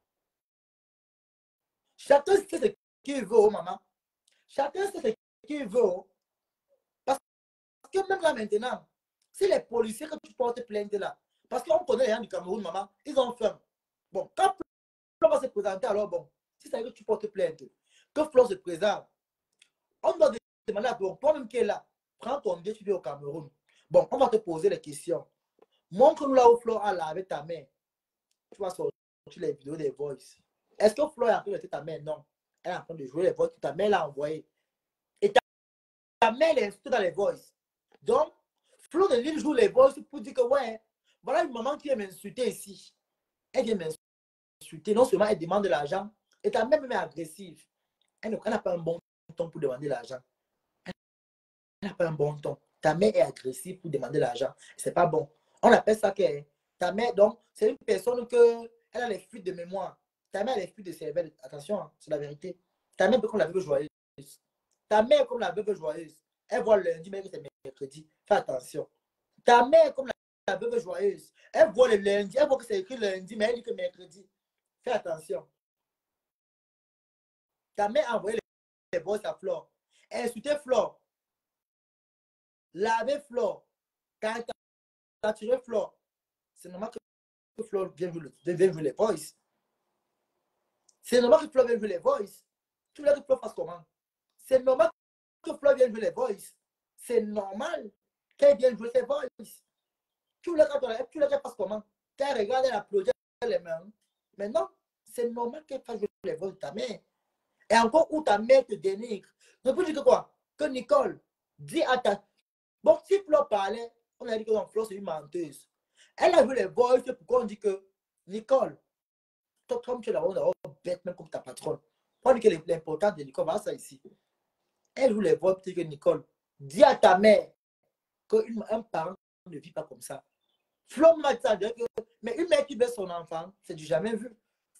Chacun sait ce qu'il veut, maman. Chacun sait ce qu'il veut. Parce que même là maintenant, si les policiers que tu portes plainte là, parce qu'on connaît les gens du Cameroun, maman, ils ont faim. Bon, quand Flo va se présenter, alors bon, si ça veut que tu portes plainte, que Flo se présente, on doit demander à toi-même qui est là, prends ton billet, tu viens au Cameroun. Bon, on va te poser les questions. Montre-nous là où Flo a lavé ta main. Tu vas sortir les vidéos des voices. Est-ce que Flo est en train de jeter ta main? Non. Elle est en train de jouer les voices. Ta main l'a envoyé. Et ta main elle est insultée dans les voices. Donc, Flo de Lille joue les voices pour dire que ouais, voilà une maman qui vient m'insulter ici. Elle vient m'insulter. Non seulement elle demande de l'argent, et ta main même est agressive. Elle n'a pas un bon ton pour demander l'argent. Elle n'a pas un bon ton. Ta mère est agressive pour demander l'argent. C'est pas bon. On appelle ça que ta mère, donc, c'est une personne que elle a les fuites de mémoire. Ta mère a les fuites de cervelle. Attention, hein, c'est la vérité. Ta mère est comme la veuve joyeuse. Ta mère est comme la veuve joyeuse. Elle voit le lundi, mais que c'est mercredi. Fais attention. Ta mère est comme la veuve joyeuse. Elle voit le lundi, elle voit que c'est écrit lundi, mais elle dit que mercredi. Fais attention. Ta mère a envoyé les voix à Flore. Elle insultait Flore. Laver Flore. T'as Flore. C'est normal que Flore vienne jouer les voices. C'est normal que Flore vienne jouer les voices. Tu voulais que Flore fasse comment? C'est normal que Flore vienne jouer les voices. C'est normal qu'elle vienne jouer ses voices. Tu voulais qu'elle fasse comment? Qu'elle regarde, elle applaudit les mains. Mais non, c'est normal qu'elle fasse jouer les voices de ta mère. Et encore où ta mère te dénigre. Je peux dire que quoi? Que Nicole dit à ta... Bon, si Flore parlait, on a dit que non, Flore c'est une menteuse. Elle a vu les voices, pourquoi on dit que Nicole, toi, comme tu es là-haut, bête, même comme ta patronne. On dit que l'important de Nicole, voilà ça ici. Elle joue les voix, peut-être que Nicole, dis à ta mère qu'un parent ne vit pas comme ça. Flore m'a dit ça, mais une mère qui baisse son enfant, c'est du jamais vu.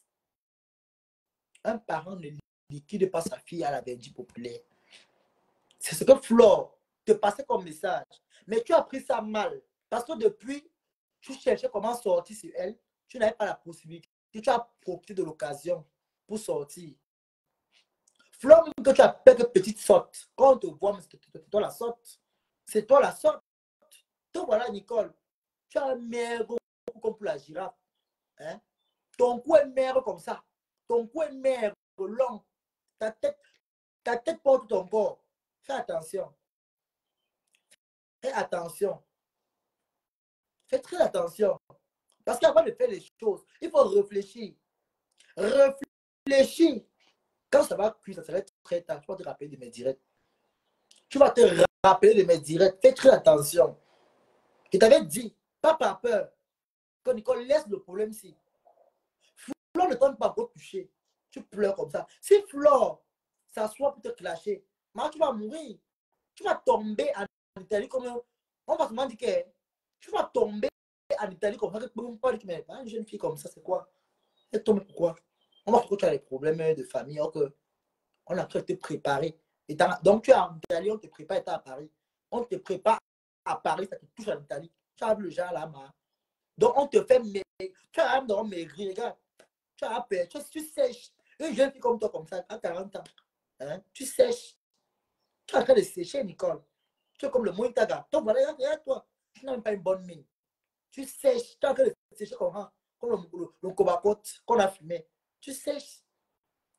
Un parent ne liquide pas sa fille à la verdure populaire. C'est ce que Flore te passait comme message. Mais tu as pris ça mal. Parce que depuis, tu cherchais comment sortir sur elle. Tu n'avais pas la possibilité. Tu as profité de l'occasion pour sortir. Flore, que tu appelles que petite sorte. Quand on te voit, c'est toi la sorte. C'est toi la sorte. Toi, voilà, Nicole. Tu as un maigre comme pour la girafe. Hein? Ton cou est maigre comme ça. Ton cou est maigre, long. Ta tête porte ton corps. Fais attention. Fais attention. Fais très attention. Parce qu'avant de faire les choses, il faut réfléchir. Réfléchir. Quand ça va cuire, ça va être très tard. Tu vas te rappeler de mes directs. Tu vas te rappeler de mes directs. Fais très attention. Je t'avais dit, pas par peur, que Nicole laisse le problème ici. Flore ne tente pas pour toucher. Tu pleures comme ça. Si Flore s'assoit pour te clasher, tu vas mourir. Tu vas tomber en Italie comme... On va te demander que tu vas tomber en Italie comme ça. Mais une jeune fille comme ça, c'est quoi? Elle tombe pourquoi? On va trouver que tu as des problèmes de famille. On a pu te préparer. Donc tu es en Italie, on te prépare, tu es à Paris. On te prépare à Paris, ça te touche en Italie. Tu as vu le genre là-bas. Donc on te fait maigrir. Tu as un dans maigrir, regarde. Tu as peur, tu sèches. Une jeune fille comme toi, comme ça, à 40 ans, hein, tu sèches. Tu es en train de sécher, Nicole. Tu es comme le Moïtaga. Donc voilà, regarde toi. Tu n'as même pas une bonne mine. Tu sèches. Tu es en train de sécher comme le cobacote qu'on a fumé. Tu sèches.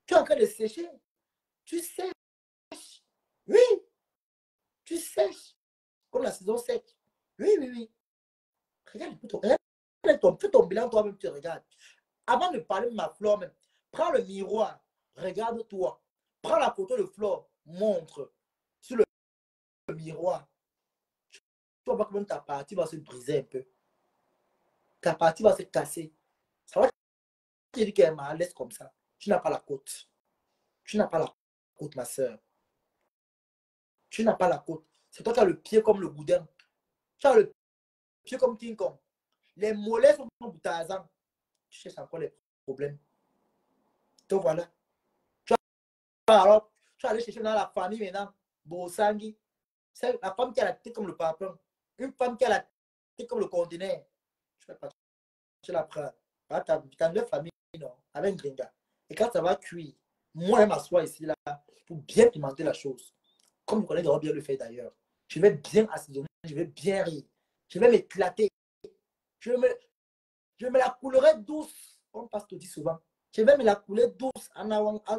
Tu es en train de sécher. Tu sèches. Oui. Tu sèches. Comme la saison sèche. Oui, oui, oui. Regarde fais ton bilan toi-même, tu regardes. Avant de parler de ma flore, même, prends le miroir, regarde-toi. Prends la photo de flore, montre sur le miroir. Tu vas voir comment ta partie va se briser un peu. Ta partie va se casser. Ça va te dire qu'elle est mal à l'aise comme ça. Tu n'as pas la côte. Tu n'as pas la côte, ma soeur. Tu n'as pas la côte. C'est toi qui as le pied comme le boudin. Tu as le pied comme King Kong. Les mollets sont comme Tarzan. Tu cherches encore les problèmes. Donc voilà. Alors, tu vas aller chercher dans la famille maintenant. Bosangui. C'est la femme qui a la tête comme le papin. Une femme qui a la tête comme le conteneur. Je ne vais pas. Je la prends. T'as une famille, non, avec un gringa. Et quand ça va cuire, moi, je m'assois ici, là, pour bien pimenter la chose. Comme vous connaissez bien le faire d'ailleurs. Je vais bien assaisonner, je vais bien rire. Je vais m'éclater. Je me la coulerai douce. On passe tout dit souvent. Je vais me la couler douce. Je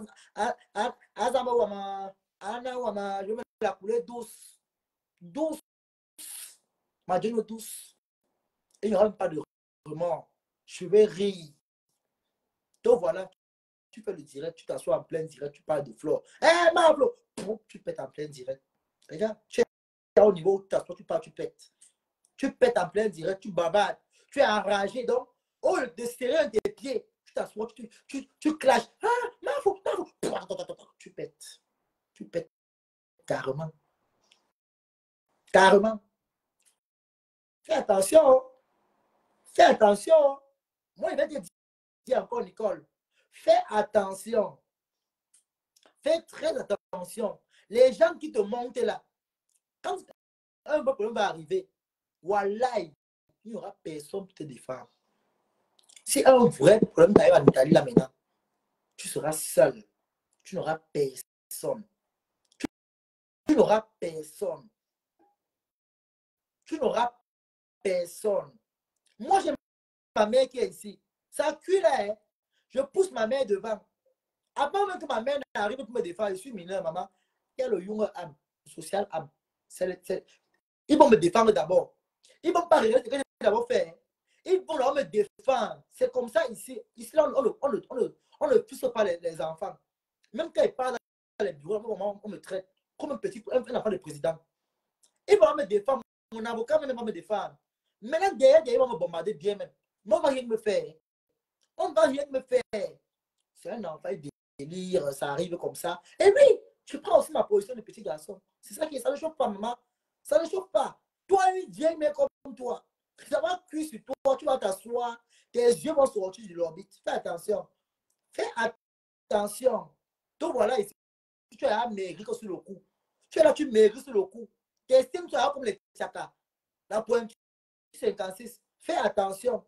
vais me la couler douce. Douce. Ma Dieu, douce. Et il n'y aura même pas de remords. Je vais rire. Donc voilà. Tu fais le direct, tu t'assois en plein direct, tu parles de flore. Eh, ma flore! Tu pètes en plein direct. Regarde, tu es au niveau où tu t'assois, tu parles, tu pètes. Tu pètes en plein direct, tu babades. Tu es enragé. Donc, au lieu de serrer un des pieds, tu t'assois, tu clashes. Ah, ma flore, ma flore. Tu pètes. Tu pètes. Carrément. Carrément. Fais attention. Fais attention. Moi, je vais te dire encore, Nicole. Fais attention. Fais très attention. Les gens qui te montent là, quand un problème va arriver, voilà, il n'y aura personne pour te défendre. Si un vrai problème t'arrive en Italie là maintenant, tu seras seul. Tu n'auras personne. Tu n'auras personne. Tu n'auras personne. Moi, j'ai ma mère qui est ici. Ça cuit là, hein? Je pousse ma mère devant. Avant même que ma mère n'arrive pour me défendre, je suis mineur, maman. Il y a le young âme, le social âme. Ils vont me défendre d'abord. Ils ne vont pas regarder ce que j'ai d'abord fait. Ils vont me défendre. C'est comme ça ici. Ici, là, on ne pousse pas les enfants. Même quand ils parlent dans les bureaux, on me traite comme un enfant de président. Ils vont me défendre. Mon avocat même va me défendre. Maintenant, derrière, ils vont me bombarder bien même. Mais on ne va rien me faire. On ne va rien me faire. C'est un enfant de délire, ça arrive comme ça. Et oui, je prends aussi ma position de petit garçon. C'est ça qui ça ne chauffe pas, maman. Ça ne chauffe pas. Toi, une vieille mère comme toi, ça va cuire sur toi, tu vas t'asseoir, tes yeux vont sortir de l'orbite. Fais attention. Fais attention. Donc voilà, ici, tu es là maigri sur le cou. Tu es là, tu maigris sur le cou. Tes estimes, tu es là comme les tchakas. La pointe 56. Fais attention.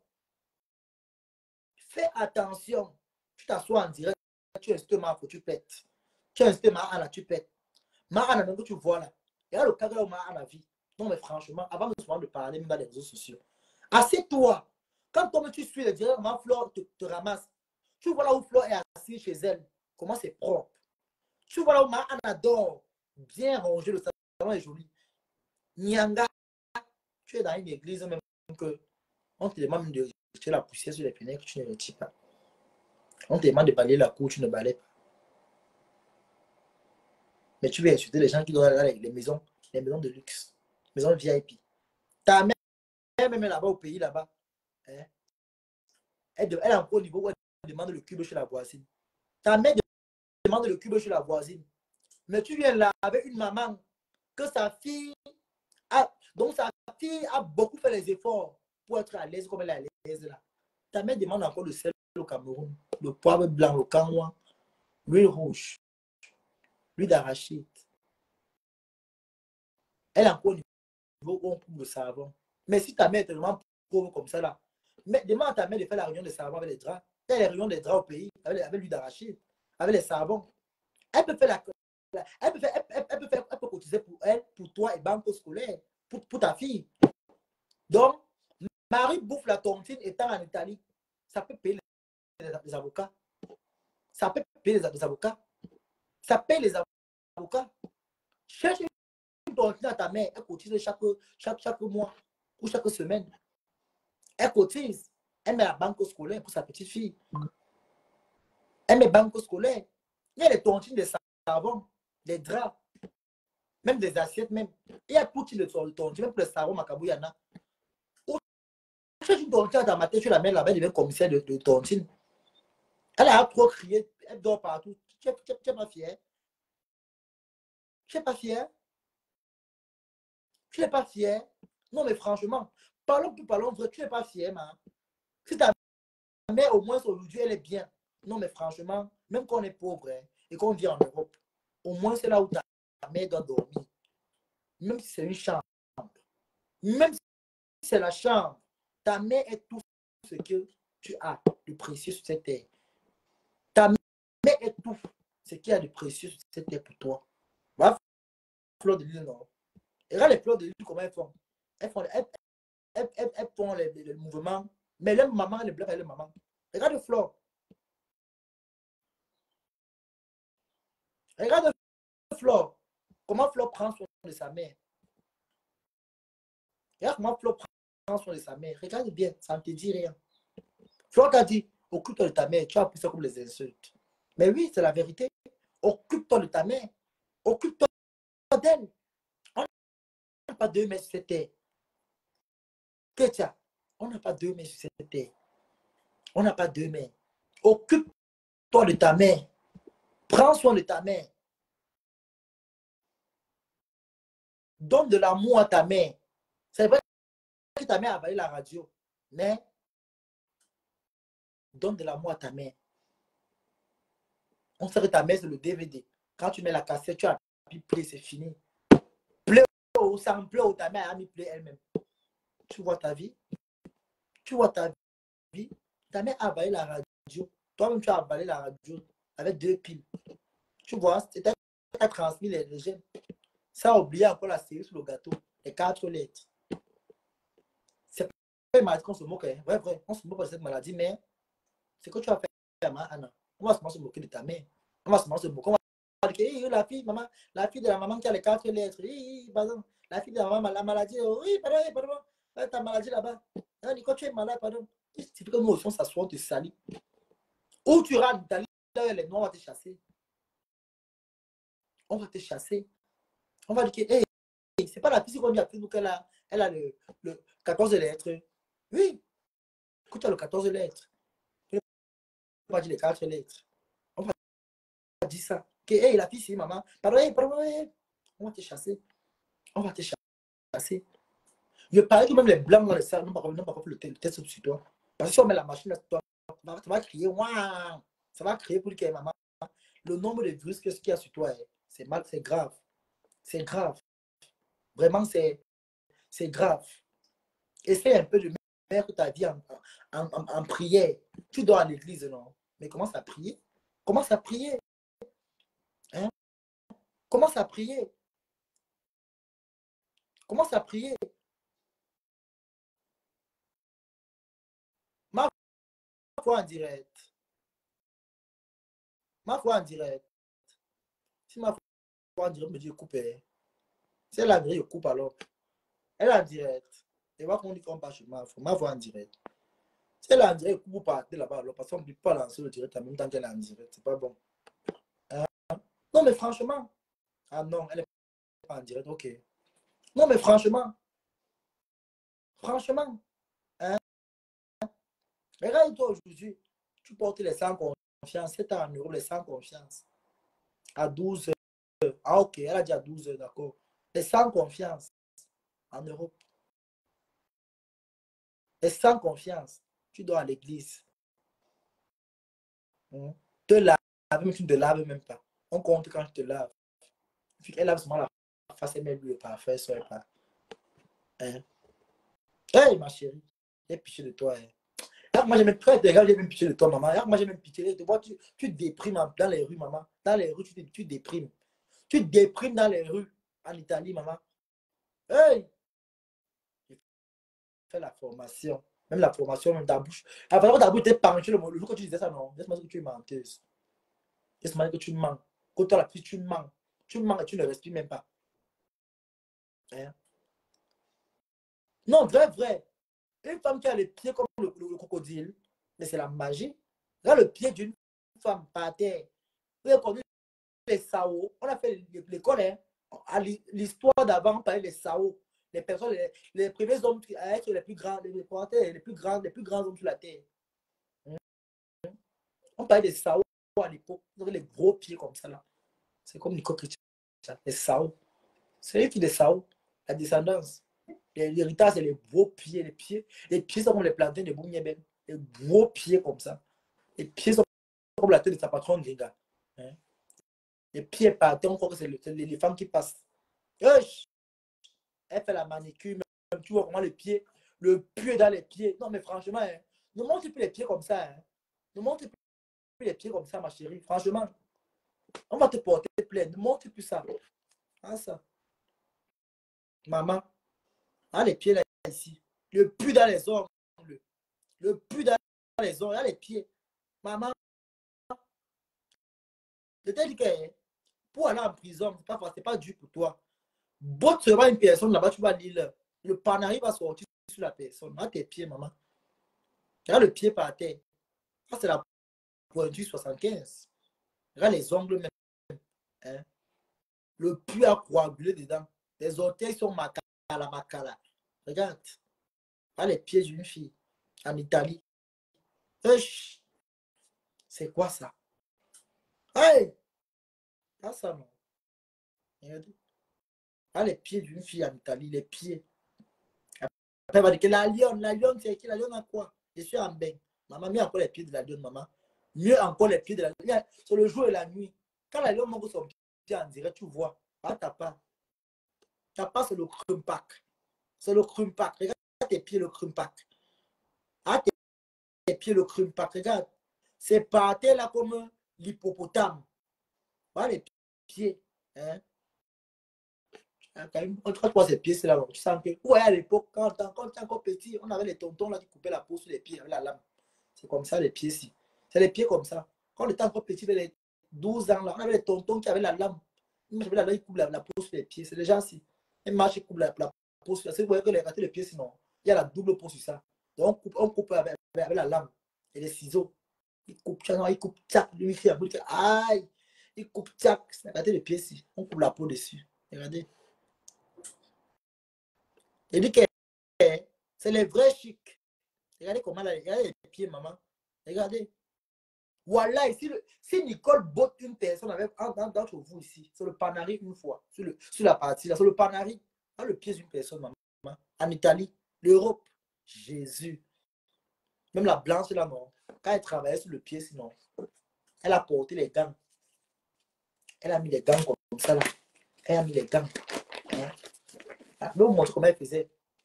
Fais attention. Tu t'assois en direct, tu insistes ma faut tu pètes. Tu insistes ma Anna, tu pètes. Ma Anna, donc tu vois là. Et là, le cas où ma Anna vit. Non, mais franchement, avant de parler, même dans les réseaux sociaux, assieds-toi. Quand toi, tu suis le direct, ma Flore te ramasse. Tu vois là où Flore est assise chez elle. Comment c'est propre. Tu vois là où ma Anna dort. Bien rangé, le salon est joli. Nyanga, tu es dans une église même que on te demande de retirer la poussière sur les fenêtres, tu ne retires pas. On te demande de balayer la cour, tu ne balais pas. Mais tu veux insulter les gens qui doivent aller dans les maisons de luxe, les maisons VIP. Ta mère, même là-bas au pays, là-bas, hein, elle est encore au niveau où elle demande le cube chez la voisine. Ta mère demande le cube chez la voisine. Mais tu viens là avec une maman que sa fille a, donc sa fille a beaucoup fait les efforts pour être à l'aise comme elle est à l'aise là. Ta mère demande encore le sel au Cameroun, le poivre blanc, le canwa, l'huile rouge, l'huile d'arachide. Elle est encore au niveau où on trouve le savon. Mais si ta mère est tellement pauvre comme ça là, mais demande à ta mère de faire la réunion de savon avec les draps. Faire les réunions des draps au pays, avec l'huile d'arachide, avec les savons. Elle peut faire elle peut cotiser pour elle, pour toi et banque scolaire, pour ta fille. Donc, Marie bouffe la tontine étant en Italie. Ça peut payer les avocats. Ça peut payer les avocats. Ça paye les avocats. Cherche une tontine à ta mère. Elle cotise chaque mois ou chaque semaine. Elle cotise. Elle met la banque scolaire pour sa petite fille. Elle met banque scolaire. Il y a des tontines de savon, des draps, même des assiettes même. Il y a tout type de tontines, même pour le savon, Macabou, il y en a. Tu cherches une tontine à ta matin, tu la mets là-bas, elle devient commissaire de tontine. Elle a trop crié, elle dort partout. Tu n'es pas fier? Tu n'es pas fier? Tu n'es pas fier? Non, mais franchement, parlons vrai, tu n'es pas fier, man. Si ta mère, au moins, aujourd'hui, elle est bien. Non, mais franchement, même quand on est pauvre hein, et qu'on vit en Europe, au moins, c'est là où ta mère doit dormir. Même si c'est une chambre. Même si c'est la chambre, ta mère est tout ce que tu as de précieux sur cette terre. Ta mère est tout ce qu'il y a de précieux sur cette terre pour toi. Va, fleur de l'île, non? Et regarde les fleurs de l'île, comment elles font. Elles font les mouvements. Mais les mamans, les blancs, les mamans. Regarde Flore. Regarde Flore. Comment Flore prend soin de sa mère. Regarde comment Flore prend soin de sa mère. Regarde bien, ça ne te dit rien. Flore t'a dit, occupe-toi de ta mère. Tu as pris ça comme les insultes. Mais oui, c'est la vérité. Occupe-toi de ta mère. Occupe-toi d'elle. On n'a pas 2 mètres sur cette terre. Kétia, on n'a pas 2 mètres sur cette terre. On n'a pas 2 mètres. Occupe-toi de ta mère. Prends soin de ta mère. Donne de l'amour à ta mère. C'est vrai que ta mère a avalé la radio, mais donne de l'amour à ta mère. On sait que ta mère, c'est le DVD. Quand tu mets la cassette, tu as mis play, c'est fini. Play ou sans play, ou ta mère a mis play elle-même. Tu vois ta vie? Tu vois ta vie? Ta mère a avalé la radio. Toi-même, tu as avalé la radio avec 2 piles. Tu vois, c'était transmis les gènes. Ça a oublié encore la série sur le gâteau, les 4 lettres. C'est pas une maladie qu'on se moque. Hein. Vrai, on se moque de cette maladie, mais c'est que tu as fait, Anna. On va se moquer de ta mère. On va se moquer. On va dire que la fille, maman, la fille de la maman qui a les 4 lettres. Pardon. La fille de la maman, la maladie. Oui, pardon. Ta maladie là-bas. Quand tu es malade, pardon. Il suffit que nous aussi, on s'assoit, on te salit. Ou tu rates d'Italie, les noirs, on va te chasser. On va te chasser. On va dire que, hey, c'est pas la fille qu'on dit à Facebook, elle a le 14 lettres. Oui. Écoute, le 14 lettres. On va dire les 4 lettres. On va dire ça. Que, hey, la fille, c'est maman. Pardon, on va te chasser. On va te chasser. Je parie que même les blancs dans les salles n'ont pas fait le test sur toi. Parce que si on met la machine sur toi, ça va crier, waouh. Ça va crier pour dire que maman, le nombre de virus qu'il y a sur toi, c'est mal, c'est grave. C'est grave. Vraiment, c'est grave. Essaye un peu de mettre ta vie en prière. Tu dois à l'église, non? Mais commence à prier. Commence à prier. Hein? Commence à prier. Commence à prier. Ma foi en direct. Ma foi en direct. Si ma foi en direct me dit couper. Si elle a dit coupe alors. Elle a en direct. Et voir qu'on dit qu'on passe chez ma foi en direct. Si elle a en direct, coupe partir là-bas alors. Parce qu'on ne peut pas lancer le direct en même temps qu'elle est en direct. C'est pas bon. Hein? Non, mais franchement. Ah non, elle est pas en direct. Ok. Non, mais franchement. Franchement. Hein? Regarde-toi aujourd'hui. Tu portes les 100 confiance. C'est en euros, les 100 confiance. À 12 heures. Ah, ok. Elle a dit à 12 heures, d'accord. Les 100 confiance. En Europe. Les 100 confiance. Tu dois à l'église. Te laver, mais tu ne te laves même pas. On compte quand tu te laves. Elle lave seulement la face, elle met le parfait, ça et pas. Hein? Hey, ma chérie, j'ai pitié de toi. Hein. Alors, moi, j'ai même pitié de toi, maman. Alors, moi, j'ai même pitié de toi. Tu déprimes dans les rues, maman. Dans les rues, tu déprimes. Tu déprimes dans les rues en Italie, maman. Hey! J'ai fait la formation. Même la formation, même ta bouche. Avant, ta bouche était penchée le jour que tu disais ça, non. Laisse-moi dire que tu es menteuse. Qu'est-ce que tu mens? Quand toi, la fille, tu mens. Tu mens et tu ne respires même pas. Hein? Non, vrai. Une femme qui a les pieds comme le crocodile, mais c'est la magie. Là, le pied d'une femme par terre. Vous avez connu les Sao. On a fait l'école. Hein? L'histoire d'avant, on parlait des Sao. Les personnes, les premiers hommes qui être les plus grands, les plus grands hommes sur la terre. On parlait des Sao à l'époque. Ils avaient les gros pieds comme ça là. C'est comme Nicole Chrétien. Les Sao. C'est eux qui les Sao. La descendance. L'héritage, c'est les gros pieds. Les pieds sont comme les plantains de Bouniébène. Les gros pieds comme ça. Les pieds sont comme la tête de sa patronne, les gars. Hein? Les pieds partent, on croit que c'est les femmes qui passent. Elle fait la manicure, même tu vois comment le pied dans les pieds. Non, mais franchement, hein, ne montre plus les pieds comme ça. Hein. Ne montre plus les pieds comme ça, ma chérie. Franchement, on va te porter plainte. Ne montre plus ça. Ah, ça. Maman, ah, les pieds là, ici. Le pu dans les ongles. Le pu dans les ongles. Ah, les pieds. Maman, je t'ai dit que pour aller en prison, c'est pas dur pour toi. Botte seulement une personne là-bas, tu vas lire. Le panari va sortir sur la personne. Ah, tes pieds, maman. Regarde le pied par terre. Ça, c'est la pointure 75. Regarde les ongles même. Hein? Le puits a coagulé dedans. Les orteils sont macala. Regarde. Regarde les pieds d'une fille en Italie. C'est quoi ça? Hey! Pas ça, non. Regardez. Regarde les pieds d'une fille en Italie. Les pieds. Après, elle va dire que la lionne, c'est qui? La lionne a quoi? Je suis en bain. Maman, mieux encore les pieds de la lionne, maman. Mieux encore les pieds de la lionne. Sur le jour et la nuit. Quand la lionne montre son pied en direct, tu vois. Ah, t'as pas. T'as pas, c'est le crumpack. C'est le crumpack. Regarde tes pieds, le crumpack. Ah, tes pieds, le crumpack. Regarde. C'est parti là comme l'hippopotame. Voilà les pieds. Hein? On croit ces pieds, c'est là. Tu sens que, ouais, à l'époque, quand tu es encore petit, on avait les tontons là qui coupaient la peau sur les pieds avec la lame. C'est comme ça, les pieds-ci. C'est les pieds comme ça. Quand on était encore petit, vers les 12 ans, là, on avait les tontons qui avaient la lame. Ils coupent la peau sur les pieds. C'est déjà si. Ils marchent, ils coupent la peau sur les pieds. Vous voyez que les ratés les pieds, sinon, il y a la double peau sur ça. Donc, on coupe avec la lame et les ciseaux. Ils coupent, tchac, lui, aïe, il coupe, tchac. Regardez les pieds-ci. On coupe la peau dessus. Regardez. Il dit que c'est les vrais chics. Regardez comment là, regardez les pieds, maman. Regardez. Voilà, ici, si Nicole botte une personne avec d'entre vous ici, sur le panari une fois, sur la partie là, sur le panari, dans le pied d'une personne, maman, en Italie, l'Europe, Jésus. Même la blanche là, non. Quand elle travaillait sur le pied, sinon, elle a porté les gants. Elle a mis les gants comme ça là. Elle a mis les gants. Hein? Je vais vous montrer comment elle faisait.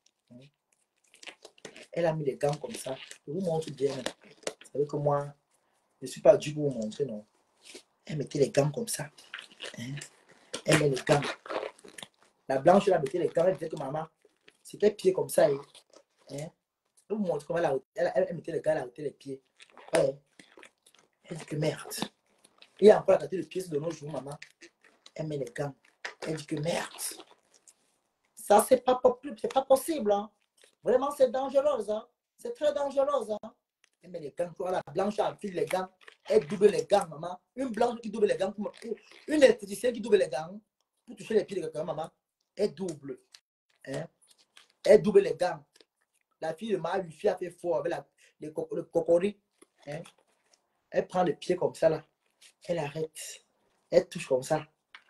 Elle a mis les gants comme ça. Je vous montre bien. Vous savez que moi, je ne suis pas dû pour vous montrer, non. Elle mettait les gants comme ça. Hein? Elle met les gants. La blanche, elle mettait les gants. Elle disait que maman, c'était pied comme ça. Hein? Je vais vous montrer comment elle mettait les gants, elle arrêtait les pieds. Ouais. Elle dit que merde. Il y a encore arrêté les pieds de nos jours, maman. Elle met les gants. Elle dit que merde. Ça, c'est pas possible. Hein. Vraiment, c'est dangereux. Hein. C'est très dangereux. Hein. Elle met les gants. La blanche, elle file les gants. Elle double les gants, maman. Une blanche qui double les gants. Une esthéticienne qui double les gants. Pour toucher les pieds de quelqu'un, maman. Elle double. Hein. Elle double les gants. La fille de ma fille a fait fort avec le cocori. Hein. Elle prend les pieds comme ça, là. Elle arrête. Elle touche comme ça.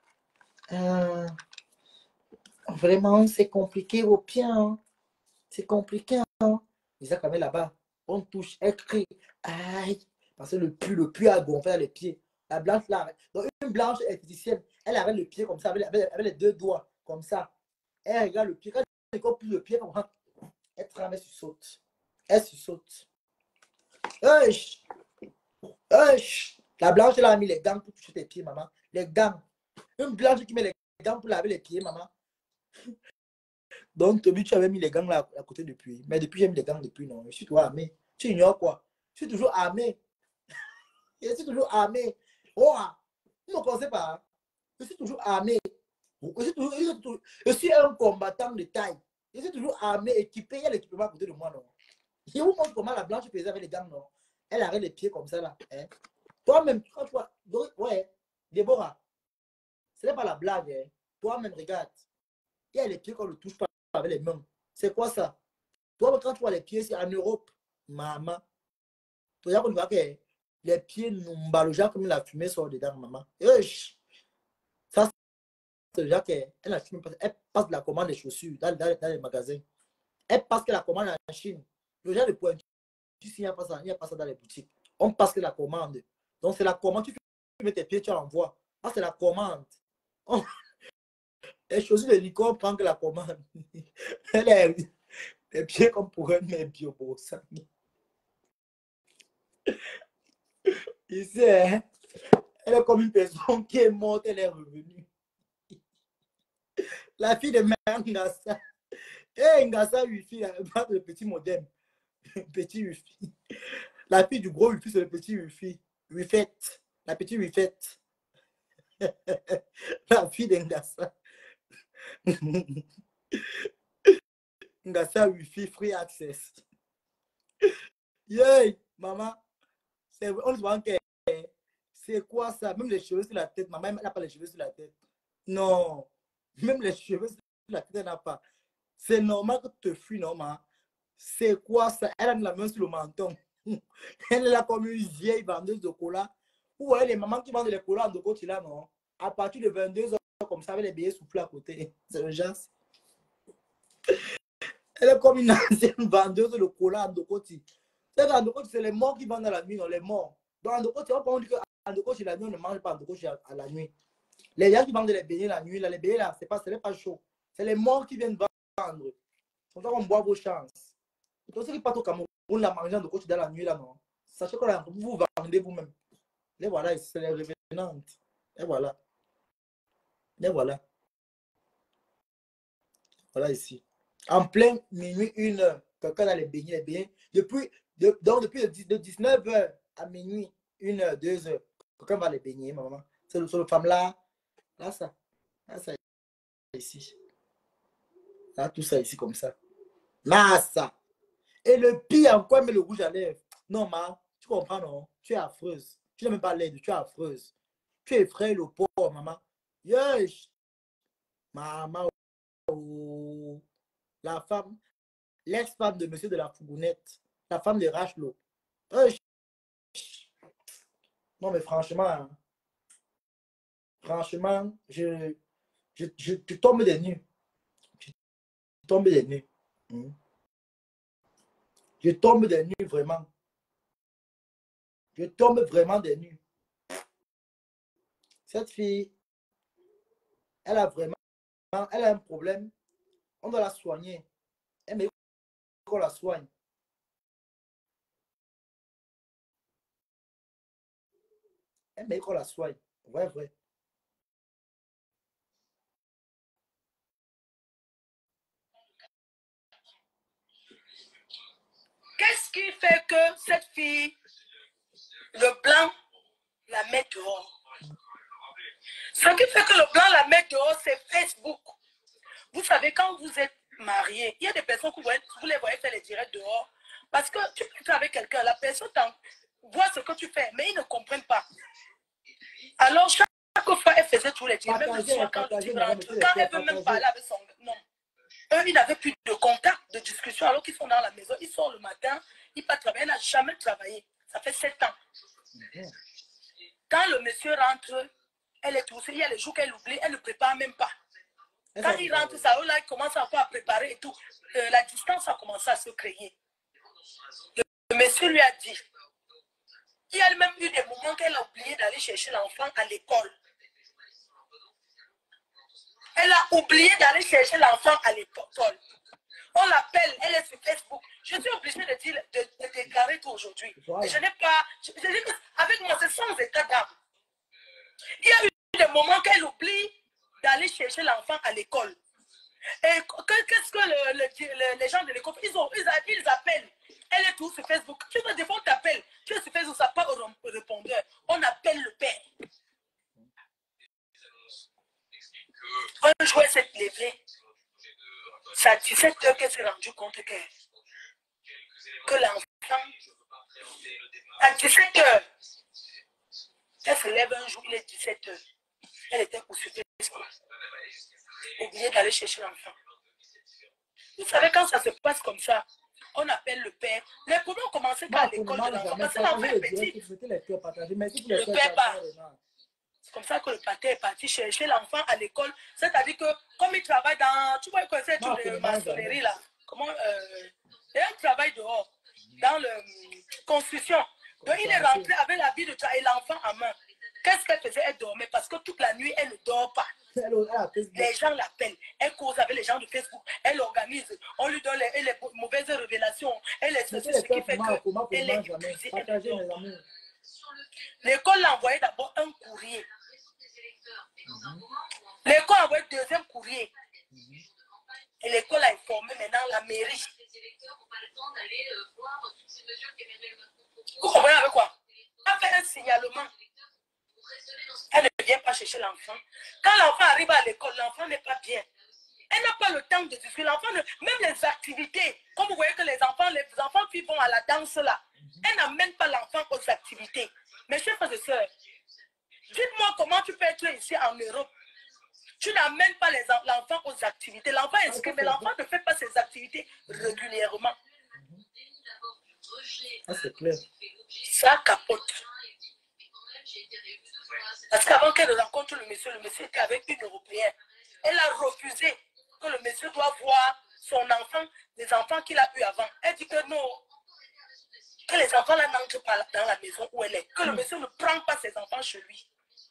Vraiment, c'est compliqué vos pieds. Hein. C'est compliqué. Hein. Ils ont quand même là-bas. On touche, elle crie. Aïe. Parce que le puits a gonflé les pieds. La blanche là. Donc une blanche esthéticienne, elle avait le pied comme ça, avec les deux doigts. Comme ça. Elle regarde le pied. Quand elle pousse le pied, elle traverse, elle saute. Elle se saute. La blanche, elle a mis les gants pour toucher tes pieds, maman. Les gants. Une blanche qui met les gants pour laver les pieds, maman. Donc, tu avais mis les gants là à côté depuis. Mais depuis, j'ai mis les gants depuis, non. Je suis toujours armé. Tu ignores quoi? Je suis toujours armé. Je suis toujours armé. Oh, vous ne me connaissez pas. Je suis toujours armé. Je suis un combattant de taille. Je suis toujours armé, équipé. Il y a l'équipement à côté de moi, non? Je vous montre comment la blanche faisait avec les gants, non? Elle arrête les pieds comme ça, là. Hein? Toi-même, quand tu vois. Ouais, Déborah, ce n'est pas la blague. Hein? Toi-même, regarde. Il y a les pieds qu'on ne touche pas avec les mains. C'est quoi ça? Toi, quand tu vois les pieds, c'est en Europe. Maman. Tu vois que les pieds nous balogeant comme la fumée sort dedans, maman. Ça, c'est déjà qu'elle passe de la commande des chaussures dans les magasins. Elle passe que la commande en Chine. Le genre de pointu, il n'y a pas ça dans les boutiques. On passe que la commande. Donc, c'est la commande. Tu mets tes pieds, tu envoies. Ah, c'est la commande. Oh. Les chaussures de licorne prennent que la commande. Elle est les pieds comme pour un mec bio. Ici, hein, elle est comme une personne qui est morte, elle est revenue. La fille de Mère Ngassa. Ngassa Wifi, le petit modem. Petit Wifi. La fille du gros Wifi, c'est le petit Wifi. Wifet. La petite Wifet. La fille de Ngassa. Ngassa Wifi, free access. Yeah, maman. On se voit que c'est quoi ça? Même les cheveux sur la tête. Maman, elle n'a pas les cheveux sur la tête. Non. Même les cheveux sur la tête, elle n'a pas. C'est normal que tu te fuis, non, maman. C'est quoi ça? Elle a la main sur le menton. Elle est là comme une vieille vendeuse de cola. Ou ouais, les mamans qui vendent les colas de côté là, non? À partir de 22 h comme ça, avec les billets soufflés à côté. C'est le genre. Elle est comme une ancienne vendeuse de cola de côté. C'est les morts qui vendent dans la nuit, non, les morts. Donc, on dit que la nuit, on ne mange pas à la nuit. Les gens qui vendent les beignets la nuit, là, les beignets là, ce n'est pas chaud. C'est les morts qui viennent vendre. Comme ça, on boit vos chances. Donc, ceux qui partent au Cameroun, la mangeant de côté dans la nuit, là, non. Sachez que là, vous vendez vous-même. Et voilà, c'est les revenantes. Et voilà. Et voilà. Voilà ici. En plein minuit, 1 h, quelqu'un a les beignets. Depuis de 19 h à minuit, 1 h, 2 h, quelqu'un va les baigner, maman. C'est le femme là. Là, ça. Là, ça ici. Là, tout ça ici comme ça. Là, ça. Et le pire encore, mais le rouge à lèvres. Non, maman, tu comprends, non? Tu es affreuse. Tu n'as même pas l'aide, tu es affreuse. Tu effraies le pauvre, maman. Yesh. Maman. Oh. La femme, l'ex-femme de monsieur de la Fougounette, la femme de Rachelot. Non, mais franchement, je tombe des nues. Je tombe des nues. Je tombe des nues, vraiment. Je tombe vraiment des nues. Cette fille, elle a un problème. On doit la soigner. Elle mérite qu'on la soigne. Elle mérite qu'on la soigne. Vrai. Qu'est-ce qui fait que cette fille, le blanc, la met dehors? Ce qui fait que le blanc la met dehors, c'est Facebook. Vous savez, quand vous êtes marié, il y a des personnes que vous les voyez faire les directs dehors. Parce que tu es avec quelqu'un, la personne voit ce que tu fais, mais ils ne comprennent pas. Alors, chaque fois, elle faisait tous les directs. Même le soir, quand elle veut même parler avec son... Non. Eux, ils n'avaient plus de contact, de discussion, alors qu'ils sont dans la maison. Ils sortent le matin, ils partent travailler. Elle n'a jamais travaillé. Ça fait 7 ans. Quand le monsieur rentre, elle est toussée. Il y a les jours qu'elle oublie, elle ne prépare même pas. Quand il rentre, ça, là, il commence à préparer et tout. La distance a commencé à se créer. Le monsieur lui a dit, il y a même eu des moments qu'elle a oublié d'aller chercher l'enfant à l'école. Elle a oublié d'aller chercher l'enfant à l'école. On l'appelle, elle est sur Facebook. Je suis obligée de déclarer tout aujourd'hui. Je n'ai pas... avec moi, c'est sans état d'âme. Il y a eu des moments qu'elle oublie d'aller chercher l'enfant à l'école. Et qu'est-ce que les gens de l'école, ils appellent. Elle est tout sur Facebook. Tu vois, des fois, on t'appelle. Tu es sur Facebook, ça n'a pas répondeur. On appelle le père. jour, elle s'est levée. C'est à 17h qu'elle s'est rendue compte que l'enfant, à 17h, elle se lève un jour, il est 17h. Elle était couchée, oubliée d'aller chercher l'enfant. Vous savez, quand ça se passe comme ça, on appelle le père. Les problèmes ont commencé à l'école de l'enfant. Parce que l'enfant est petit. Le père part. C'est comme ça que le père est parti chercher l'enfant à l'école. C'est-à-dire que, comme il travaille dans... Tu vois, c'est tout de maçonnerie là. Comment... il travaille dehors, dans la construction. Donc, il est rentré avec la vie de toi et l'enfant en main. Qu'est-ce qu'elle faisait? Elle dormait parce que toute la nuit, elle ne dort pas. Les gens l'appellent. Elle cause avec les gens de Facebook. Elle organise. On lui donne les mauvaises révélations. Elle est ce qui fait qu'elle est épuisée. L'école l'a envoyé d'abord un courrier. L'école a envoyé un deuxième courrier. Et l'école a informé maintenant la mairie. Vous comprenez avec quoi? Elle a fait un signalement. Elle ne vient pas chercher l'enfant. Quand l'enfant arrive à l'école, l'enfant n'est pas bien. Elle n'a pas le temps de discuter. L'enfant, même les activités, comme vous voyez que les enfants qui vont à la danse là, elle n'amène pas l'enfant aux activités. Mes chers frères et sœurs, dites-moi comment tu peux être ici en Europe. Tu n'amènes pas l'enfant aux activités. L'enfant est inscrit, mais l'enfant ne fait pas ses activités régulièrement. Ah, c'est clair. Ça capote. Parce qu'avant qu'elle rencontre le monsieur était avec une Européenne. Elle a refusé que le monsieur doit voir son enfant, les enfants qu'il a eu avant. Elle dit que non, que les enfants là n'entrent pas dans la maison où elle est. Que le monsieur ne prend pas ses enfants chez lui.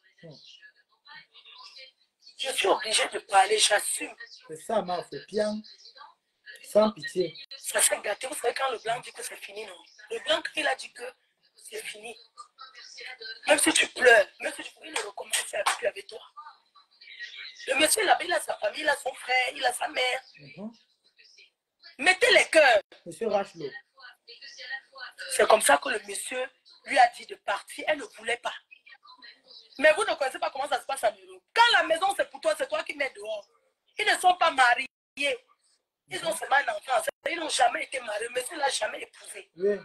Je suis obligée de parler, j'assume. C'est ça, ma c'est bien. Sans pitié. Ça s'est gâté. Vous savez, quand le blanc dit que c'est fini, non? Le blanc, il a dit que c'est fini. Même si tu pleures, même si tu peux, il ne recommence à plus avec toi. Le monsieur là-bas, il a sa famille, il a son frère, il a sa mère. Mettez les cœurs. Monsieur Rachelot. C'est comme ça que le monsieur lui a dit de partir. Elle ne voulait pas. Mais vous ne connaissez pas comment ça se passe en Europe. Quand la maison c'est pour toi, c'est toi qui mets dehors. Ils ne sont pas mariés. Ils ont seulement un enfant. Ils n'ont jamais été mariés. Le monsieur ne l'a jamais épousé. Oui.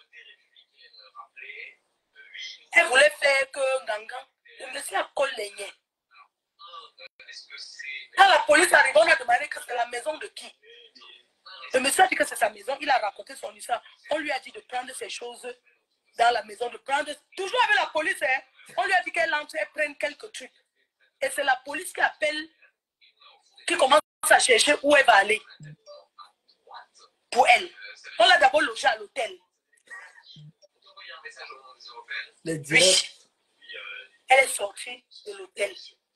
Elle voulait faire que Gangan. Le monsieur a collé. Quand la police arrive, on a demandé que c'est la maison de qui. Le monsieur a dit que c'est sa maison. Il a raconté son histoire. On lui a dit de prendre ses choses dans la maison, de prendre... Toujours avec la police, hein. On lui a dit qu'elle entre, elle prenne quelques trucs. Et c'est la police qui appelle, qui commence à chercher où elle va aller. Pour elle. On l'a d'abord logée à l'hôtel. Oui. Elle est sortie de l'hôtel.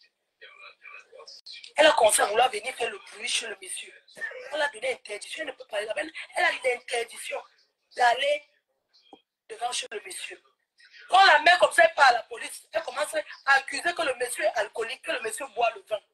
Elle a commencé à vouloir venir faire le bruit chez le monsieur. On l'a donné interdiction, elle ne peut pas aller là-bas. Elle a l'interdiction d'aller devant chez le monsieur. On la met comme ça par la police. Elle commence à accuser que le monsieur est alcoolique, que le monsieur boit le vin.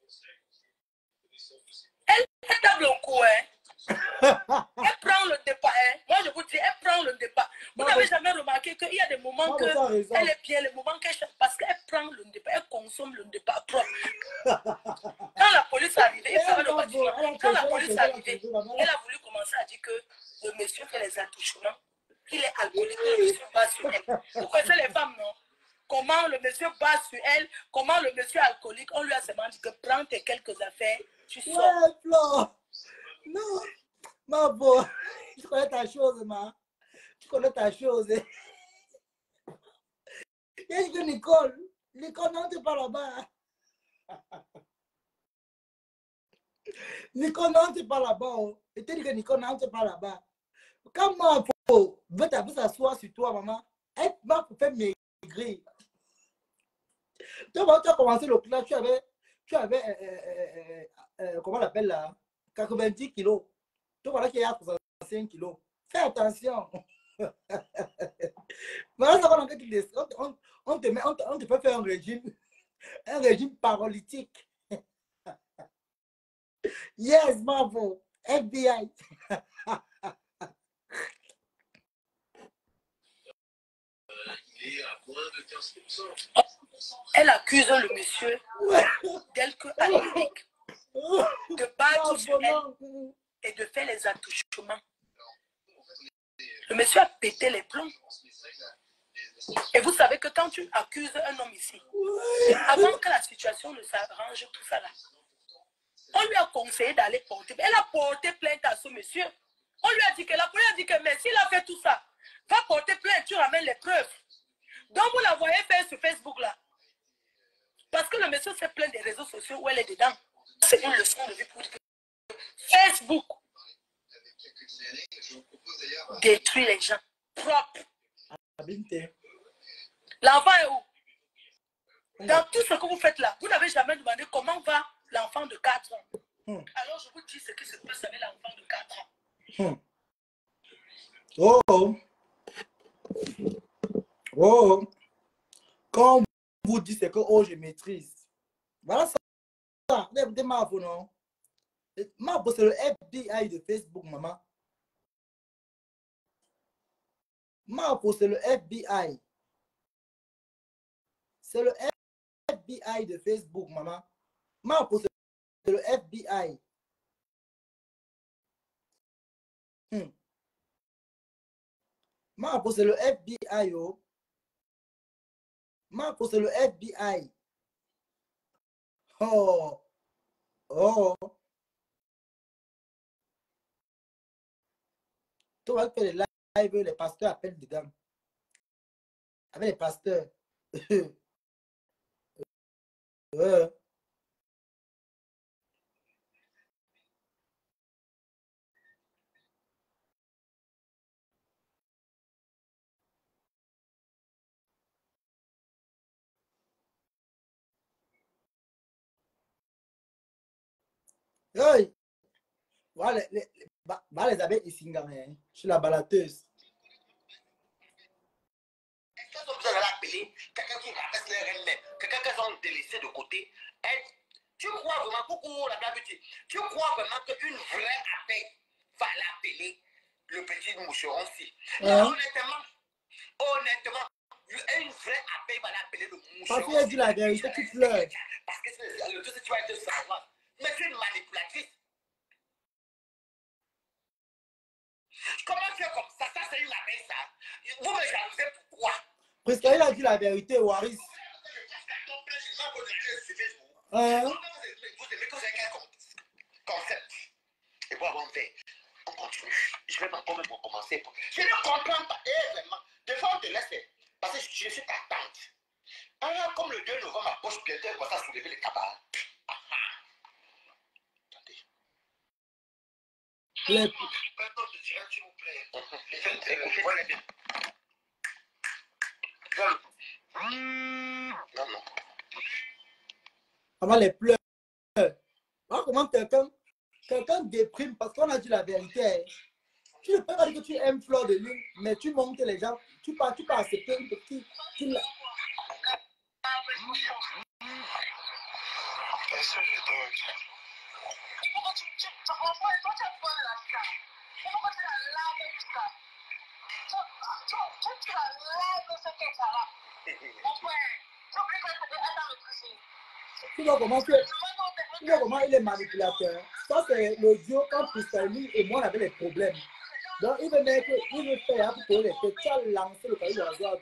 Elle table un coup, hein. Elle prend le départ, hein. Moi je vous dis, elle prend le départ. Vous n'avez jamais remarqué qu'il y a des moments que elle est bien, les moments qu'elle cherche, parce qu'elle prend le départ, elle consomme le départ propre. Quand la police est arrivée, quand la police est arrivée, elle a voulu commencer à dire que le monsieur fait les attouchements, qu'il est alcoolique, que le monsieur bat sur elle. Vous connaissez les femmes, non? Comment le monsieur bat sur elle, comment le monsieur est alcoolique, on lui a seulement dit que prends tes quelques affaires, tu sors. Ouais, Flo. Non, ma beau, tu connais ta chose, ma. Tu connais ta chose. Il y a que Nicole. Nicole n'entre pas là-bas. Nicole n'entre pas là-bas. Et tu dis que Nicole n'entre pas là-bas. Quand ma beau veut s'asseoir sur toi, maman, elle va pour faire maigrir. Tu as commencé le plat, tu avais comment on l'appelle là? 90 kilos. Tu vois là qu'il y a 65 kilos. Fais attention. Voilà ça on te fait faire un régime paralytique. Yes, bravo. FBI. Elle accuse le monsieur d'être alcoolique. de battre sur elle et de faire les attouchements. Le monsieur a pété les plombs. Et vous savez que quand tu accuses un homme ici, avant que la situation ne s'arrange, tout ça là, on lui a conseillé d'aller porter. Elle a porté plainte à ce monsieur. On lui a dit que la police a dit que mais s'il a fait tout ça, va porter plainte, tu ramènes les preuves. Donc vous la voyez faire sur Facebook là. Parce que le monsieur s'est plaint des réseaux sociaux où elle est dedans. C'est une leçon de vie pour dire que Facebook détruit les gens propres. L'enfant est où? Dans tout ce que vous faites là, vous n'avez jamais demandé comment va l'enfant de 4 ans. Alors je vous dis ce qui se passe avec l'enfant de 4 ans. Oh. Oh. Quand vous dites que oh, je maîtrise. Voilà ça. Des marques, non? Marque, c'est le FBI de Facebook, maman. Marque, c'est le FBI. C'est le FBI de Facebook, maman. Marque, c'est le FBI. Marco, c'est le FBI, oh. Marco, c'est le FBI. Oh. Oh. Tu vas faire les lives, les pasteurs appellent dedans. Avec les pasteurs. Hey. Voilà les abeilles ici, je suis la balateuse. Est-ce que vous allez appeler quelqu'un qui reste leur elle-même, quelqu'un qui ont délaissé de côté? Tu crois vraiment, coucou la blague, tu crois vraiment qu'une vraie abeille va l'appeler le petit moucheron-ci? Honnêtement, une vraie abeille va l'appeler le moucheron. Parce qu'il a dit la vérité, tu pleures. Parce que le tout, tu vas te savoir. Mais tu es une manipulatrice. Comment tu es comme ça? Ça, c'est une abeille, ça. Vous me jalousez pourquoi? Parce qu'il a dit la vérité, Waris. Vous aimez que c'est quel concept? Et bon, on continue. Je vais encore même recommencer. Je ne comprends pas. Vraiment. Des fois, on te laisse. Parce que je suis ta tante. Ah, comme le 2 novembre, ma poche bientôt, elle va ça soulever les cabas. Attendez. S'il vous plaît. Non. Avant les pleurs. Alors, comment quelqu'un déprime parce qu'on a dit la vérité. Tu ne peux pas dire que tu aimes Fleur de Lune, mais tu montes les gens. Tu peux accepter une petite. Est-ce que je dois... Tu vois comment il est manipulateur. Ça, c'est l'audio quand Cristalline et moi on avait les problèmes. Donc, il veut faire pour que les têtes, tu as lancé le cahier de la joie.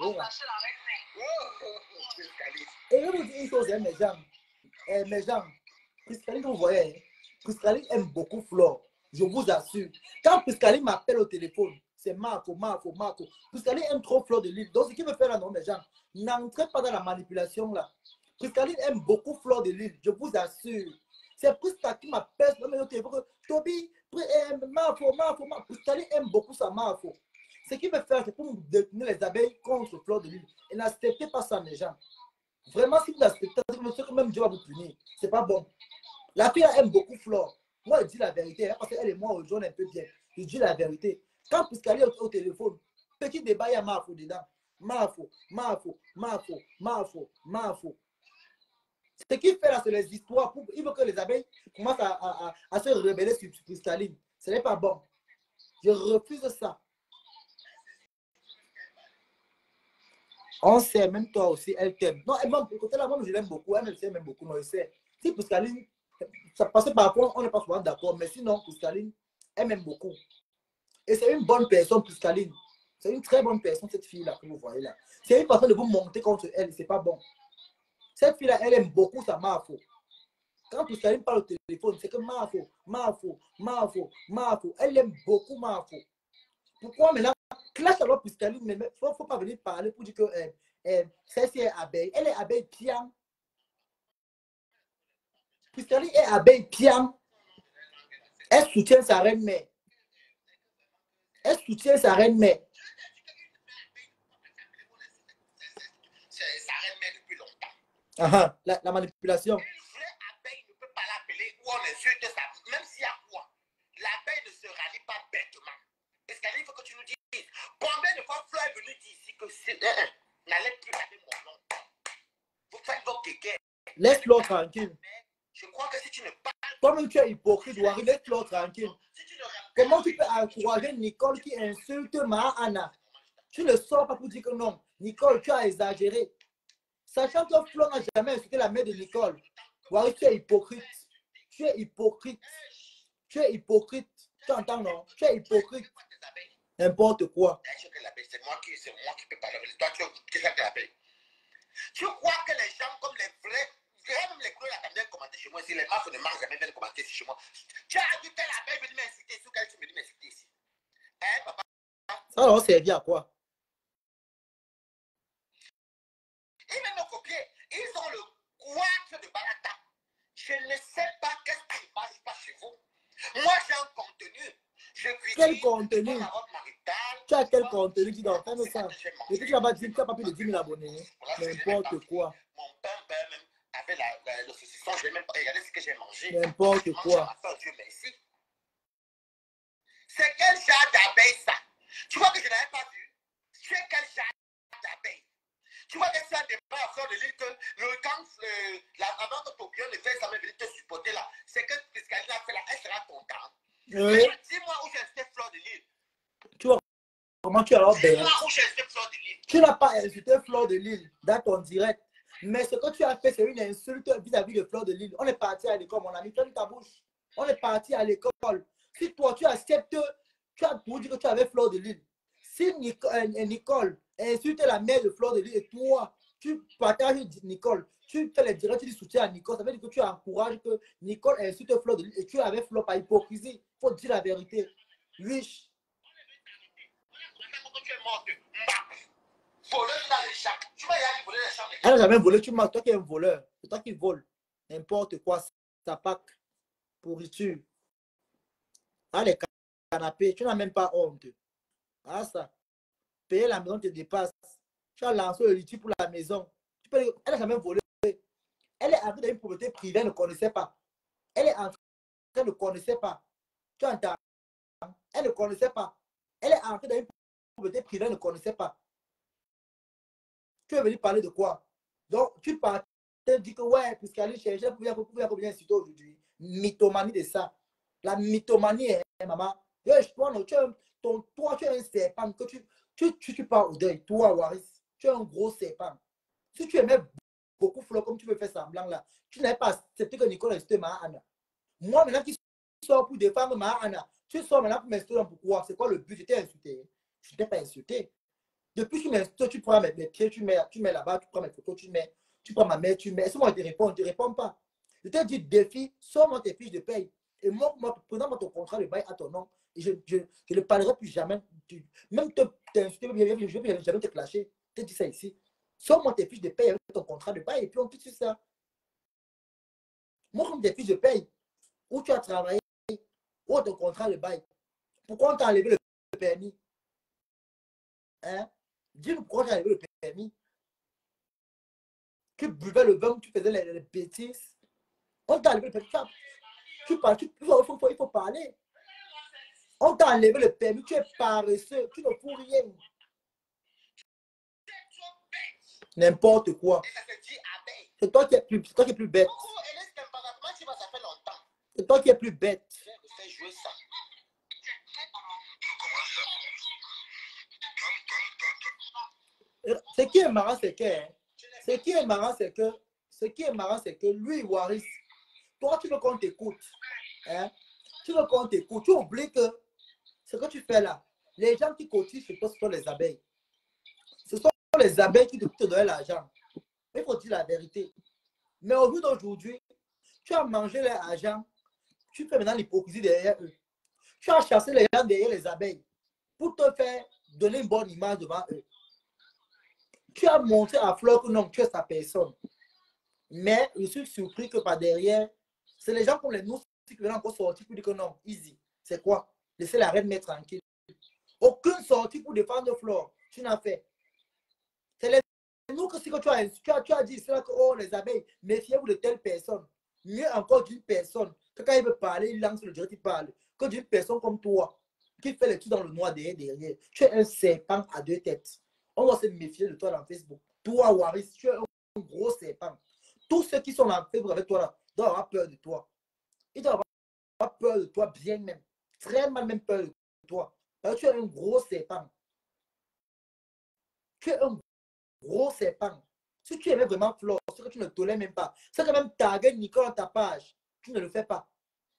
Et je vous dis une chose, mes gens, Cristalline, vous voyez, Cristalline aime beaucoup Flore. Je vous assure. Quand Cristalline m'appelle au téléphone, c'est Marco. Cristalline aime trop Fleur de Lune. Donc, ce qu'il veut faire là, non, mes gens, n'entrez pas dans la manipulation là. Cristalline aime beaucoup Fleur de Lune, je vous assure. C'est Cristalline qui m'appelle au téléphone. Toby, Marco. Cristalline aime beaucoup ça, Marco. Ce qu'il veut faire, c'est pour nous détenir les abeilles contre Fleur de Lune. Et n'acceptez pas ça, mes gens. Vraiment, si vous acceptez, même Dieu va vous punir. C'est pas bon. La fille aime beaucoup Flore. Moi, je dis la vérité, hein, parce qu'elle et moi, on joue un peu bien. Je dis la vérité. Quand Cristalline est au téléphone, petit débat, il y a Marco dedans. Marco. Ce qu'il fait là, c'est les histoires. Il veut que les abeilles commencent à se rebeller sur Cristalline. Ce n'est pas bon. Je refuse ça. On sait, même toi aussi, elle t'aime. Non, elle, côté là, moi, je l'aime beaucoup. Elle me sait même beaucoup. Non, je sais. Si Cristalline, Ça, parce que parfois, on n'est pas souvent d'accord. Mais sinon, Piscaline, elle m'aime beaucoup. Et c'est une bonne personne, Piscaline. C'est une très bonne personne, cette fille-là, que vous voyez là. C'est une façon de vous monter contre elle, c'est pas bon. Cette fille-là, elle aime beaucoup sa Mafo. Quand Piscaline parle au téléphone, c'est que Mafo, Mafo, Mafo, Mafo. Elle aime beaucoup Mafo. Pourquoi maintenant, clash alors Piscaline, mais il ne faut pas venir parler pour dire que celle-ci est abeille. Elle est abeille piam. Piscaline est abeille piam. Elle soutient sa reine-mère. Elle soutient sa reine-mère. Sa reine-mère depuis longtemps. La manipulation. Une vraie abeille ne peut pas l'appeler ou on insulte sa vie, même s'il y a quoi. L'abeille ne se rallie pas bêtement. Parce qu'il faut que tu nous dises combien de fois Flo est venu dire ici que n'allez plus avec mon nom. Vous faites vos kékés. Laisse Flo tranquille. Je crois que si tu ne parles pas. Comme tu es hypocrite, Wari, laisse Flo tranquille. Comment tu peux encourager Nicole qui insulte Anna? Tu ne sors pas pour dire que non. Nicole, tu as exagéré. Sachant que Flo n'a jamais insulté la mère de Nicole. Wari, tu es hypocrite. Tu es hypocrite. Tu es hypocrite. Tu entends, non? Tu es hypocrite. N'importe quoi. C'est moi qui peux parler. Toi, tu fais de l'abeille. Tu crois que les gens comme les vrais, même les gros, la viennent commenter chez moi ici, les marques ne marchent jamais, viennent commenter chez moi. Tu as dit que l'abeille veut m'insulter ici, ou qu'elle veut m'insulter ici. Hein, papa? Ça leur servir à quoi? Ils même ont copié. Ils ont le couac de Balata. Je ne sais pas qu'est-ce qui ne passe pas chez vous. Moi, j'ai un contenu. Quel contenu? Tu as quel contenu qui doit faire ça? Et puis tu n'as pas plus de 10 000 abonnés. N'importe quoi. Mon père même avait le saucisson. Je n'ai même pas regardé ce que j'ai mangé. N'importe quoi. Dieu merci. C'est quel genre d'abeille ça? Tu vois que je n'avais pas vu? C'est quel genre d'abeille? Tu vois que c'est un débat à fleur de l'île que avant que ton client ne fasse ça, mais venir te supporter là, c'est que Piscaline a fait là, elle sera contente. Oui. Dis-moi où j'ai insulté Fleur de l'île. Tu vois comment tu as alors bien. Dis-moi où j'ai insulté Fleur de l'île. Tu n'as pas insulté Fleur de l'île dans ton direct. Mais ce que tu as fait, c'est une insulte vis-à-vis de Fleur de l'île. On est parti à l'école, mon ami. Ferme ta bouche. On est parti à l'école. Si toi, tu acceptes, tu as pour dire que tu avais Fleur de l'île. Si Nicole insulte la mère de Fleur de l'île et toi, tu partages Nicole, tu fais les directs, tu dis soutien à Nicole, ça veut dire que tu encourages que Nicole insulte Fleur de l'île et tu avais Fleur par hypocrisie. Il faut dire la vérité. Oui. Elle n'a jamais volé, tu marques, toi qui es un voleur. C'est toi qui voles. N'importe quoi, ça pack, pourriture. Ah, les canapés, tu n'as même pas honte. Ah, ça. Payer la maison te dépasse. Tu as lancé le litige pour la maison. Elle n'a jamais volé. Elle est entrée dans une propriété privée, elle ne connaissait pas. Elle est entrée, elle ne connaissait pas. Tu entends? Elle ne connaissait pas. Elle est entrée dans une propriété privée, elle ne connaissait pas. Tu es venu parler de quoi? Donc, tu partais dire que ouais, puisqu'elle cherchait pour bien insulter aujourd'hui. Mythomanie de ça. La mythomanie, hein, maman. Toi, tu es un serpent que tu pars au deuil. Toi, Waris, tu es un gros serpent. Si tu aimais beaucoup Flo comme tu veux faire semblant là, tu n'avais pas accepté que Nicole insulte Anna. Moi, maintenant, qui sors pour défendre Anna, tu sors maintenant pour m'insulter. Pourquoi? C'est quoi le but? Je t'ai insulté. Je ne t'ai pas insulté. Depuis que tu m'insultes, tu prends mes pieds, tu mets là-bas, tu prends mes photos, tu prends ma mère, tu mets. Est-ce que moi, je te réponds? Je ne te réponds pas. Je t'ai dit, défi, sors-moi tes fiches de paye. Et moi, prenant ton contrat de bail à ton nom, et je ne parlerai plus jamais. Même t'insulter, je ne vais jamais te clasher. Je t'ai dit ça ici. Sors-moi tes fiches de paye avec ton contrat de bail et puis on quitte sur ça. Moi, comme tes fiches de paye, où tu as travaillé, où ton contrat de bail. Pourquoi on t'a enlevé le permis? Hein? Dis-nous pourquoi tu as enlevé le permis. Tu buvais le vin, tu faisais les bêtises. On t'a enlevé le permis. Il faut parler. On t'a enlevé le permis, tu es paresseux, tu ne fous rien. N'importe quoi. C'est toi qui es plus bête. C'est toi qui es plus bête. Ce qui est marrant, c'est que lui, Waris, Toi, tu veux qu'on t'écoute. Hein? Tu veux qu'on t'écoute. Tu oublies que ce que tu fais là, les gens qui cotisent, ce sont les abeilles. Ce sont les abeilles qui te donnent l'argent. Il faut dire la vérité. Mais au jour d'aujourd'hui, tu as mangé l'argent. Tu fais maintenant l'hypocrisie derrière eux. Tu as chassé les gens derrière les abeilles pour te faire donner une bonne image devant eux. Tu as montré à Flore que non, tu es sa personne. Mais je suis surpris que par derrière, c'est les gens comme les nous qui viennent encore sortir pour dire que non, easy. C'est quoi? Laissez la reine mettre tranquille. Aucune sortie pour défendre Flore. Tu n'as fait. C'est les nous que si tu as dit, c'est là que oh, les abeilles, méfiez-vous de telle personne. Mieux encore d'une personne. Que quand il veut parler, il lance le direct, il parle. Que d'une personne comme toi, qui fait les trucs dans le noir derrière. Tu es un serpent à deux têtes. On doit se méfier de toi dans Facebook. Toi, Waris, tu es un gros serpent. Tous ceux qui sont dans Facebook avec toi là, doivent avoir peur de toi. Ils doivent avoir peur de toi bien même. Très mal même peur de toi. Alors, tu es un gros serpent. Tu es un gros serpent. Si tu aimais vraiment Flore, c'est que tu ne tolères même pas. C'est quand même taguer Nicole dans ta page. Tu ne le fais pas.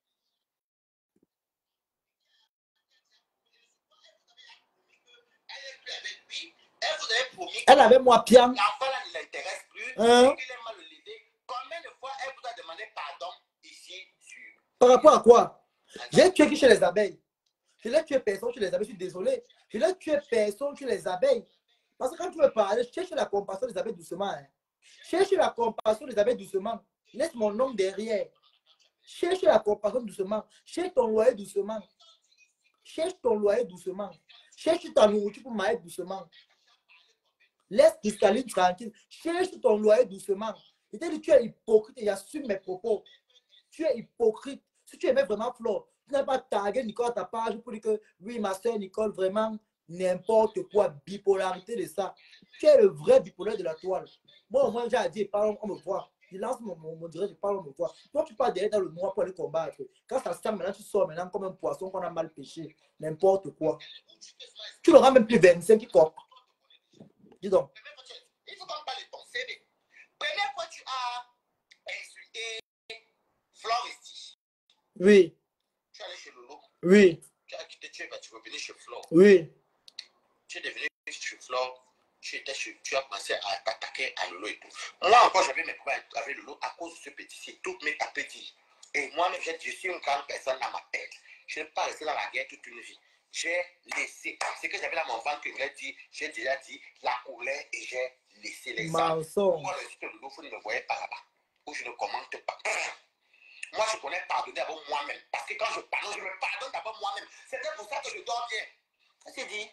Elle avait moi bien. L'enfant là ne l'intéresse plus. Hein? Il aime mal le lever. Combien de fois elle vous a demandé pardon ici sur... Par rapport à quoi? J'ai tué qui chez les abeilles? Je l'ai tué personne chez les abeilles. Je suis désolé. Je l'ai tué personne chez les abeilles. Parce que quand tu veux parler, cherche la compassion des abeilles doucement. Hein. Cherche la compassion des abeilles doucement. Laisse mon nom derrière. Cherche la compassion doucement. Cherche ton loyer doucement. Cherche ton loyer doucement. Cherche ta nourriture pour manger doucement. Laisse Cristalline tranquille. Cherche ton loyer doucement. Je t'ai dit, tu es hypocrite et j'assume mes propos. Tu es hypocrite. Si tu aimais vraiment Flore, tu n'as pas tagué Nicole à ta page pour dire que oui, ma soeur Nicole, vraiment n'importe quoi, bipolarité de ça. Tu es le vrai bipolaire de la toile. Moi, au moins, j'ai dit, parle, on me voit. Je lance mon direct, je parle, on me voit. Toi, tu pars derrière dans le noir pour aller combattre. Quand ça sent, maintenant, tu sors maintenant comme un poisson qu'on a mal pêché. N'importe quoi. Tu n'auras même plus 25 coques. Dis donc. Il faut qu'on parle de ton CV. Première fois, tu as insulté Flore ici. Oui. Tu es allé chez Lolo. Oui. Tu as quitté, tu es revenu chez Flore. Oui. Tu es devenu chez Flore. Tu as commencé à t'attaquer à Lolo et tout. Moi encore, j'avais mes problèmes avec Lolo à cause de ce petit. C'est tout mes petits. Et moi-même, je suis une grande personne dans ma tête. Je n'ai pas resté dans la guerre toute une vie. J'ai laissé. C'est que j'avais dans mon ventre que je l'ai dit. J'ai déjà dit la colère et j'ai laissé les gens. Pourquoi le site de Lolo, vous ne me voyez pas là-bas. Où je ne commente pas. Moi, je connais pardonner d'abord moi-même. Parce que quand je pardonne, je me pardonne d'abord moi-même. C'était pour ça que je dors bien. C'est dit.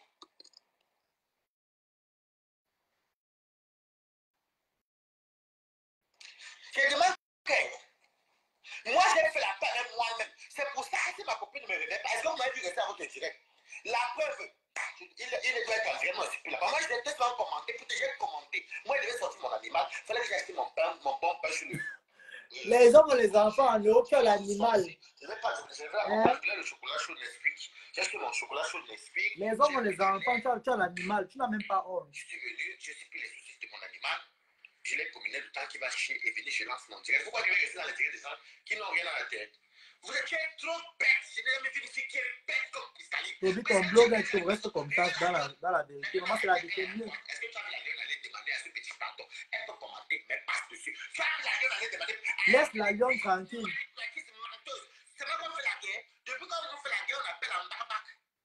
Je demande que moi, j'ai fait la paix avec moi-même. C'est pour ça que si ma copine ne me réveille pas, est-ce que vous m'avez vu rester à votre direct? La preuve, il doit être vraiment aussi là. Moi, je devais peut-être commenter, peut-être j'ai commenté. Moi, il devait sortir mon animal. Il fallait que j'achète mon bon pain sur le. Les hommes et les enfants en Europe, tu as l'animal. Je vais le chocolat chaud Nesquik. J'ai acheté mon chocolat chaud Nesquik. Les hommes et les enfants, tu as l'animal. Tu n'as même pas honte. Je suis venu, je suis pris les soucis de mon animal. Je l'ai promené le temps qu'il va chier et venir, je lance mon direct. Pourquoi je vais rester dans les directs des gens qui n'ont rien à la tête? Vous êtes trop bête. Je n'ai jamais vu une fille qui est bête comme Cristalline. Aujourd'hui, ton blog est reste comme ça dans la vérité. Maman, c'est la vérité mieux. Est-ce que tu as vu la gueule aller demander à ce petit pardon? Elle peut commenter, mais passe dessus. Tu as vu la gueule aller demander. Laisse la lion tranquille. C'est moi qu'on fait la guerre. Depuis quand on fait la guerre, on appelle en barbac.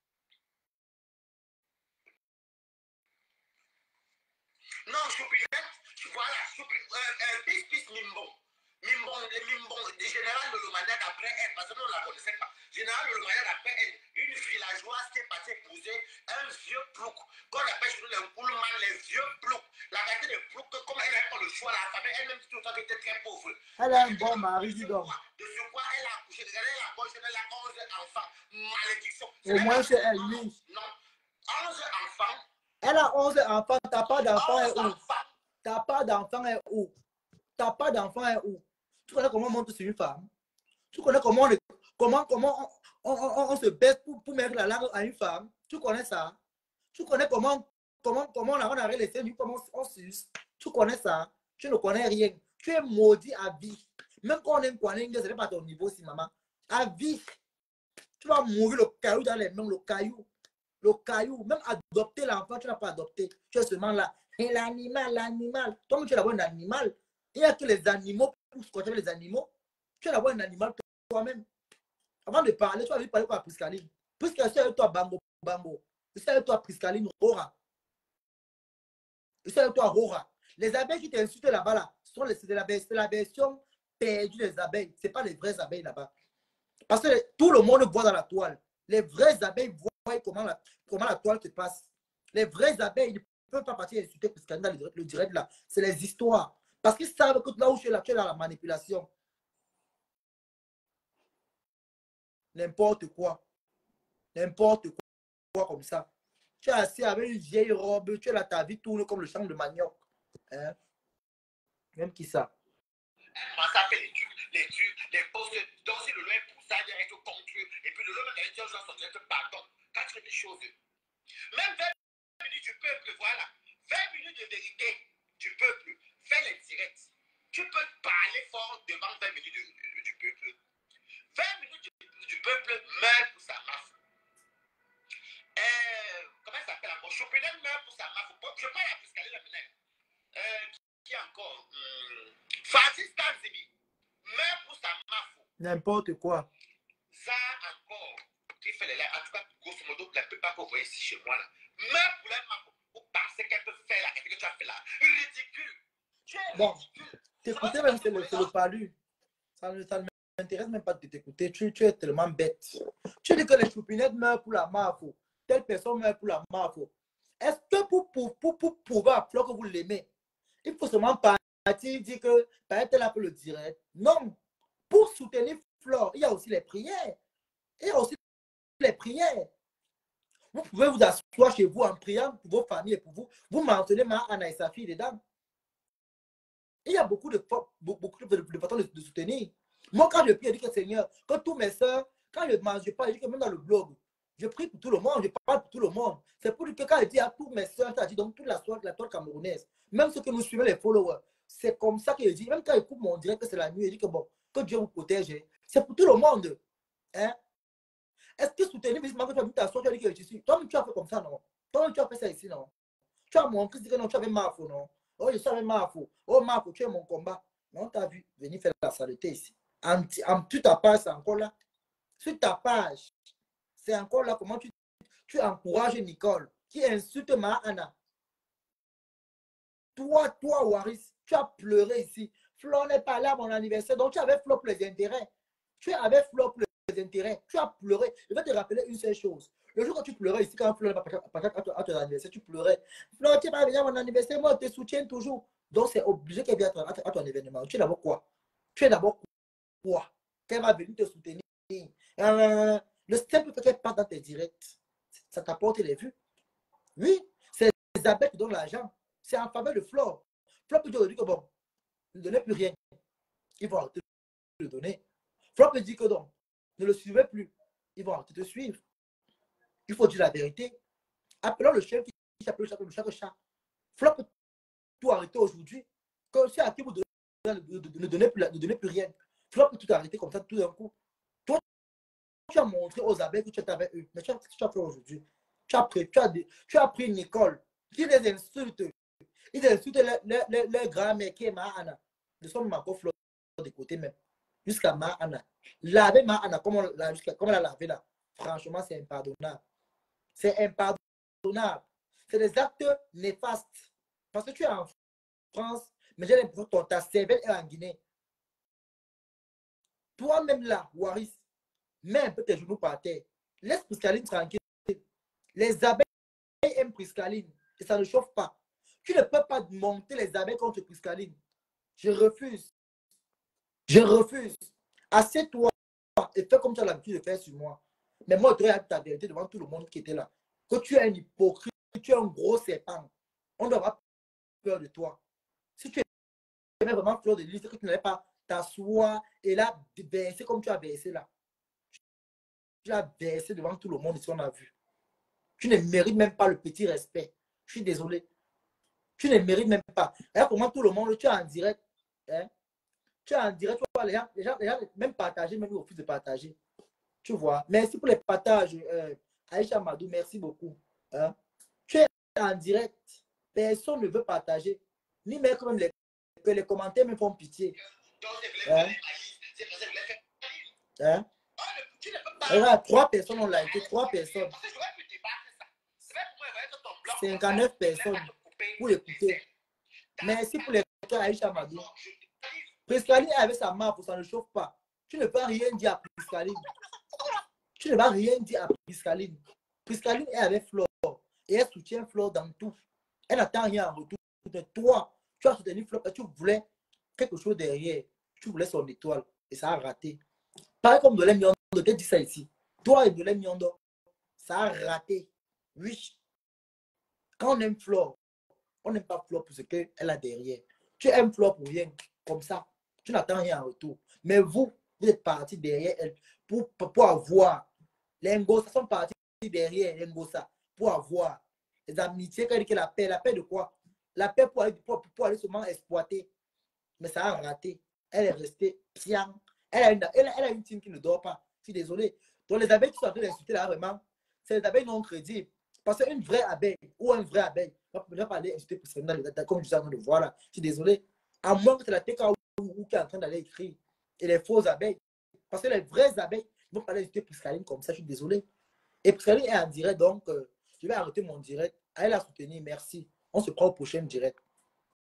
Non, choupinette, voilà, pis Mimbon. Mimbon, le général de Lomaniac après elle, parce que nous on ne la connaissait pas. Général de Lomaniac après elle, une villageoise qui est partie épouser un vieux plouc, qu'on appelle chez nous les Poulman, les vieux ploucs. La vérité des ploucs, comme elle n'avait pas le choix, la famille, elle-même dit tout le temps qu'elle était très pauvre. Elle a un bon mari, dis donc. De ce quoi elle a accouché, regardez la gauche, elle a 11 enfants. Malédiction. Au moins c'est elle, oui. Non, 11 enfants. Elle a 11 enfants, t'as pas d'enfant et où? T'as pas d'enfant et où? T'as pas d'enfant et où? Tu connais comment on monte sur une femme? Tu connais comment on se baisse pour mettre la langue à une femme? Tu connais ça? Tu connais comment on arrête les seins, comment on suce? Tu connais ça? Tu ne connais rien. Tu es maudit à vie. Même quand on aime quoi, ce n'est pas ton niveau, si maman. À vie, tu vas mourir le caillou dans les mains, le caillou. Le caillou, même adopter l'enfant, tu n'as pas adopté. Tu es seulement là. Et l'animal, l'animal. Toi, tu es d'abord un animal. Il n'y a que les animaux pour se les animaux. Tu es d'abord un animal toi-même. Avant de parler, tu vas parler quoi à Priscaline. Priscaline, c'est avec toi, Bambo, Bambo. C'est avec toi, Priscaline, Rora. C'est avec toi, Rora. Les abeilles qui t'insultent là-bas, là, c'est la version perdue des abeilles. Ce n'est pas les vraies abeilles là-bas. Parce que tout le monde voit dans la toile. Les vraies abeilles voient comment la toile se passe. Les vraies abeilles ne peuvent pas partir insulter Priscaline dans le direct là. C'est les histoires. Parce qu'ils savent que là où tu es là, tu es dans la manipulation. N'importe quoi. N'importe quoi comme ça. Tu es assis avec une vieille robe, tu es là, ta vie tourne comme le champ de manioc. Hein? Même qui ça? Massacre les postes, donc si le loi est pour ça, il y a contre eux. Et puis le loi même dit aux gens sortir que pardon, quand tu fais des choses. Même 20 minutes du peuple, voilà. 20 minutes de vérité du peuple. Fais les directs. Tu peux parler fort devant 20 minutes du peuple. 20 minutes du peuple meurt pour sa mafia. Comment ça s'appelle encore? Chopinel meurt pour sa mafia. Je parle à Priscaline la qui encore Francis Tanzimi meurt pour sa mafia. N'importe quoi. Ça encore, qui fait les lives, en tout cas, grosso modo, la plupart que vous voyez ici chez moi là, meurt pour la mafia. Vous pensez qu'elle peut faire là, et que tu as fait là. Ridicule. Bon, t'écouter même, c'est le palu. Ça ne m'intéresse même pas de t'écouter. Tu es tellement bête. Tu dis que les choupinettes meurent pour la mafia. Telle personne meurt pour la mafia. Est-ce que pour pouvoir Flo que vous l'aimez, il faut seulement partir dire que peut-être elle a fait le direct? Non. Pour soutenir Flo, il y a aussi les prières. Il y a aussi les prières. Vous pouvez vous asseoir chez vous en priant pour vos familles et pour vous. Vous maintenez Anna et sa fille dedans. Il y a beaucoup de façons de soutenir. Moi, quand je prie, je dis que Seigneur, que tous mes soeurs, quand je ne mange pas, je dis que même dans le blog, je prie pour tout le monde, je parle pour tout le monde. C'est pour dire que quand je dis à tous mes soeurs, ça dit donc toute la toile camerounaise, même ceux que nous suivons, les followers, c'est comme ça que je dis. Même quand je coupe mon direct, que c'est la nuit, je dis que bon, que Dieu vous protège. C'est pour tout le monde. Hein? Est-ce que soutenir musulman que tu as vu t'asseoir, tu as dit que je suis. Toi-même, tu as fait comme ça, non? Toi-même, tu as fait ça ici, non? Tu as montré que non, tu avais Mafo, non? Oh, je savais Mafo. Oh, Mafo, tu es mon combat. Non, tu as vu, venir faire la saleté ici. En toute ta page, c'est encore là. Sur ta page, c'est encore là comment tu encourages Nicole, qui insulte Mahana. Toi, Waris, tu as pleuré ici. Flo n'est pas là à mon anniversaire, donc tu avais Flo pour les intérêts. Tu avais Flo pour les intérêts. Tu as pleuré. Je vais te rappeler une seule chose. Le jour où tu pleurais ici, quand Flo n'est pas à ton anniversaire, tu pleurais. Flo, tu n'es pas venu à mon anniversaire, moi, je te soutiens toujours. Donc, c'est obligé qu'elle vienne à ton événement. Tu es d'abord quoi? Tu es d'abord quoi? Qu'elle va venir te soutenir. Le simple fait qu'elle part dans tes directs, ça t'apporte les vues. Oui, c'est les abeilles qui donnent l'argent. C'est en faveur de Flo. Flo peut dire que bon, ne donnez plus rien. Ils vont arrêter de le donner. Flo peut dire que non, ne le suivez plus. Ils vont arrêter de te suivre. Il faut dire la vérité. Appelons le chef qui s'appelle chaque chat. Flo peut tout arrêter aujourd'hui. Comme si à qui vous ne donnez plus rien. Flo peut tout arrêter comme ça tout d'un coup. Toi, tu as montré aux abeilles que tu étais avec eux. Mais tu as fait aujourd'hui. Tu as pris une école qui les insulte. Ils insultent leur grand-mère qui est Mahana. Nous sommes encore Flo de côté même. Jusqu'à Mahana. Laver Mahana comme elle a lavé là. Franchement, c'est impardonnable. C'est impardonnable. C'est des actes néfastes. Parce que tu es en France, mais j'ai l'impression que ta cervelle est en Guinée. Toi-même là, Waris, mets un peu tes genoux par terre. Laisse Priscaline tranquille. Les abeilles aiment Priscaline et ça ne chauffe pas. Tu ne peux pas monter les abeilles contre Priscaline. Je refuse. Je refuse. Assieds-toi et fais comme tu as l'habitude de faire sur moi. Mais moi, je dois ta vérité devant tout le monde qui était là. Que tu es un hypocrite, tu es un gros serpent. On doit avoir peur de toi. Si tu es vraiment fleur de lys, que tu n'allais pas t'asseoir et là, verser comme tu as versé là. Tu as versé devant tout le monde ici, on a vu. Tu ne mérites même pas le petit respect. Je suis désolé. Tu ne mérites même pas. Et comment tout le monde, tu es en direct. Hein? Tu es en direct, tu vois, les gens, même partager, même ils refusent de partager. Tu vois. Merci pour les partages, Aïcha Madou, merci beaucoup. Hein? Tu es en direct, personne ne veut partager. Ni même les commentaires me font pitié. Hein? Hein? Regarde, 3 personnes ont liké, 3 personnes. 59 personnes pour écouter. Merci pour les commentaires, Aïcha Madou. Priscaline est avec sa main, ça ne chauffe pas. Tu ne peux rien dire à Priscaline. Tu ne vas rien dire à Priscaline. Priscaline est avec Flore. Et elle soutient Flore dans tout. Elle n'attend rien en retour de toi. Tu as soutenu Flore parce que tu voulais quelque chose derrière. Tu voulais son étoile. Et ça a raté. Pareil comme Dolem Miondo. Je te dis ça ici. Toi et Dolem Miondo, ça a raté. Oui. Quand on aime Flore, on n'aime pas Flore pour ce qu'elle a derrière. Tu aimes Flore pour rien. Comme ça. Tu n'attends rien en retour. Mais vous êtes parti derrière elle pour avoir. Les Ngosa sont partis derrière les Ngosa pour avoir les amitiés, la paix de quoi? La paix pour aller seulement exploiter. Mais ça a raté. Elle est restée bien. Elle a une team qui ne dort pas. Je suis désolé. Donc les abeilles qui sont en train d'insulter là, vraiment, c'est les abeilles non crédibles. Parce qu'une vraie abeille ou un vrai abeille, je ne vais pas aller insulter pour ce comme je suis en train de voir là. Je suis désolé. À moins que c'est la TK ou qui est en train d'aller écrire. Et les fausses abeilles. Parce que les vraies abeilles ne vont pas aller insulter Priscaline comme ça, je suis désolé. Et Priscaline est en direct, donc je vais arrêter mon direct. Allez la soutenir, merci. On se prend au prochain direct.